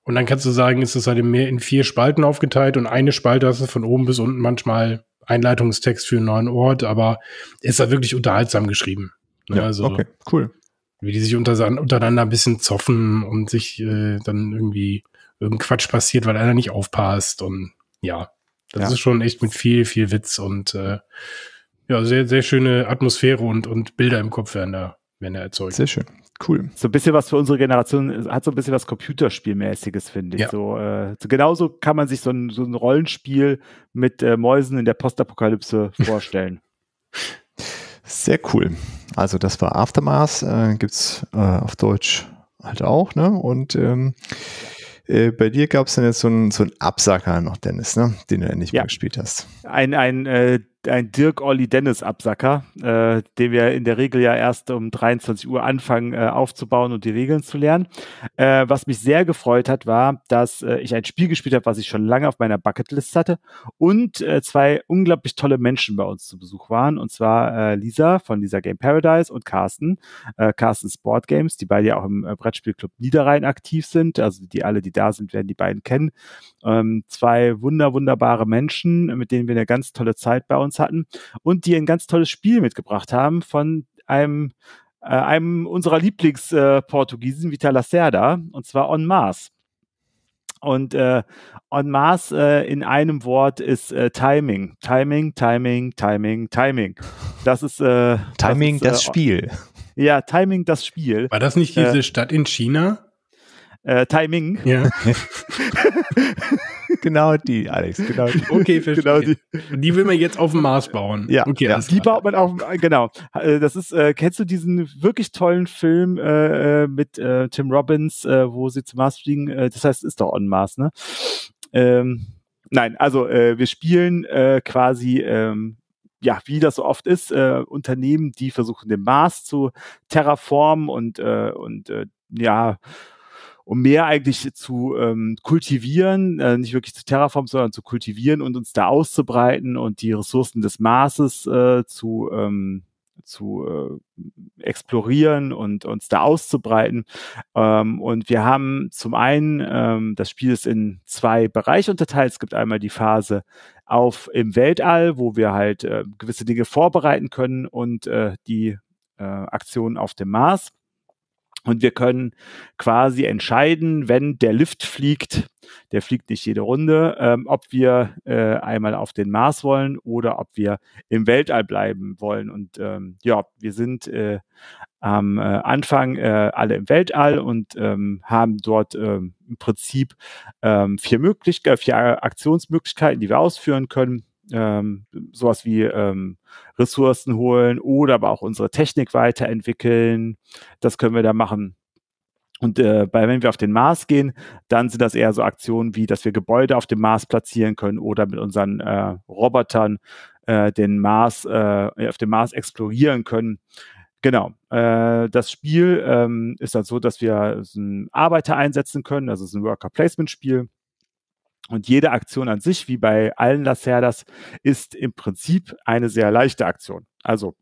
Und dann kannst du sagen, ist es halt mehr in vier Spalten aufgeteilt und eine Spalte hast du von oben bis unten manchmal Einleitungstext für einen neuen Ort, aber ist da wirklich unterhaltsam geschrieben. Ne? Ja, also, okay, cool. Wie die sich unter, untereinander ein bisschen zoffen und sich äh, dann irgendwie irgendein Quatsch passiert, weil einer nicht aufpasst und ja, das ja. ist schon echt mit viel, viel Witz und äh, ja, sehr, sehr schöne Atmosphäre und, und Bilder im Kopf werden da, werden da erzeugt. Sehr schön. Cool. So ein bisschen was für unsere Generation, hat so ein bisschen was Computerspielmäßiges, finde ich. Ja. So, äh, so genauso kann man sich so ein, so ein Rollenspiel mit äh, Mäusen in der Postapokalypse vorstellen. Sehr cool. Also das war Aftermath, äh, gibt's äh, auf Deutsch halt auch, ne? Und ähm, äh, bei dir gab es dann jetzt so einen so einen Absacker noch, Dennis, ne? Den du ja nicht ja. mehr gespielt hast. Ein, ein äh, ein Dirk-Olli-Dennis-Absacker, äh, den wir in der Regel ja erst um dreiundzwanzig Uhr anfangen äh, aufzubauen und die Regeln zu lernen. Äh, was mich sehr gefreut hat, war, dass äh, ich ein Spiel gespielt habe, was ich schon lange auf meiner Bucketlist hatte und äh, zwei unglaublich tolle Menschen bei uns zu Besuch waren, und zwar äh, Lisa von Lisa Game Paradise und Carsten, äh, Carsten Sport Games, die beide ja auch im äh, Brettspielclub Niederrhein aktiv sind, also die alle, die da sind, werden die beiden kennen. Ähm, zwei wunder, wunderbare Menschen, mit denen wir eine ganz tolle Zeit bei uns hatten und die ein ganz tolles Spiel mitgebracht haben von einem, äh, einem unserer Lieblings-Portugiesen, äh, Vital Lacerda, und zwar On Mars. Und äh, On Mars äh, in einem Wort ist äh, Timing. Timing, Timing, Timing, Timing. Das ist äh, Timing, das, ist, das äh, Spiel. Ja, Timing, das Spiel. War das nicht diese äh, Stadt in China? Äh, Timing. Ja. Genau die, Alex, genau die. Okay, verstehe. Genau die. Die will man jetzt auf dem Mars bauen. Ja, okay, ja. Die baut man auf dem, genau. Das ist, äh, kennst du diesen wirklich tollen Film äh, mit äh, Tim Robbins, äh, wo sie zum Mars fliegen? Äh, das heißt, ist doch On Mars, ne? Ähm, nein, also äh, wir spielen äh, quasi ähm, ja, wie das so oft ist, äh, Unternehmen, die versuchen, den Mars zu terraformen und, äh, und äh, ja, um mehr eigentlich zu ähm, kultivieren, äh, nicht wirklich zu terraformen, sondern zu kultivieren und uns da auszubreiten und die Ressourcen des Marses äh, zu ähm, zu äh, explorieren und uns da auszubreiten. Ähm, und wir haben zum einen, ähm, das Spiel ist in zwei Bereiche unterteilt. Es gibt einmal die Phase auf im Weltall, wo wir halt äh, gewisse Dinge vorbereiten können und äh, die äh, Aktionen auf dem Mars. Und wir können quasi entscheiden, wenn der Lift fliegt, der fliegt nicht jede Runde, ähm, ob wir äh, einmal auf den Mars wollen oder ob wir im Weltall bleiben wollen. Und ähm, ja, wir sind äh, am äh, Anfang äh, alle im Weltall und ähm, haben dort ähm, im Prinzip ähm, vier Möglichkeiten, vier Aktionsmöglichkeiten, die wir ausführen können. Ähm, sowas wie ähm, Ressourcen holen oder aber auch unsere Technik weiterentwickeln. Das können wir da machen. Und äh, bei, wenn wir auf den Mars gehen, dann sind das eher so Aktionen wie, dass wir Gebäude auf dem Mars platzieren können oder mit unseren äh, Robotern äh, den Mars, äh, auf dem Mars explorieren können. Genau. Äh, das Spiel ähm, ist dann so, dass wir so einen Arbeiter einsetzen können. Also es ist ein Worker-Placement-Spiel. Und jede Aktion an sich, wie bei allen Lacerdas, ist im Prinzip eine sehr leichte Aktion. Also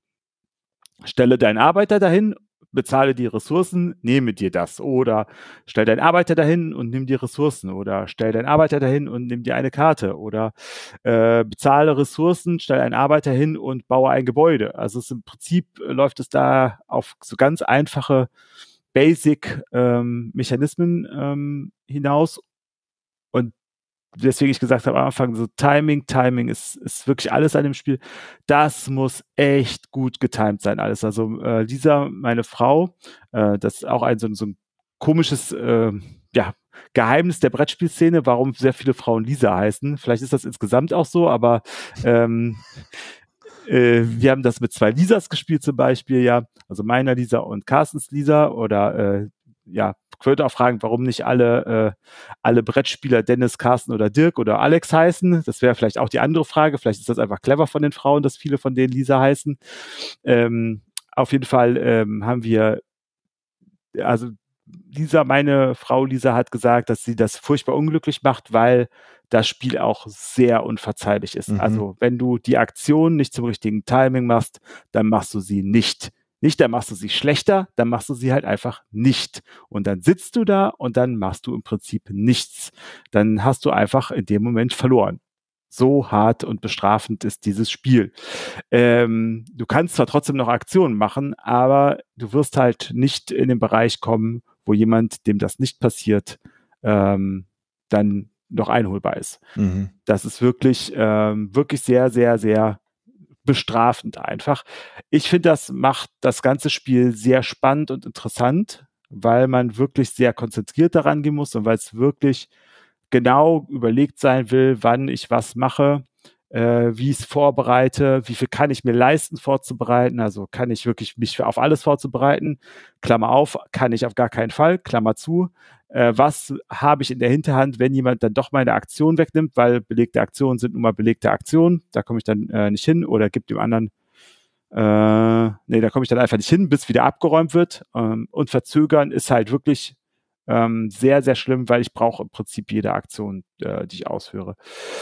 stelle deinen Arbeiter dahin, bezahle die Ressourcen, nehme dir das. Oder stell deinen Arbeiter dahin und nimm die Ressourcen. Oder stell deinen Arbeiter dahin und nimm dir eine Karte. Oder äh, bezahle Ressourcen, stell einen Arbeiter hin und baue ein Gebäude. Also es im Prinzip äh, läuft es da auf so ganz einfache Basic-Mechanismen ähm, ähm, hinaus. Und deswegen ich gesagt habe am Anfang, so Timing, Timing ist, ist wirklich alles an dem Spiel. Das muss echt gut getimt sein, alles. Also äh, Lisa, meine Frau, äh, das ist auch ein so, so ein komisches äh, ja, Geheimnis der Brettspielszene, warum sehr viele Frauen Lisa heißen. Vielleicht ist das insgesamt auch so, aber ähm, äh, wir haben das mit zwei Lisas gespielt zum Beispiel, ja. Also meiner Lisa und Carstens Lisa oder äh, ja, ich würde auch fragen, warum nicht alle, äh, alle Brettspieler Dennis, Carsten oder Dirk oder Alex heißen. Das wäre vielleicht auch die andere Frage. Vielleicht ist das einfach clever von den Frauen, dass viele von denen Lisa heißen. Ähm, auf jeden Fall ähm, haben wir, also Lisa, meine Frau Lisa hat gesagt, dass sie das furchtbar unglücklich macht, weil das Spiel auch sehr unverzeihlich ist. Mhm. Also wenn du die Aktion nicht zum richtigen Timing machst, dann machst du sie nicht Nicht, dann machst du sie schlechter, dann machst du sie halt einfach nicht. Und dann sitzt du da und dann machst du im Prinzip nichts. Dann hast du einfach in dem Moment verloren. So hart und bestrafend ist dieses Spiel. Ähm, du kannst zwar trotzdem noch Aktionen machen, aber du wirst halt nicht in den Bereich kommen, wo jemand, dem das nicht passiert, ähm, dann noch einholbar ist. Mhm. Das ist wirklich, ähm, wirklich sehr, sehr, sehr bestrafend einfach. Ich finde, das macht das ganze Spiel sehr spannend und interessant, weil man wirklich sehr konzentriert daran gehen muss und weil es wirklich genau überlegt sein will, wann ich was mache, äh, wie ich es vorbereite, wie viel kann ich mir leisten vorzubereiten, also kann ich wirklich mich auf alles vorzubereiten, Klammer auf, kann ich auf gar keinen Fall, Klammer zu, äh, was habe ich in der Hinterhand, wenn jemand dann doch meine Aktion wegnimmt, weil belegte Aktionen sind nun mal belegte Aktionen, da komme ich dann äh, nicht hin oder gibt dem anderen äh, nee, da komme ich dann einfach nicht hin, bis wieder abgeräumt wird, ähm, und verzögern ist halt wirklich Ähm, sehr, sehr schlimm, weil ich brauche im Prinzip jede Aktion, äh, die ich ausführe.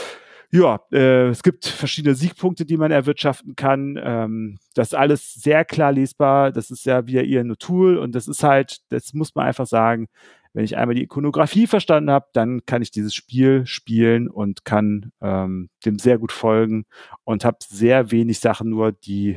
Ja, äh, es gibt verschiedene Siegpunkte, die man erwirtschaften kann. Ähm, das ist alles sehr klar lesbar. Das ist ja wieder ihr Tool und das ist halt, das muss man einfach sagen, wenn ich einmal die Ikonografie verstanden habe, dann kann ich dieses Spiel spielen und kann ähm, dem sehr gut folgen und habe sehr wenig Sachen nur, die,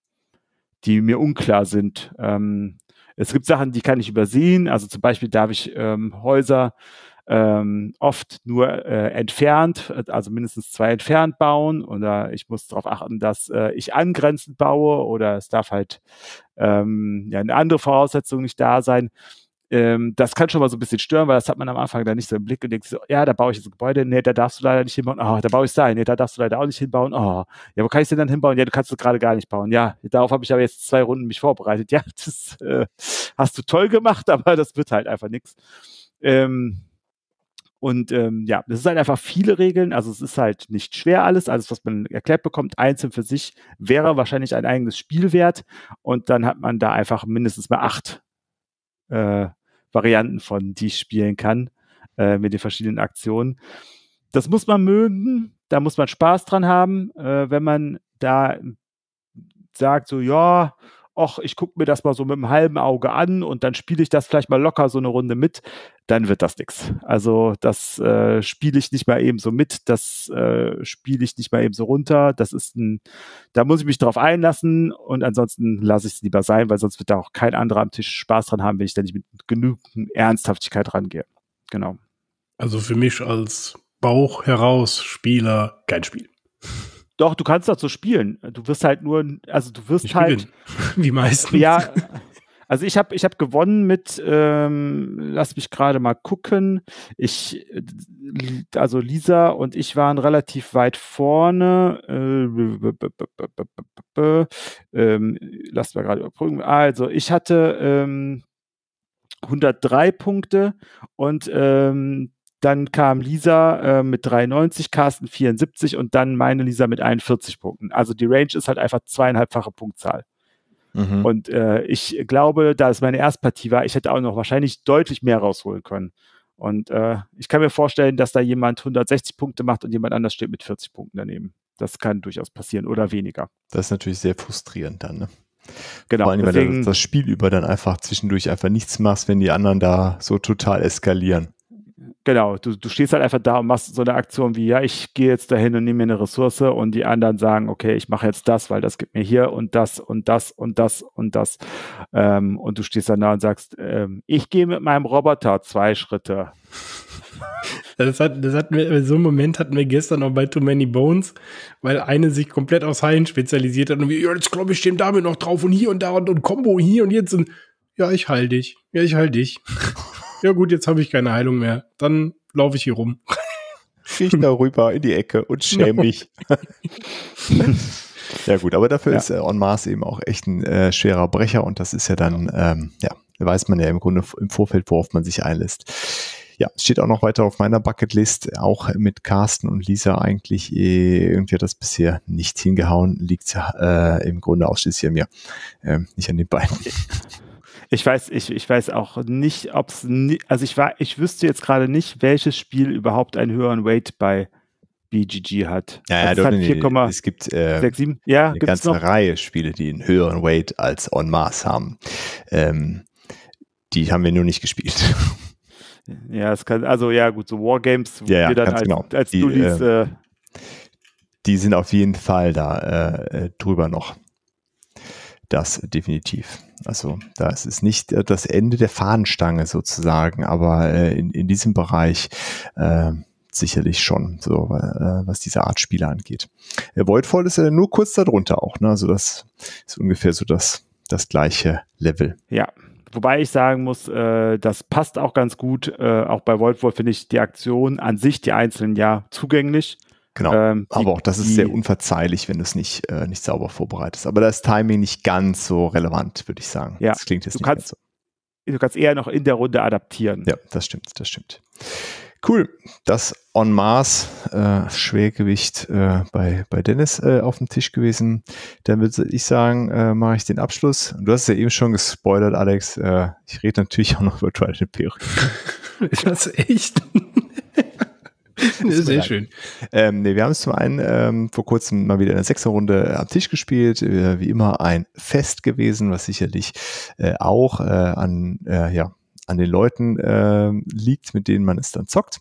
die mir unklar sind. Ähm, Es gibt Sachen, die kann ich übersehen. Also zum Beispiel darf ich ähm, Häuser ähm, oft nur äh, entfernt, also mindestens zwei entfernt bauen. Oder ich muss darauf achten, dass äh, ich angrenzend baue oder es darf halt ähm, ja, eine andere Voraussetzung nicht da sein. Ähm, das kann schon mal so ein bisschen stören, weil das hat man am Anfang da nicht so im Blick und denkt so, ja, da baue ich jetzt ein Gebäude, nee, da darfst du leider nicht hinbauen, oh, da baue ich es da, nee, da darfst du leider auch nicht hinbauen, oh, ja, wo kann ich denn dann hinbauen? Ja, du kannst es gerade gar nicht bauen, ja, darauf habe ich aber jetzt zwei Runden mich vorbereitet, ja, das äh, hast du toll gemacht, aber das wird halt einfach nichts. Ähm, und ähm, ja, das ist halt einfach viele Regeln, also es ist halt nicht schwer alles, alles, was man erklärt bekommt, einzeln für sich, wäre wahrscheinlich ein eigenes Spiel wert und dann hat man da einfach mindestens mal acht Äh, Varianten von, die ich spielen kann, äh, mit den verschiedenen Aktionen. Das muss man mögen, da muss man Spaß dran haben, äh, wenn man da sagt so, ja, ach, ich gucke mir das mal so mit einem halben Auge an und dann spiele ich das vielleicht mal locker so eine Runde mit, dann wird das nix. Also das äh, spiele ich nicht mal eben so mit, das äh, spiele ich nicht mal eben so runter, das ist ein, da muss ich mich drauf einlassen und ansonsten lasse ich es lieber sein, weil sonst wird da auch kein anderer am Tisch Spaß dran haben, wenn ich da nicht mit genügend Ernsthaftigkeit rangehe. Genau. Also für mich als Bauch heraus Spieler kein Spiel. Doch, du kannst das so spielen. Du wirst halt nur, also du wirst ich halt. Wie meistens. Ja, also ich habe ich hab gewonnen mit, ähm, lass mich gerade mal gucken. Ich, also Lisa und ich waren relativ weit vorne. Äh, ähm, lass mal gerade überprüfen. Also ich hatte ähm, hundertdrei Punkte und ähm, dann kam Lisa äh, mit dreiundneunzig, Carsten vierundsiebzig und dann meine Lisa mit einundvierzig Punkten. Also die Range ist halt einfach zweieinhalbfache Punktzahl. Mhm. Und äh, ich glaube, da es meine Erstpartie war, ich hätte auch noch wahrscheinlich deutlich mehr rausholen können. Und äh, ich kann mir vorstellen, dass da jemand hundertsechzig Punkte macht und jemand anders steht mit vierzig Punkten daneben. Das kann durchaus passieren oder weniger. Das ist natürlich sehr frustrierend dann, ne? Genau. Vor allem, deswegen, weil du das Spiel über dann einfach zwischendurch einfach nichts machst, wenn die anderen da so total eskalieren. Genau, du, du stehst halt einfach da und machst so eine Aktion wie, ja, ich gehe jetzt dahin und nehme mir eine Ressource und die anderen sagen, okay, ich mache jetzt das, weil das gibt mir hier und das und das und das und das. Ähm, und du stehst dann da und sagst, ähm, ich gehe mit meinem Roboter zwei Schritte. Das hat, das hatten wir, so einen Moment hatten wir gestern auch bei Too Many Bones, weil eine sich komplett aufs Heilen spezialisiert hat und wie, ja, jetzt glaube ich, stehen damit noch drauf und hier und da und, und Combo hier und jetzt und ja, ich heil dich. Ja, ich heil dich. Ja gut, jetzt habe ich keine Heilung mehr. Dann laufe ich hier rum. Gehe ich da rüber in die Ecke und schäme mich. Ja gut, aber dafür ja. ist äh, En Masse eben auch echt ein äh, schwerer Brecher und das ist ja dann, ähm, ja, weiß man ja im Grunde im Vorfeld, worauf man sich einlässt. Ja, steht auch noch weiter auf meiner Bucketlist, auch mit Carsten und Lisa eigentlich, eh, irgendwie hat das bisher nicht hingehauen, liegt äh, im Grunde ausschließlich an mir, ähm, nicht an den beiden. Ich weiß, ich, ich weiß auch nicht, ob es, also ich war, ich wüsste jetzt gerade nicht, welches Spiel überhaupt einen höheren Weight bei B G G hat. Ja, ja, das hat vier Komma es gibt äh, sechs sieben Ja, eine ganze noch? Reihe Spiele, die einen höheren Weight als En Masse haben. Ähm, die haben wir nur nicht gespielt. Ja, es kann, also ja gut, so Wargames, wo ja, ja, wir dann ganz als, genau. als die, Dullis, äh, äh, die sind auf jeden Fall da äh, drüber noch. Das definitiv. Also das ist nicht äh, das Ende der Fahnenstange sozusagen, aber äh, in, in diesem Bereich äh, sicherlich schon, so äh, was diese Art Spiele angeht. Äh, Voidfall ist ja nur kurz darunter auch, ne? Also das ist ungefähr so das, das gleiche Level. Ja. Wobei ich sagen muss, äh, das passt auch ganz gut. Äh, auch bei Voidfall finde ich die Aktion an sich, die einzelnen, ja, zugänglich. Genau, ähm, die, aber auch das ist die, sehr unverzeihlich, wenn du es nicht, äh, nicht sauber vorbereitest. Aber das Timing nicht ganz so relevant, würde ich sagen. Ja, das klingt jetzt du nicht kannst, ganz so. Du kannst eher noch in der Runde adaptieren. Ja, das stimmt, das stimmt. Cool, das En Masse äh, Schwergewicht äh, bei, bei Dennis äh, auf dem Tisch gewesen. Dann würde ich sagen, äh, mache ich den Abschluss. Du hast es ja eben schon gespoilert, Alex. Äh, ich rede natürlich auch noch über Twilight Imperium. Ist das echt? Sehr schön. Ähm, nee, wir haben es zum einen ähm, vor kurzem mal wieder in der Sechserrunde am Tisch gespielt. Äh, wie immer ein Fest gewesen, was sicherlich äh, auch äh, an, äh, ja, an den Leuten äh, liegt, mit denen man es dann zockt.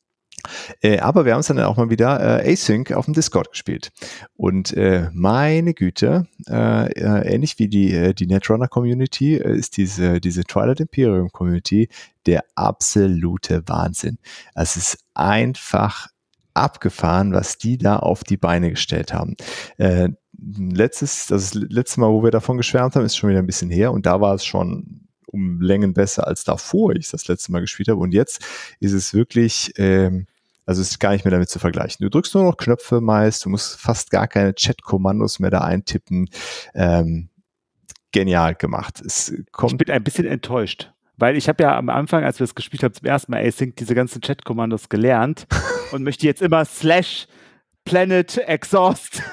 Äh, aber wir haben es dann auch mal wieder äh, Async auf dem Discord gespielt. Und äh, meine Güte, äh, äh, ähnlich wie die, äh, die Netrunner-Community, äh, ist diese, diese Twilight Imperium-Community der absolute Wahnsinn. Es ist einfach abgefahren, was die da auf die Beine gestellt haben. Äh, letztes, das, das letzte Mal, wo wir davon geschwärmt haben, ist schon wieder ein bisschen her und da war es schon um Längen besser als davor ich das letzte Mal gespielt habe. Und jetzt ist es wirklich, ähm, also es ist gar nicht mehr damit zu vergleichen. Du drückst nur noch Knöpfe meist, du musst fast gar keine Chat-Kommandos mehr da eintippen. Ähm, genial gemacht. Es kommt ich bin ein bisschen enttäuscht, weil ich habe ja am Anfang, als wir es gespielt haben, zum ersten Mal Async diese ganzen Chat-Kommandos gelernt und möchte jetzt immer slash planet exhaust.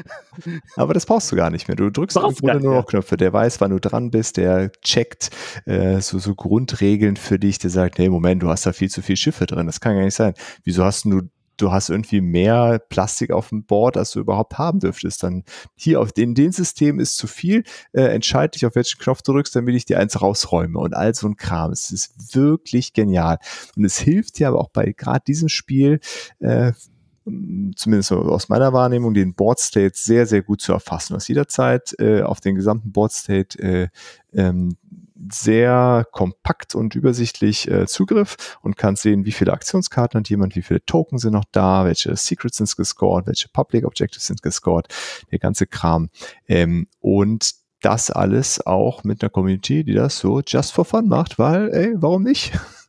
Aber das brauchst du gar nicht mehr. Du drückst im Grunde nur noch Knöpfe. Der weiß, wann du dran bist, der checkt äh, so, so Grundregeln für dich, der sagt, hey, Moment, du hast da viel zu viel Schiffe drin. Das kann gar nicht sein. Wieso hast du, du hast irgendwie mehr Plastik auf dem Board, als du überhaupt haben dürftest? Dann hier auf den, den System ist zu viel. Äh, entscheide dich, auf welchen Knopf du drückst, damit ich dir eins rausräume und all so ein Kram. Es ist wirklich genial. Und es hilft dir aber auch bei gerade diesem Spiel, äh, zumindest aus meiner Wahrnehmung, den Board State sehr, sehr gut zu erfassen. Du hast jederzeit äh, auf den gesamten Board State äh, ähm, sehr kompakt und übersichtlich äh, Zugriff und kannst sehen, wie viele Aktionskarten hat jemand, wie viele Token sind noch da, welche Secrets sind gescored, welche Public Objectives sind gescored, der ganze Kram. Ähm, und das alles auch mit einer Community, die das so just for fun macht, weil, ey, warum nicht?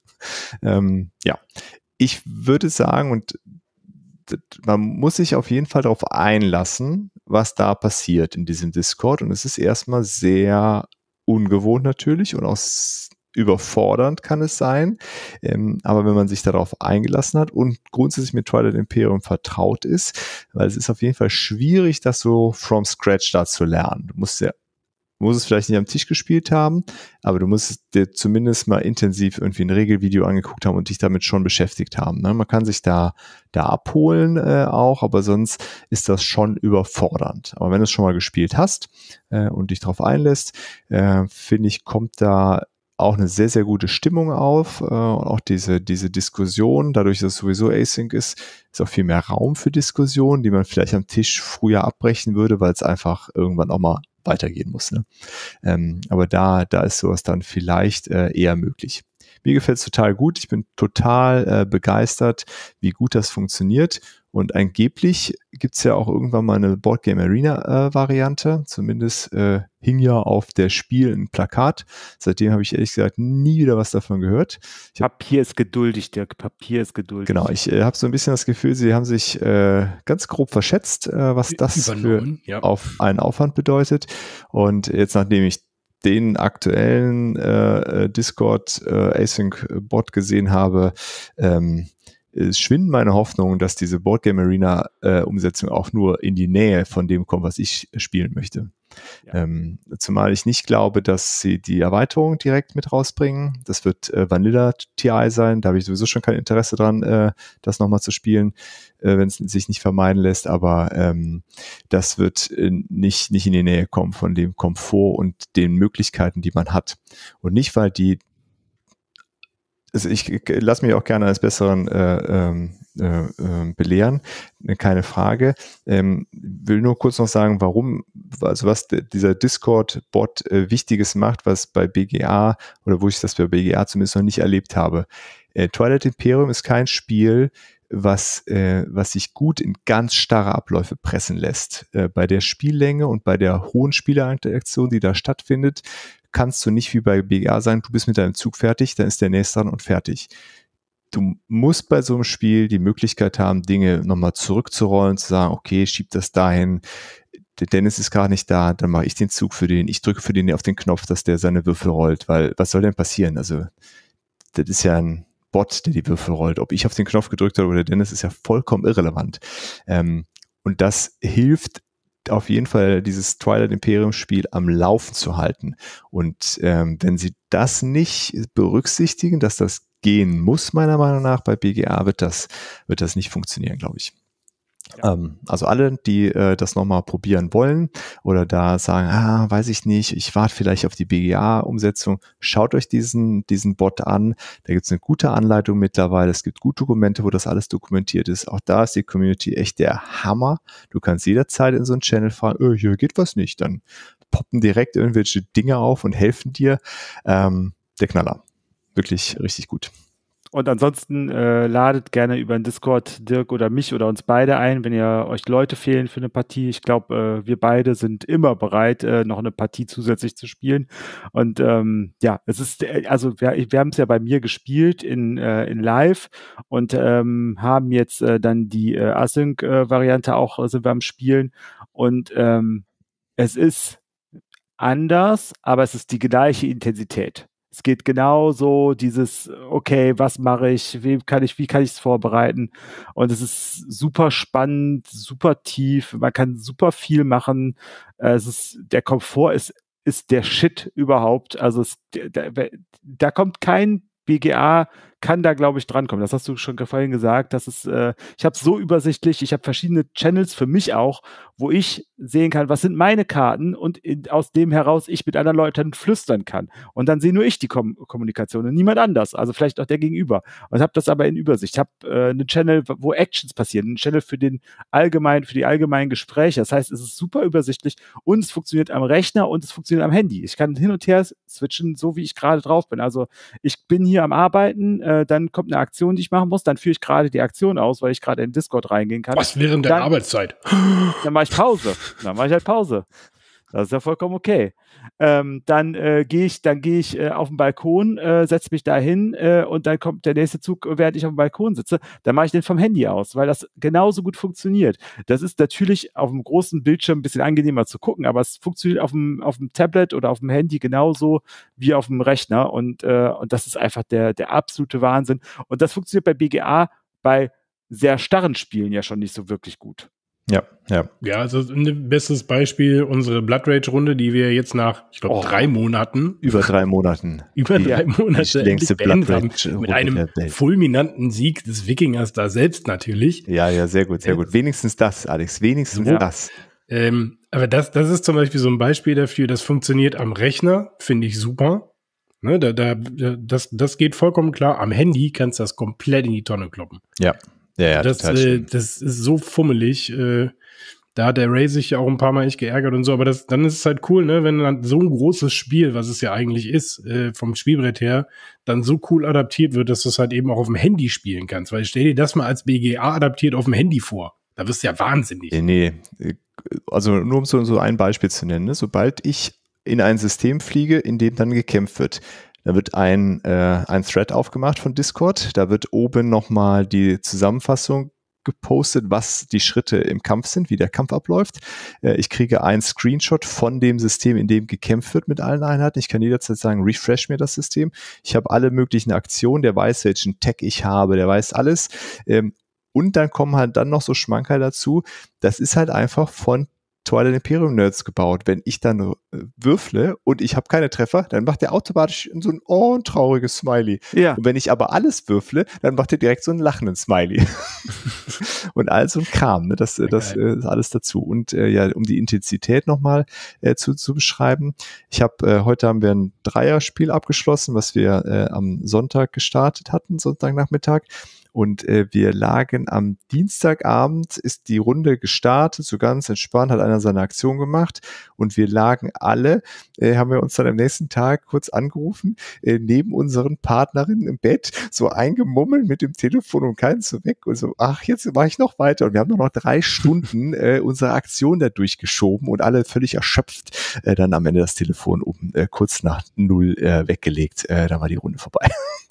ähm, ja, ich würde sagen, und man muss sich auf jeden Fall darauf einlassen, was da passiert in diesem Discord. Und es ist erstmal sehr ungewohnt natürlich und auch überfordernd kann es sein. Ähm, aber wenn man sich darauf eingelassen hat und grundsätzlich mit Twilight Imperium vertraut ist, weil es ist auf jeden Fall schwierig, das so from scratch da zu lernen. Du musst ja Du musst es vielleicht nicht am Tisch gespielt haben, aber du musst dir zumindest mal intensiv irgendwie ein Regelvideo angeguckt haben und dich damit schon beschäftigt haben. Ne? Man kann sich da, da abholen äh, auch, aber sonst ist das schon überfordernd. Aber wenn du es schon mal gespielt hast äh, und dich darauf einlässt, äh, finde ich, kommt da auch eine sehr, sehr gute Stimmung auf äh, und auch diese, diese Diskussion, dadurch, dass es sowieso Async ist, ist auch viel mehr Raum für Diskussionen, die man vielleicht am Tisch früher abbrechen würde, weil es einfach irgendwann auch mal weitergehen muss. Ne? Ähm, aber da, da ist sowas dann vielleicht äh, eher möglich. Mir gefällt es total gut. Ich bin total äh, begeistert, wie gut das funktioniert. Und angeblich gibt es ja auch irgendwann mal eine Boardgame Arena äh, Variante. Zumindest äh, hing ja auf der Spiel ein Plakat. Seitdem habe ich ehrlich gesagt nie wieder was davon gehört. Ich hab, Papier ist geduldig, Dirk. Papier ist geduldig. Genau, ich äh, habe so ein bisschen das Gefühl, sie haben sich äh, ganz grob verschätzt, äh, was das für ja. auf einen Aufwand bedeutet. Und jetzt, nachdem ich den aktuellen äh, Discord äh, Async-Bot gesehen habe, ähm, es schwinden meine Hoffnungen, dass diese Boardgame Arena äh, Umsetzung auch nur in die Nähe von dem kommt, was ich spielen möchte. Ja. Ähm, zumal ich nicht glaube, dass sie die Erweiterung direkt mit rausbringen. Das wird äh, Vanilla T I sein. Da habe ich sowieso schon kein Interesse dran, äh, das nochmal zu spielen, äh, wenn es sich nicht vermeiden lässt. Aber ähm, das wird äh, nicht, nicht in die Nähe kommen von dem Komfort und den Möglichkeiten, die man hat. Und nicht, weil die Also ich, ich lasse mich auch gerne als Besseren äh, äh, äh, belehren, keine Frage. Ähm, will nur kurz noch sagen, warum, also was de, dieser Discord-Bot äh, Wichtiges macht, was bei B G A oder wo ich das bei B G A zumindest noch nicht erlebt habe. Äh, Twilight Imperium ist kein Spiel, was, äh, was sich gut in ganz starre Abläufe pressen lässt. Äh, bei der Spiellänge und bei der hohen Spielerinteraktion, die da stattfindet, kannst du nicht wie bei B G A sagen, du bist mit deinem Zug fertig, dann ist der nächste dran und fertig. Du musst bei so einem Spiel die Möglichkeit haben, Dinge nochmal zurückzurollen, zu sagen, okay, schieb das dahin, der Dennis ist gerade nicht da, dann mache ich den Zug für den, ich drücke für den auf den Knopf, dass der seine Würfel rollt, weil was soll denn passieren? Also das ist ja ein Bot, der die Würfel rollt. Ob ich auf den Knopf gedrückt habe oder Dennis, ist ja vollkommen irrelevant. Ähm, und das hilft auf jeden Fall, dieses Twilight Imperium Spiel am Laufen zu halten. Und ähm, wenn sie das nicht berücksichtigen, dass das gehen muss, meiner Meinung nach, bei B G A wird das, wird das nicht funktionieren, glaube ich. Ja. Ähm, also alle, die äh, das nochmal probieren wollen oder da sagen, ah, weiß ich nicht, ich warte vielleicht auf die B G A-Umsetzung, schaut euch diesen, diesen Bot an. Da gibt es eine gute Anleitung mittlerweile. Es gibt gute Dokumente, wo das alles dokumentiert ist. Auch da ist die Community echt der Hammer. Du kannst jederzeit in so einen Channel fragen, oh, hier geht was nicht. Dann poppen direkt irgendwelche Dinge auf und helfen dir. Ähm, der Knaller. Wirklich richtig gut. Und ansonsten äh, ladet gerne über den Discord Dirk oder mich oder uns beide ein, wenn ihr euch Leute fehlen für eine Partie. Ich glaube, äh, wir beide sind immer bereit, äh, noch eine Partie zusätzlich zu spielen. Und ähm, ja, es ist, also wir, wir haben es ja bei mir gespielt in, äh, in Live und ähm, haben jetzt äh, dann die äh, Async-Variante auch, äh, sind wir am Spielen. Und ähm, es ist anders, aber es ist die gleiche Intensität. Es geht genauso dieses, okay, was mache ich, wie kann ich, wie kann ich es vorbereiten? Und es ist super spannend, super tief, man kann super viel machen. Es ist, der Komfort ist, ist der Shit überhaupt. Also es, da, da kommt kein B G A, kann da, glaube ich, drankommen. Das hast du schon vorhin gesagt. Das ist, äh, ich habe es so übersichtlich, ich habe verschiedene Channels für mich auch, wo ich sehen kann, was sind meine Karten und in, aus dem heraus ich mit anderen Leuten flüstern kann. Und dann sehe nur ich die Kom- Kommunikation und niemand anders. Also vielleicht auch der Gegenüber. Und habe das aber in Übersicht. Ich habe äh, einen Channel, wo Actions passieren, einen Channel für den allgemeinen, für die allgemeinen Gespräche. Das heißt, es ist super übersichtlich und es funktioniert am Rechner und es funktioniert am Handy. Ich kann hin und her switchen, so wie ich gerade drauf bin. Also ich bin hier am Arbeiten, äh, dann kommt eine Aktion, die ich machen muss, dann führe ich gerade die Aktion aus, weil ich gerade in Discord reingehen kann. Was während der dann, Arbeitszeit? Dann mache ich Pause. Dann mache ich halt Pause. Das ist ja vollkommen okay. Ähm, dann äh, gehe ich, dann gehe ich äh, auf den Balkon, äh, setze mich da hin äh, und dann kommt der nächste Zug, während ich auf dem Balkon sitze. Dann mache ich den vom Handy aus, weil das genauso gut funktioniert. Das ist natürlich auf dem großen Bildschirm ein bisschen angenehmer zu gucken, aber es funktioniert auf dem, auf dem Tablet oder auf dem Handy genauso wie auf dem Rechner und, äh, und das ist einfach der, der absolute Wahnsinn. Und das funktioniert bei B G A bei sehr starren Spielen ja schon nicht so wirklich gut. Ja, ja. Ja, also ein bestes Beispiel, unsere Blood Rage-Runde, die wir jetzt nach, ich glaube, oh, drei Monaten. Über drei Monaten. Über die, drei Monate die längste Blood Rage mit einem fulminanten Sieg des Wikingers da selbst natürlich. Ja, ja, sehr gut, sehr gut. Wenigstens das, Alex, wenigstens ja. das. Ähm, aber das, das ist zum Beispiel so ein Beispiel dafür, das funktioniert am Rechner, finde ich super. Ne, da, da, das, das geht vollkommen klar. Am Handy kannst du das komplett in die Tonne kloppen. Ja. Ja, ja, das, äh, das ist so fummelig. Äh, da hat der Ray sich ja auch ein paar Mal echt geärgert und so, aber das, dann ist es halt cool, ne, wenn dann so ein großes Spiel, was es ja eigentlich ist, äh, vom Spielbrett her, dann so cool adaptiert wird, dass du es halt eben auch auf dem Handy spielen kannst. Weil stell dir das mal als B G A adaptiert auf dem Handy vor. Da wirst du ja wahnsinnig. Nee, nee. Also nur um so, so ein Beispiel zu nennen, ne? Sobald ich in ein System fliege, in dem dann gekämpft wird, da wird ein, äh, ein Thread aufgemacht von Discord, da wird oben nochmal die Zusammenfassung gepostet, was die Schritte im Kampf sind, wie der Kampf abläuft. Äh, ich kriege einen Screenshot von dem System, in dem gekämpft wird mit allen Einheiten. Ich kann jederzeit sagen, refresh mir das System. Ich habe alle möglichen Aktionen, der weiß, welchen Tag ich habe, der weiß alles. Ähm, und dann kommen halt dann noch so Schmankerl dazu. Das ist halt einfach von Twilight Imperium Nerds gebaut. Wenn ich dann äh, würfle und ich habe keine Treffer, dann macht der automatisch so ein oh, ein trauriges Smiley. Ja. Und wenn ich aber alles würfle, dann macht er direkt so einen lachenden Smiley. Und all so ein Kram, ne? Das, das äh, ist alles dazu. Und äh, ja, um die Intensität nochmal äh, zu, zu beschreiben. Ich habe, äh, heute haben wir ein Dreierspiel abgeschlossen, was wir äh, am Sonntag gestartet hatten, Sonntagnachmittag. Und äh, wir lagen am Dienstagabend, ist die Runde gestartet, so ganz entspannt, hat einer seine Aktion gemacht und wir lagen alle, äh, haben wir uns dann am nächsten Tag kurz angerufen, äh, neben unseren Partnerinnen im Bett, so eingemummelt mit dem Telefon und keinen so weg und so, ach, jetzt mache ich noch weiter. Und wir haben nur noch drei Stunden äh, unsere Aktion da durchgeschoben und alle völlig erschöpft, äh, dann am Ende das Telefon um äh, kurz nach null äh, weggelegt. Äh, da war die Runde vorbei.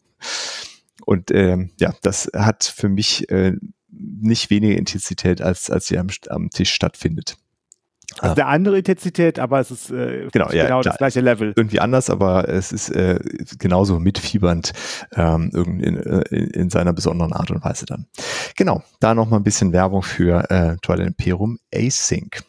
Und ähm, ja, das hat für mich äh, nicht weniger Intensität, als als sie am, am Tisch stattfindet. Also eine andere Intensität, aber es ist äh, genau, ja, genau klar, das gleiche Level. Irgendwie anders, aber es ist äh, genauso mitfiebernd ähm, in, in, in seiner besonderen Art und Weise dann. Genau, da nochmal ein bisschen Werbung für äh, Twilight Imperium Async.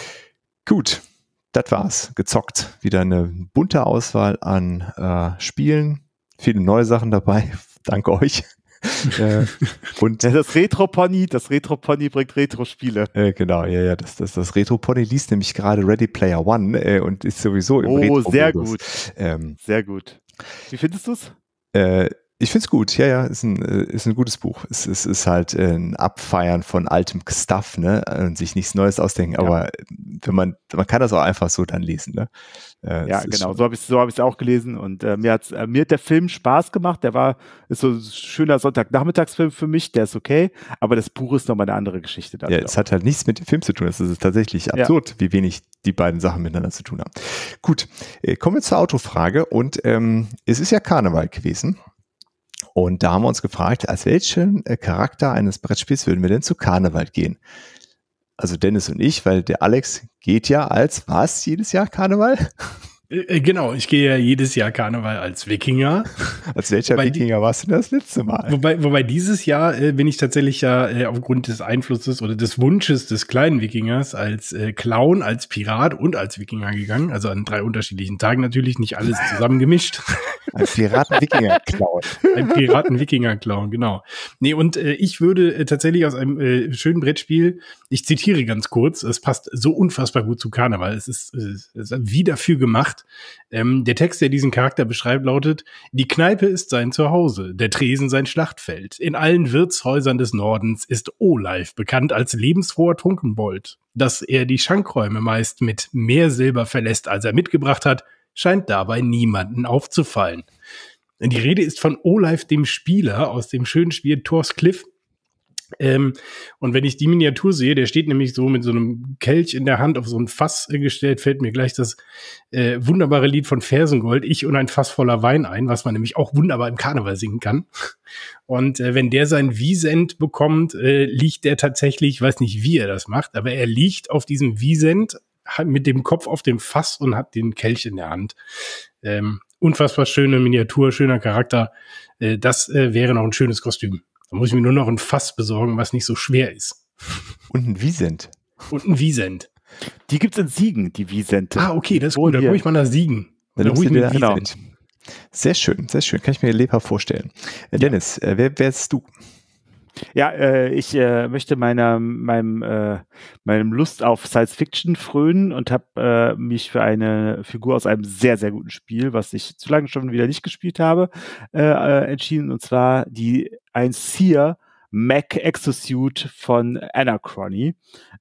Gut, das war's. Gezockt. Wieder eine bunte Auswahl an äh, Spielen. Viele neue Sachen dabei. Danke euch. äh, und ja, das Retro-Pony, das Retro-Pony bringt Retro-Spiele. Äh, genau, ja, ja, das, das, das Retro-Pony liest nämlich gerade Ready Player One äh, und ist sowieso im Oh, Retro-Modus. sehr gut. Ähm, sehr gut. Wie findest du es? Äh, ich find's gut, ja, ja, ist ein, ist ein gutes Buch. Es, es ist halt ein Abfeiern von altem Stuff, ne, und sich nichts Neues ausdenken, ja. Aber wenn man, man kann das auch einfach so dann lesen, ne. Äh, ja, genau, so habe ich es so hab ich's auch gelesen und äh, mir, hat's, äh, mir hat der Film Spaß gemacht, der war, ist so ein schöner Sonntagnachmittagsfilm für mich, der ist okay, aber das Buch ist nochmal eine andere Geschichte. Ja, es hat halt nichts mit dem Film zu tun, es ist tatsächlich absurd, ja, wie wenig die beiden Sachen miteinander zu tun haben. Gut, äh, kommen wir zur Autofrage und ähm, es ist ja Karneval gewesen. Und da haben wir uns gefragt, als welchen Charakter eines Brettspiels würden wir denn zu Karneval gehen? Also Dennis und ich, weil der Alex geht ja als was jedes Jahr Karneval? Äh, genau, ich gehe ja jedes Jahr Karneval als Wikinger. Als welcher wobei Wikinger die, warst du das letzte Mal? Wobei, wobei dieses Jahr äh, bin ich tatsächlich ja äh, aufgrund des Einflusses oder des Wunsches des kleinen Wikingers als äh, Clown, als Pirat und als Wikinger gegangen. Also an drei unterschiedlichen Tagen natürlich, nicht alles zusammengemischt. Ein Piraten-Wikinger-Clown. Ein Piraten-Wikinger-Clown, genau. Nee, und äh, ich würde äh, tatsächlich aus einem äh, schönen Brettspiel, ich zitiere ganz kurz, es passt so unfassbar gut zu Karneval, es ist, es ist wie dafür gemacht. Ähm, der Text, der diesen Charakter beschreibt, lautet: Die Kneipe ist sein Zuhause, der Tresen sein Schlachtfeld. In allen Wirtshäusern des Nordens ist Olaf bekannt als lebensfroher Trunkenbold. Dass er die Schankräume meist mit mehr Silber verlässt, als er mitgebracht hat, scheint dabei niemanden aufzufallen. Die Rede ist von Olaf, dem Spieler aus dem schönen Spiel Thor's Cliff. Ähm, und wenn ich die Miniatur sehe, der steht nämlich so mit so einem Kelch in der Hand auf so ein Fass äh, gestellt, fällt mir gleich das äh, wunderbare Lied von Fersengold, Ich und ein Fass voller Wein ein, was man nämlich auch wunderbar im Karneval singen kann. Und äh, wenn der sein Wiesent bekommt, äh, liegt der tatsächlich, ich weiß nicht, wie er das macht, aber er liegt auf diesem Wiesent mit dem Kopf auf dem Fass und hat den Kelch in der Hand. Ähm, unfassbar schöne Miniatur, schöner Charakter. Äh, das äh, wäre noch ein schönes Kostüm. Da muss ich mir nur noch ein Fass besorgen, was nicht so schwer ist. Und ein Wiesent. Und ein Wiesent. Die gibt's in Siegen, die Wiesente. Ah, okay, das ist gut. Da ruhig mal nach Siegen. Dann da ruhig mit genau. Sehr schön, sehr schön. Kann ich mir lebhaft vorstellen. Äh, Dennis, äh, wer wärst du? Ja, äh, ich äh, möchte meiner, meinem, äh, meinem Lust auf Science Fiction frönen und habe äh, mich für eine Figur aus einem sehr, sehr guten Spiel, was ich zu lange schon wieder nicht gespielt habe, äh, äh, entschieden. Und zwar die ein Seer Mech Exosuit von Anachrony.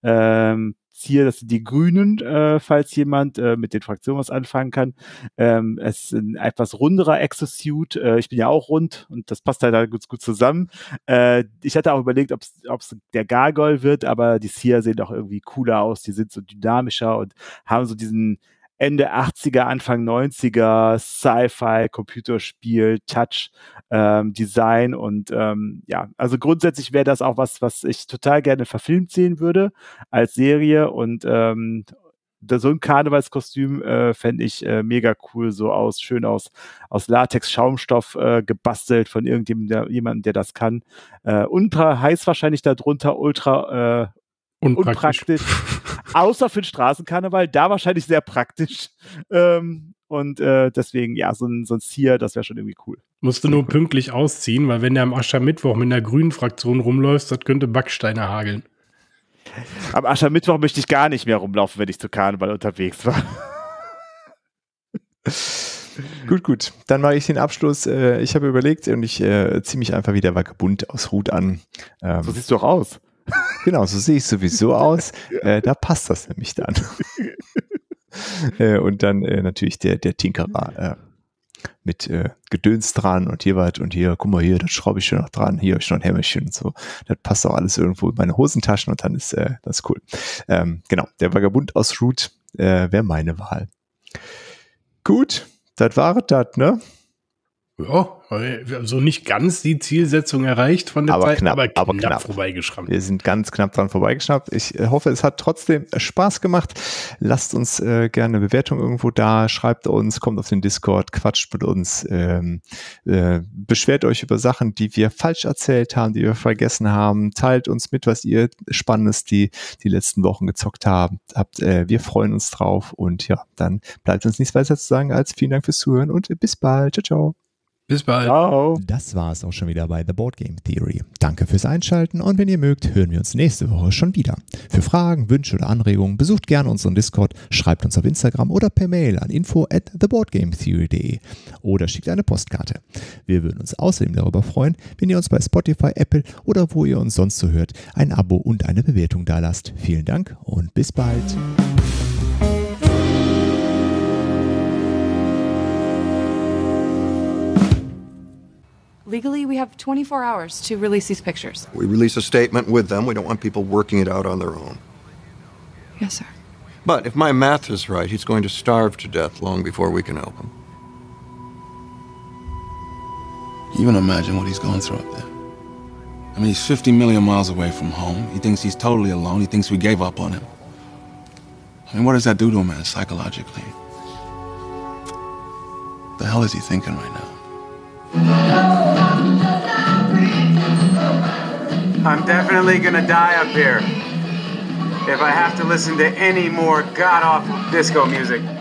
Ähm, Hier, das sind die Grünen, äh, falls jemand äh, mit den Fraktionen was anfangen kann. Ähm, es ist ein etwas runderer Exosuit. Äh, ich bin ja auch rund und das passt halt da gut, gut zusammen. Äh, ich hatte auch überlegt, ob es der Gargoyle wird, aber die Seer sehen doch irgendwie cooler aus. Die sind so dynamischer und haben so diesen Ende achtziger, Anfang neunziger Sci-Fi, Computerspiel, Touch, ähm, Design und ähm, ja, also grundsätzlich wäre das auch was, was ich total gerne verfilmt sehen würde als Serie und ähm, so ein Karnevalskostüm äh, fände ich äh, mega cool, so aus, schön aus, aus Latex-Schaumstoff äh, gebastelt von irgendjemandem, der, jemandem, der das kann. Äh, ultra heiß wahrscheinlich darunter, ultra äh, unpraktisch. unpraktisch. außer für den Straßenkarneval, da wahrscheinlich sehr praktisch. Ähm, und äh, deswegen, ja, so ein, so ein Zier, das wäre schon irgendwie cool. Musst du nur pünktlich ausziehen, weil wenn du am Aschermittwoch mit einer grünen Fraktion rumläufst, das könnte Backsteine hageln. Am Aschermittwoch möchte ich gar nicht mehr rumlaufen, wenn ich zu Karneval unterwegs war. Gut, gut. Dann mache ich den Abschluss. Äh, ich habe überlegt und ich äh, ziehe mich einfach wieder Vagabund aus Hut an. Ähm, so siehst du auch aus. Genau, so sehe ich sowieso aus. Äh, da passt das nämlich dann. äh, und dann äh, natürlich der, der Tinkerer äh, mit äh, Gedöns dran und hier was und hier, guck mal hier, das schraube ich schon noch dran, hier habe ich schon ein Hämmerchen und so. Das passt auch alles irgendwo in meine Hosentaschen und dann ist äh, das ist cool. Ähm, genau, der Vagabund aus Root äh, wäre meine Wahl. Gut, das war das, ne? Ja, also nicht ganz die Zielsetzung erreicht von der aber Zeit, knapp, aber knapp, aber knapp vorbeigeschrammt. Wir sind ganz knapp dran vorbeigeschnappt. Ich äh, hoffe, es hat trotzdem Spaß gemacht. Lasst uns äh, gerne eine Bewertung irgendwo da, schreibt uns, kommt auf den Discord, quatscht mit uns, ähm, äh, beschwert euch über Sachen, die wir falsch erzählt haben, die wir vergessen haben, teilt uns mit, was ihr Spannendes die, die letzten Wochen gezockt habt. habt äh, wir freuen uns drauf und ja, dann bleibt uns nichts weiter zu sagen als vielen Dank fürs Zuhören und bis bald. Ciao, ciao. Bis bald. Ciao. Das war es auch schon wieder bei The Board Game Theory. Danke fürs Einschalten und wenn ihr mögt, hören wir uns nächste Woche schon wieder. Für Fragen, Wünsche oder Anregungen besucht gerne unseren Discord, schreibt uns auf Instagram oder per Mail an info at theboardgametheory punkt de oder schickt eine Postkarte. Wir würden uns außerdem darüber freuen, wenn ihr uns bei Spotify, Apple oder wo ihr uns sonst so hört, ein Abo und eine Bewertung dalasst. Vielen Dank und bis bald. Legally, we have twenty-four hours to release these pictures. We release a statement with them. We don't want people working it out on their own. Yes, sir. But if my math is right, he's going to starve to death long before we can help him. You even imagine what he's going through up there. I mean, he's fifty million miles away from home. He thinks he's totally alone. He thinks we gave up on him. I mean, what does that do to a man psychologically? What the hell is he thinking right now? I'm definitely gonna die up here if I have to listen to any more god-awful disco music.